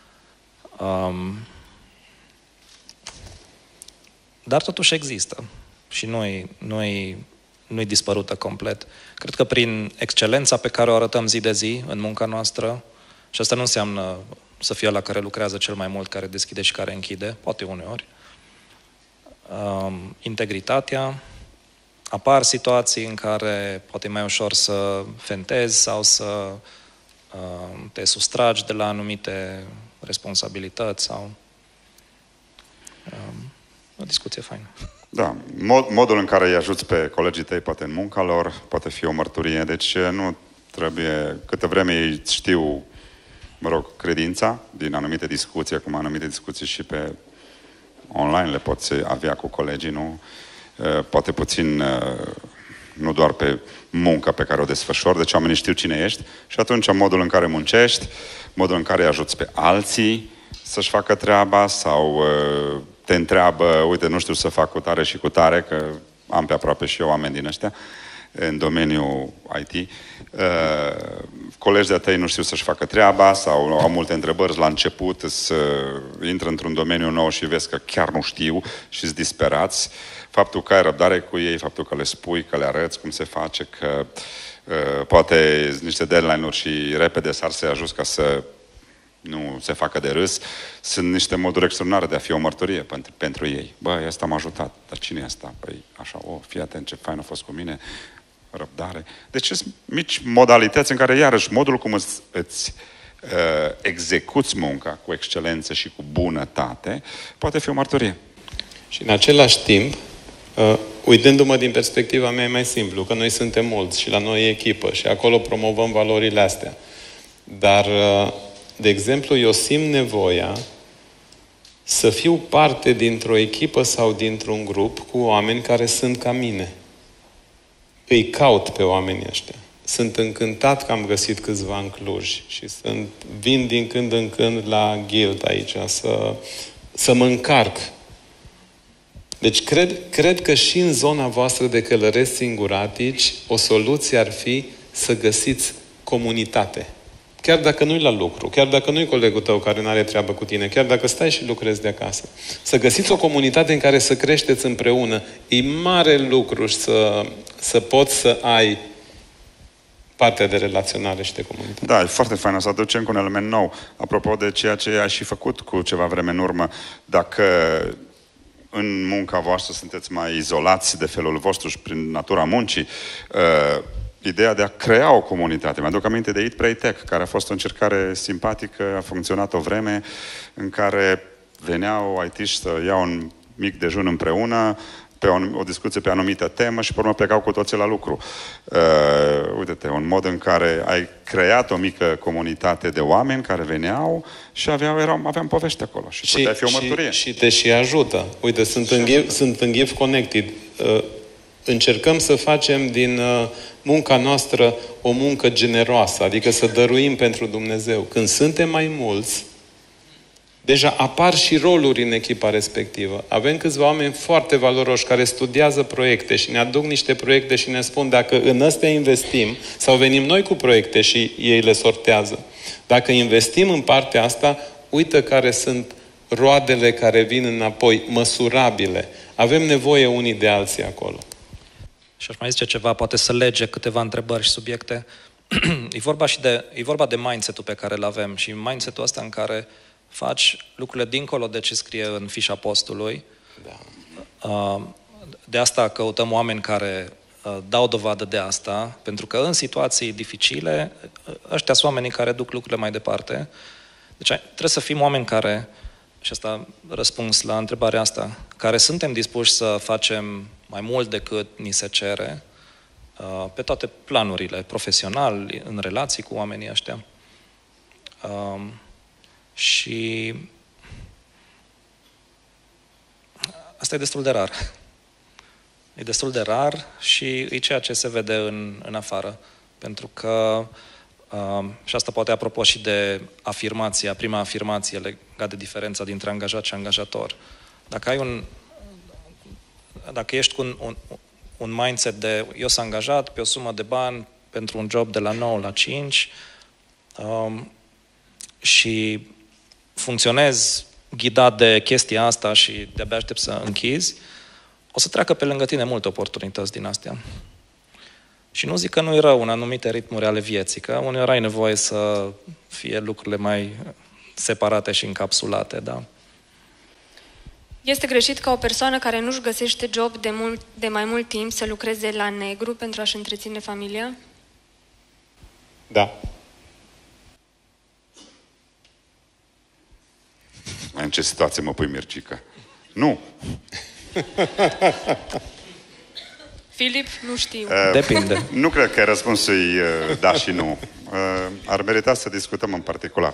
Dar totuși există și nu-i dispărută complet. Cred că prin excelența pe care o arătăm zi de zi în munca noastră, și asta nu înseamnă să fie la care lucrează cel mai mult, care deschide și care închide, poate uneori, integritatea, apar situații în care poate e mai ușor să fentezi sau să te sustragi de la anumite responsabilități sau o discuție faină. Da, modul în care îi ajuți pe colegii tăi, poate în munca lor, poate fi o mărturie. Deci nu trebuie, câtă vreme ei știu, credința din anumite discuții, acum anumite discuții și pe online le poți avea cu colegii, nu? Poate puțin, nu doar pe munca pe care o desfășori, deci oamenii știu cine ești și atunci modul în care muncești, modul în care îi ajuți pe alții să-și facă treaba sau te întreabă, uite, nu știu să fac cu tare și cu tare, că am pe aproape și eu oameni din ăștia în domeniul IT. Colegi de-a tăi nu știu să-și facă treaba sau au multe întrebări la început, intră într-un domeniu nou și vezi că chiar nu știu și îți disperați. Faptul că ai răbdare cu ei, faptul că le spui, că le arăți cum se face, că poate niște deadline-uri și repede s-ar să-i ajuți ca să nu se facă de râs, sunt niște moduri extraordinare de a fi o mărturie pentru ei. Băi, ăsta m-a ajutat, dar cine e ăsta? Păi, așa, fii atent, ce fain a fost cu mine, răbdare. Deci sunt mici modalități în care, iarăși, modul cum îți execuți munca cu excelență și cu bunătate, poate fi o mărturie. Și în același timp, uitându-mă din perspectiva mea, e mai simplu, că noi suntem mulți și la noi e echipă și acolo promovăm valorile astea. Dar, de exemplu, eu simt nevoia să fiu parte dintr-o echipă sau dintr-un grup cu oameni care sunt ca mine. Îi caut pe oamenii ăștia. Sunt încântat că am găsit câțiva în Cluj și vin din când în când la Guild aici să mă încarc. Deci cred că și în zona voastră de călăreți singuratici o soluție ar fi să găsiți comunitate. Chiar dacă nu-i la lucru, chiar dacă nu-i colegul tău care nu are treabă cu tine, chiar dacă stai și lucrezi de acasă. Să găsiți o comunitate în care să creșteți împreună. E mare lucru să poți să ai partea de relaționare și de comunitate. Da, e foarte fain să aducem cu un element nou. Apropo de ceea ce ai și făcut cu ceva vreme în urmă, dacă în munca voastră sunteți mai izolați de felul vostru și prin natura muncii, ideea de a crea o comunitate. Mi-aduc aminte de Eat, Pray, Tech, care a fost o încercare simpatică, a funcționat o vreme în care veneau IT-ști să iau un mic dejun împreună, pe o discuție pe anumită temă și pe urmă plecau cu toții la lucru. Uite-te, un mod în care ai creat o mică comunitate de oameni care veneau și aveam povești acolo. Și putea fi o mărturie. Și te și ajută. Uite, sunt în Give Connected. Încercăm să facem din munca noastră o muncă generoasă, adică să dăruim pentru Dumnezeu. Când suntem mai mulți, deja apar și roluri în echipa respectivă. Avem câțiva oameni foarte valoroși care studiază proiecte și ne aduc niște proiecte și ne spun dacă în astea investim sau venim noi cu proiecte și ei le sortează. Dacă investim în partea asta, uită care sunt roadele care vin înapoi, măsurabile. Avem nevoie unii de alții acolo. Și aș mai zice ceva, poate să lege câteva întrebări și subiecte. E vorba de mindset-ul pe care îl avem și mindset-ul ăsta în care faci lucrurile dincolo de ce scrie în fișa postului. Da. De asta căutăm oameni care dau dovadă de asta, pentru că în situații dificile, ăștia sunt oamenii care duc lucrurile mai departe. Deci trebuie să fim oameni care, și asta răspuns la întrebarea asta, care suntem dispuși să facem mai mult decât ni se cere, pe toate planurile, profesional, în relații cu oamenii ăștia. Și asta e destul de rar. E destul de rar și e ceea ce se vede în afară. Pentru că, și asta poate apropo și de prima afirmație legată de diferența dintre angajat și angajator. Dacă ești cu un mindset de eu sunt angajat pe o sumă de bani pentru un job de la 9 la 5 și funcționezi ghidat de chestia asta și de-abia aștept să închizi, o să treacă pe lângă tine multe oportunități din astea. Și nu zic că nu e rău în anumite ritmuri ale vieții, că uneori ai nevoie să fie lucrurile mai separate și încapsulate, da? Este greșit ca o persoană care nu-și găsește job de mai mult timp să lucreze la negru pentru a-și întreține familia? Da. În ce situație mă pui, Mircică? Nu. Filip, nu știu. Depinde. Nu cred că răspunsul e da și nu. Ar merita să discutăm în particular.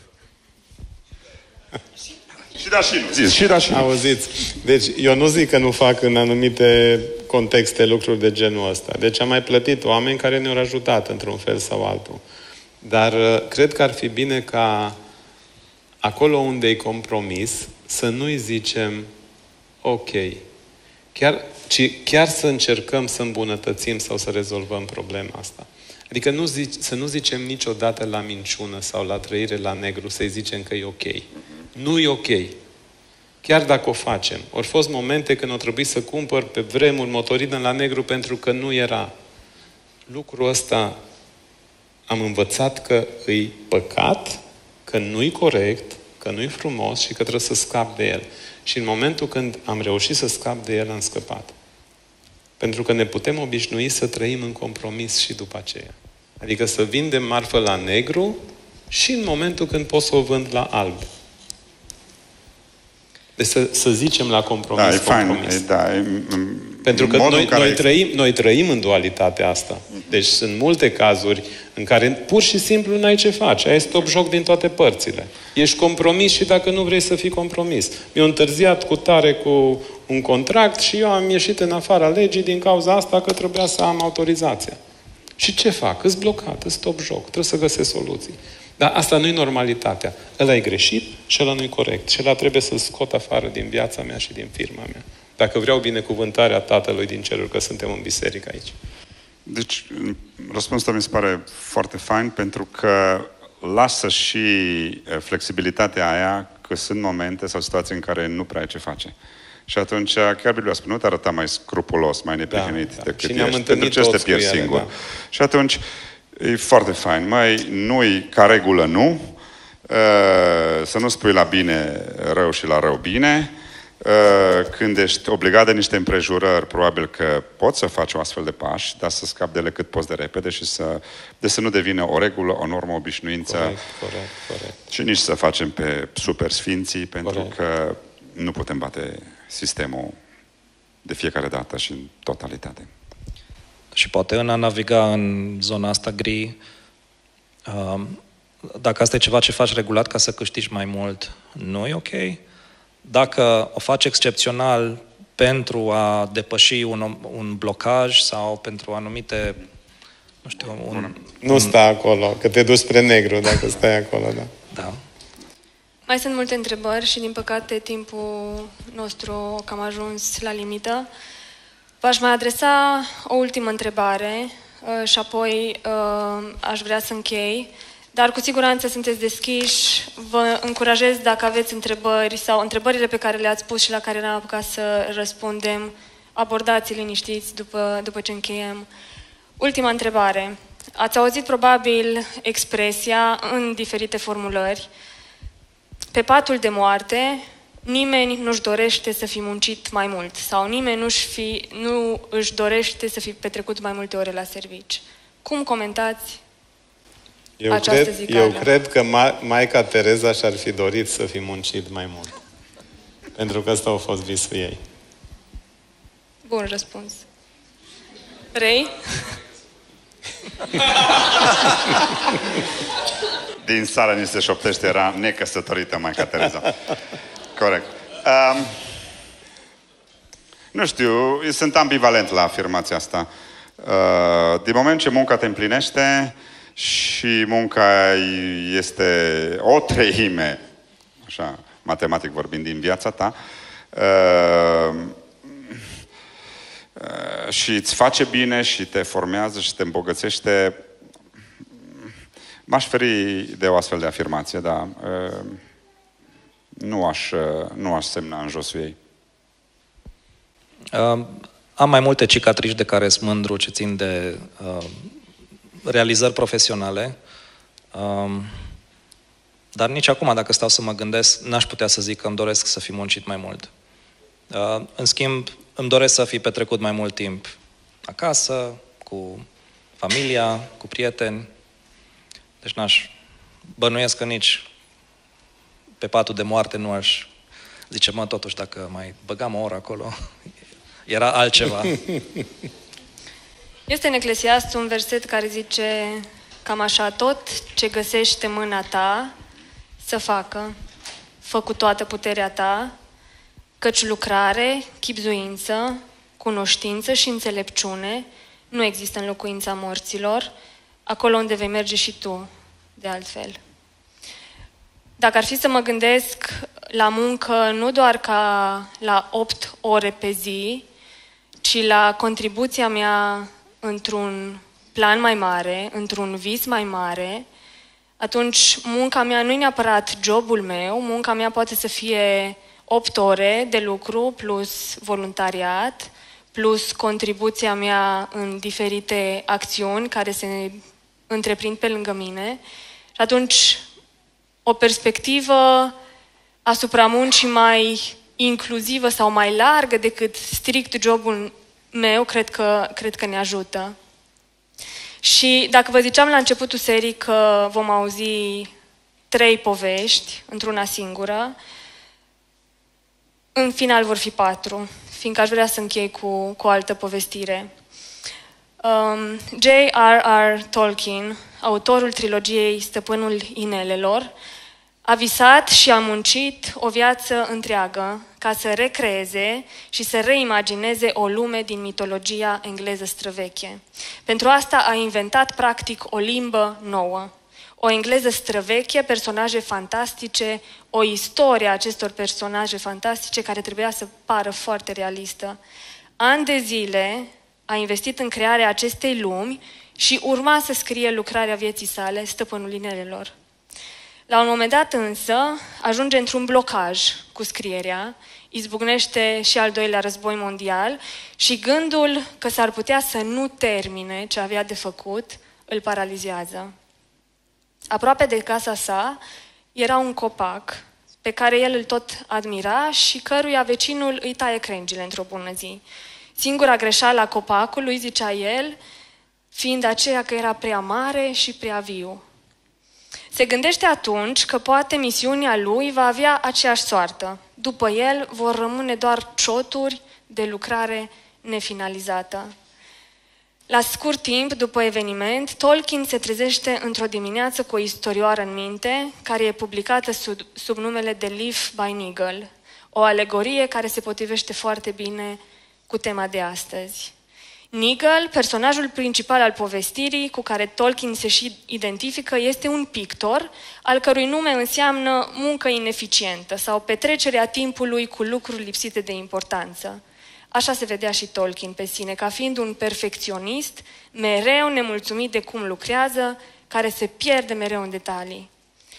Și da și nu. Zici, și da și nu. Auziți. Deci, eu nu zic că nu fac în anumite contexte lucruri de genul ăsta. Deci am mai plătit oameni care ne-au ajutat într-un fel sau altul. Dar cred că ar fi bine ca acolo unde e compromis, să nu-i zicem ok. Chiar să încercăm să îmbunătățim sau să rezolvăm problema asta. Adică să nu zicem niciodată la minciună sau la trăire la negru, să-i zicem că e ok. Nu e ok. Chiar dacă o facem. Au fost momente când au trebuit să cumpăr pe vremuri motorină la negru pentru că nu era. Lucrul ăsta am învățat că îi păcat, că nu-i corect, că nu-i frumos și că trebuie să scap de el. Și în momentul când am reușit să scap de el, am scăpat. Pentru că ne putem obișnui să trăim în compromis și după aceea. Adică să vindem marfă la negru și în momentul când pot să o vând la alb. Deci să zicem la compromis. Da, e fain. Pentru că noi trăim în dualitatea asta. Deci sunt multe cazuri în care pur și simplu n-ai ce faci. Ai stop joc din toate părțile. Ești compromis și dacă nu vrei să fii compromis. Mi-a întârziat cu tare cu un contract și eu am ieșit în afara legii din cauza asta că trebuia să am autorizația. Și ce fac? Îs blocat, îs stop joc. Trebuie să găsesc soluții. Dar asta nu-i normalitatea. Ăla e greșit și ăla nu-i corect. Și ăla trebuie să-l scot afară din viața mea și din firma mea. Dacă vreau binecuvântarea Tatălui din ceruri, că suntem în biserică aici. Deci, răspunsul mi se pare foarte fain, pentru că lasă și flexibilitatea aia că sunt momente sau situații în care nu prea ai ce face. Și atunci, chiar Biblia spune, nu te arăta mai scrupulos, mai neprihănit decât și ne-am ești. Pentru ce să te pierzi singur. Da. Și atunci, e foarte fain. Nu-i ca regulă, nu. Să nu spui la bine rău și la rău bine. Când ești obligat de niște împrejurări, probabil că poți să faci o astfel de pași, dar să scapi de ele cât poți de repede și să nu devină o regulă, o normă, o obișnuință. Corect. Și nici să facem pe super sfinții, pentru că nu putem bate sistemul de fiecare dată și în totalitate. Și poate în a naviga în zona asta gri, dacă asta e ceva ce faci regulat ca să câștigi mai mult, nu e ok. Dacă o faci excepțional pentru a depăși un blocaj sau pentru anumite, nu știu, Nu sta acolo, că te duci spre negru dacă stai acolo, da. Da. Mai sunt multe întrebări și, din păcate, timpul nostru a cam ajuns la limită. V-aș mai adresa o ultimă întrebare și apoi aș vrea să închei. Dar cu siguranță sunteți deschiși. Vă încurajez, dacă aveți întrebări sau întrebările pe care le-ați pus și la care n-am apucat să răspundem, abordați liniștiți după ce încheiem. Ultima întrebare. Ați auzit probabil expresia în diferite formulări: pe patul de moarte, nimeni nu-și dorește să fi muncit mai mult sau nimeni nu își dorește să fi petrecut mai multe ore la servici. Cum comentați această zicală? Eu cred că Maica Tereza și-ar fi dorit să fi muncit mai mult. Pentru că ăsta a fost visul ei. Bun răspuns. Vrei? Din sală ni se șoptește, era necăsătorită Maica Tereza. Corect. Nu știu, sunt ambivalent la afirmația asta. Din moment ce munca te împlinește și munca este o treime, așa, matematic vorbind, din viața ta, și îți face bine și te formează și te îmbogățește, m-aș feri de o astfel de afirmație, dar nu aș semna în josul ei. Am mai multe cicatrici de care sunt mândru ce țin de realizări profesionale, dar nici acum, dacă stau să mă gândesc, n-aș putea să zic că îmi doresc să fi muncit mai mult. În schimb, îmi doresc să fi petrecut mai mult timp acasă, cu familia, cu prieteni. Deci bănuiesc că nici pe patul de moarte nu aș zice, totuși, dacă mai băgam o oră acolo, era altceva. Este în Eclesiast un verset care zice cam așa: tot ce găsește mâna ta să facă, fă cu toată puterea ta, căci lucrare, chibzuință, cunoștință și înțelepciune nu există în locuința morților, acolo unde vei merge și tu, de altfel. Dacă ar fi să mă gândesc la muncă nu doar ca la 8 ore pe zi, ci la contribuția mea într-un plan mai mare, într-un vis mai mare, atunci munca mea nu e neapărat jobul meu, munca mea poate să fie 8 ore de lucru plus voluntariat, plus contribuția mea în diferite acțiuni care se întreprind pe lângă mine. Și atunci o perspectivă asupra muncii mai inclusivă sau mai largă decât strict jobul meu, cred că ne ajută. Și dacă vă ziceam la începutul serii că vom auzi 3 povești într-una singură, în final vor fi 4, fiindcă aș vrea să închei cu o altă povestire. J.R.R. Tolkien, autorul trilogiei Stăpânul Inelelor, a visat și a muncit o viață întreagă ca să recreeze și să reimagineze o lume din mitologia engleză străveche. Pentru asta a inventat practic o limbă nouă, o engleză străveche, personaje fantastice, o istorie a acestor personaje fantastice care trebuia să pară foarte realistă. Ani de zile a investit în crearea acestei lumi și urma să scrie lucrarea vieții sale, Stăpânul Inelelor. La un moment dat însă ajunge într-un blocaj cu scrierea, izbucnește și al doilea război mondial și gândul că s-ar putea să nu termine ce avea de făcut îl paralizează. Aproape de casa sa era un copac pe care el îl tot admira și căruia vecinul îi taie crengile într-o bună zi. Singura greșeală a copacului, zicea el, fiind aceea că era prea mare și prea viu. Se gândește atunci că poate misiunea lui va avea aceeași soartă. După el vor rămâne doar cioturi de lucrare nefinalizată. La scurt timp după eveniment, Tolkien se trezește într-o dimineață cu o istorioară în minte, care e publicată sub numele de Leaf by Nigel, o alegorie care se potrivește foarte bine cu tema de astăzi. Nigel, personajul principal al povestirii cu care Tolkien se și identifică, este un pictor, al cărui nume înseamnă muncă ineficientă sau petrecerea timpului cu lucruri lipsite de importanță. Așa se vedea și Tolkien pe sine, ca fiind un perfecționist, mereu nemulțumit de cum lucrează, care se pierde mereu în detalii.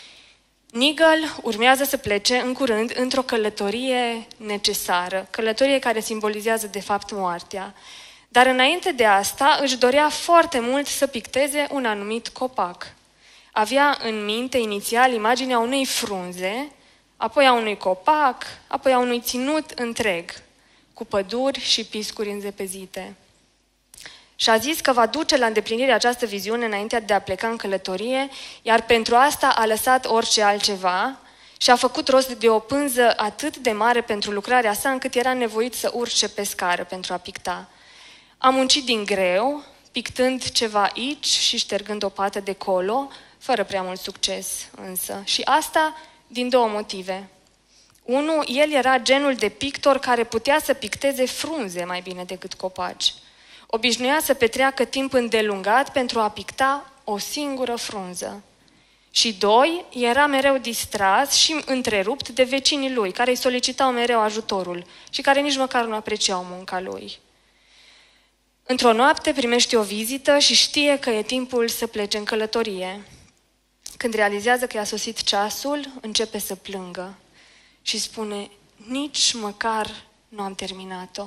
Nigel urmează să plece în curând într-o călătorie necesară, călătorie care simbolizează de fapt moartea. Dar înainte de asta își dorea foarte mult să picteze un anumit copac. Avea în minte inițial imaginea unei frunze, apoi a unui copac, apoi a unui ținut întreg, cu păduri și piscuri înzepezite. Și a zis că va duce la îndeplinire această viziune înainte de a pleca în călătorie, iar pentru asta a lăsat orice altceva și a făcut rost de o pânză atât de mare pentru lucrarea sa, încât era nevoit să urce pe scară pentru a picta. A muncit din greu, pictând ceva aici și ștergând o pată de colo, fără prea mult succes însă. Și asta din două motive. Unu, el era genul de pictor care putea să picteze frunze mai bine decât copaci. Obișnuia să petreacă timp îndelungat pentru a picta o singură frunză. Și doi, era mereu distras și întrerupt de vecinii lui, care îi solicitau mereu ajutorul și care nici măcar nu apreciau munca lui. Într-o noapte primește o vizită și știe că e timpul să plece în călătorie. Când realizează că i-a sosit ceasul, începe să plângă și spune: nici măcar nu am terminat-o.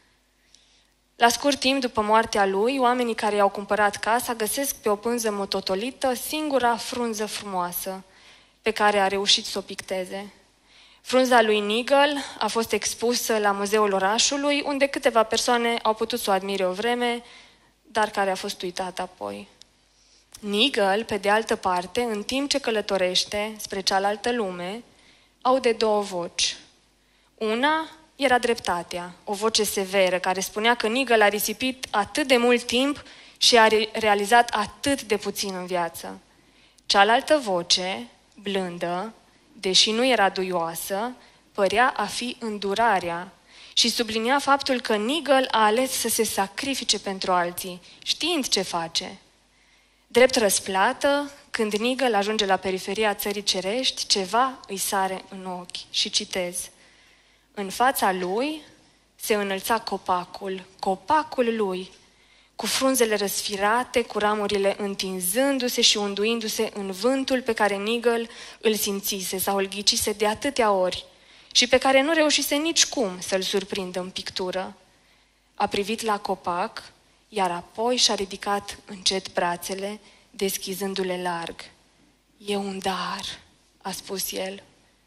La scurt timp după moartea lui, oamenii care i-au cumpărat casa găsesc pe o pânză mototolită singura frunză frumoasă pe care a reușit să o picteze. Frunza lui Nigel a fost expusă la muzeul orașului, unde câteva persoane au putut să o admire o vreme, dar care a fost uitată apoi. Nigel, pe de altă parte, în timp ce călătorește spre cealaltă lume, aude două voci. Una era dreptatea, o voce severă care spunea că Nigel a risipit atât de mult timp și a realizat atât de puțin în viață. Cealaltă voce, blândă, deși nu era duioasă, părea a fi îndurarea și sublinia faptul că Nigel a ales să se sacrifice pentru alții, știind ce face. Drept răsplată, când Nigel ajunge la periferia țării cerești, ceva îi sare în ochi și citez: în fața lui se înălța copacul lui, cu frunzele răsfirate, cu ramurile întinzându-se și unduindu-se în vântul pe care Nigel îl simțise sau îl ghicise de atâtea ori și pe care nu reușise nicicum să-l surprindă în pictură. A privit la copac, iar apoi și-a ridicat încet brațele, deschizându-le larg. E un dar, a spus el.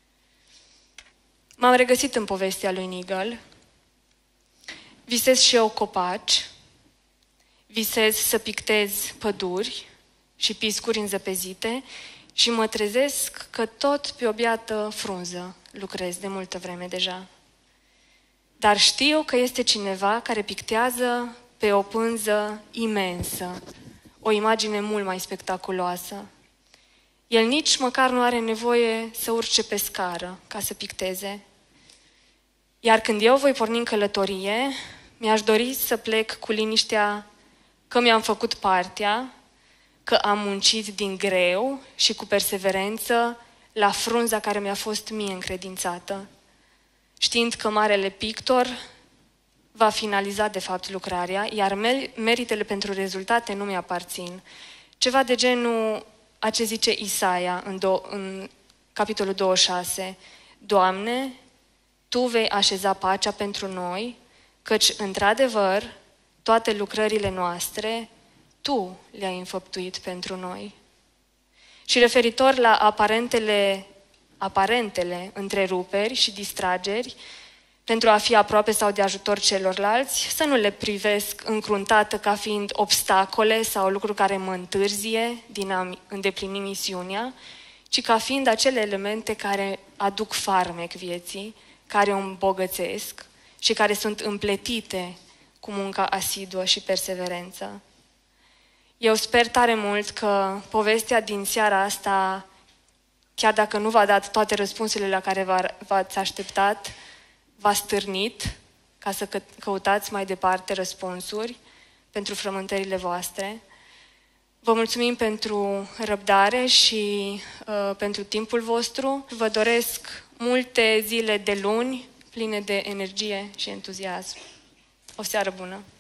M-am regăsit în povestea lui Nigel. Visez și eu copaci, visez să pictez păduri și piscuri înzăpezite și mă trezesc că tot pe o biată frunză lucrez de multă vreme deja. Dar știu că este cineva care pictează pe o pânză imensă, o imagine mult mai spectaculoasă. El nici măcar nu are nevoie să urce pe scară ca să picteze. Iar când eu voi porni în călătorie, mi-aș dori să plec cu liniștea că mi-am făcut partea, că am muncit din greu și cu perseverență la frunza care mi-a fost mie încredințată, știind că marele pictor va finaliza de fapt lucrarea, iar meritele pentru rezultate nu mi-aparțin. Ceva de genul a ce zice Isaia în capitolul 26. Doamne, Tu vei așeza pacea pentru noi, căci, într-adevăr, toate lucrările noastre, Tu le-ai înfăptuit pentru noi. Și referitor la aparentele întreruperi și distrageri, pentru a fi aproape sau de ajutor celorlalți, să nu le privesc încruntată ca fiind obstacole sau lucruri care mă întârzie din a îndeplini misiunea, ci ca fiind acele elemente care aduc farmec vieții, care o îmbogățesc și care sunt împletite cu munca asiduă și perseverență. Eu sper tare mult că povestea din seara asta, chiar dacă nu v-a dat toate răspunsurile la care v-ați așteptat, v-a stârnit ca să căutați mai departe răspunsuri pentru frământările voastre. Vă mulțumim pentru răbdare și pentru timpul vostru. Vă doresc multe zile de luni pline de energie și entuziasm. O seară bună!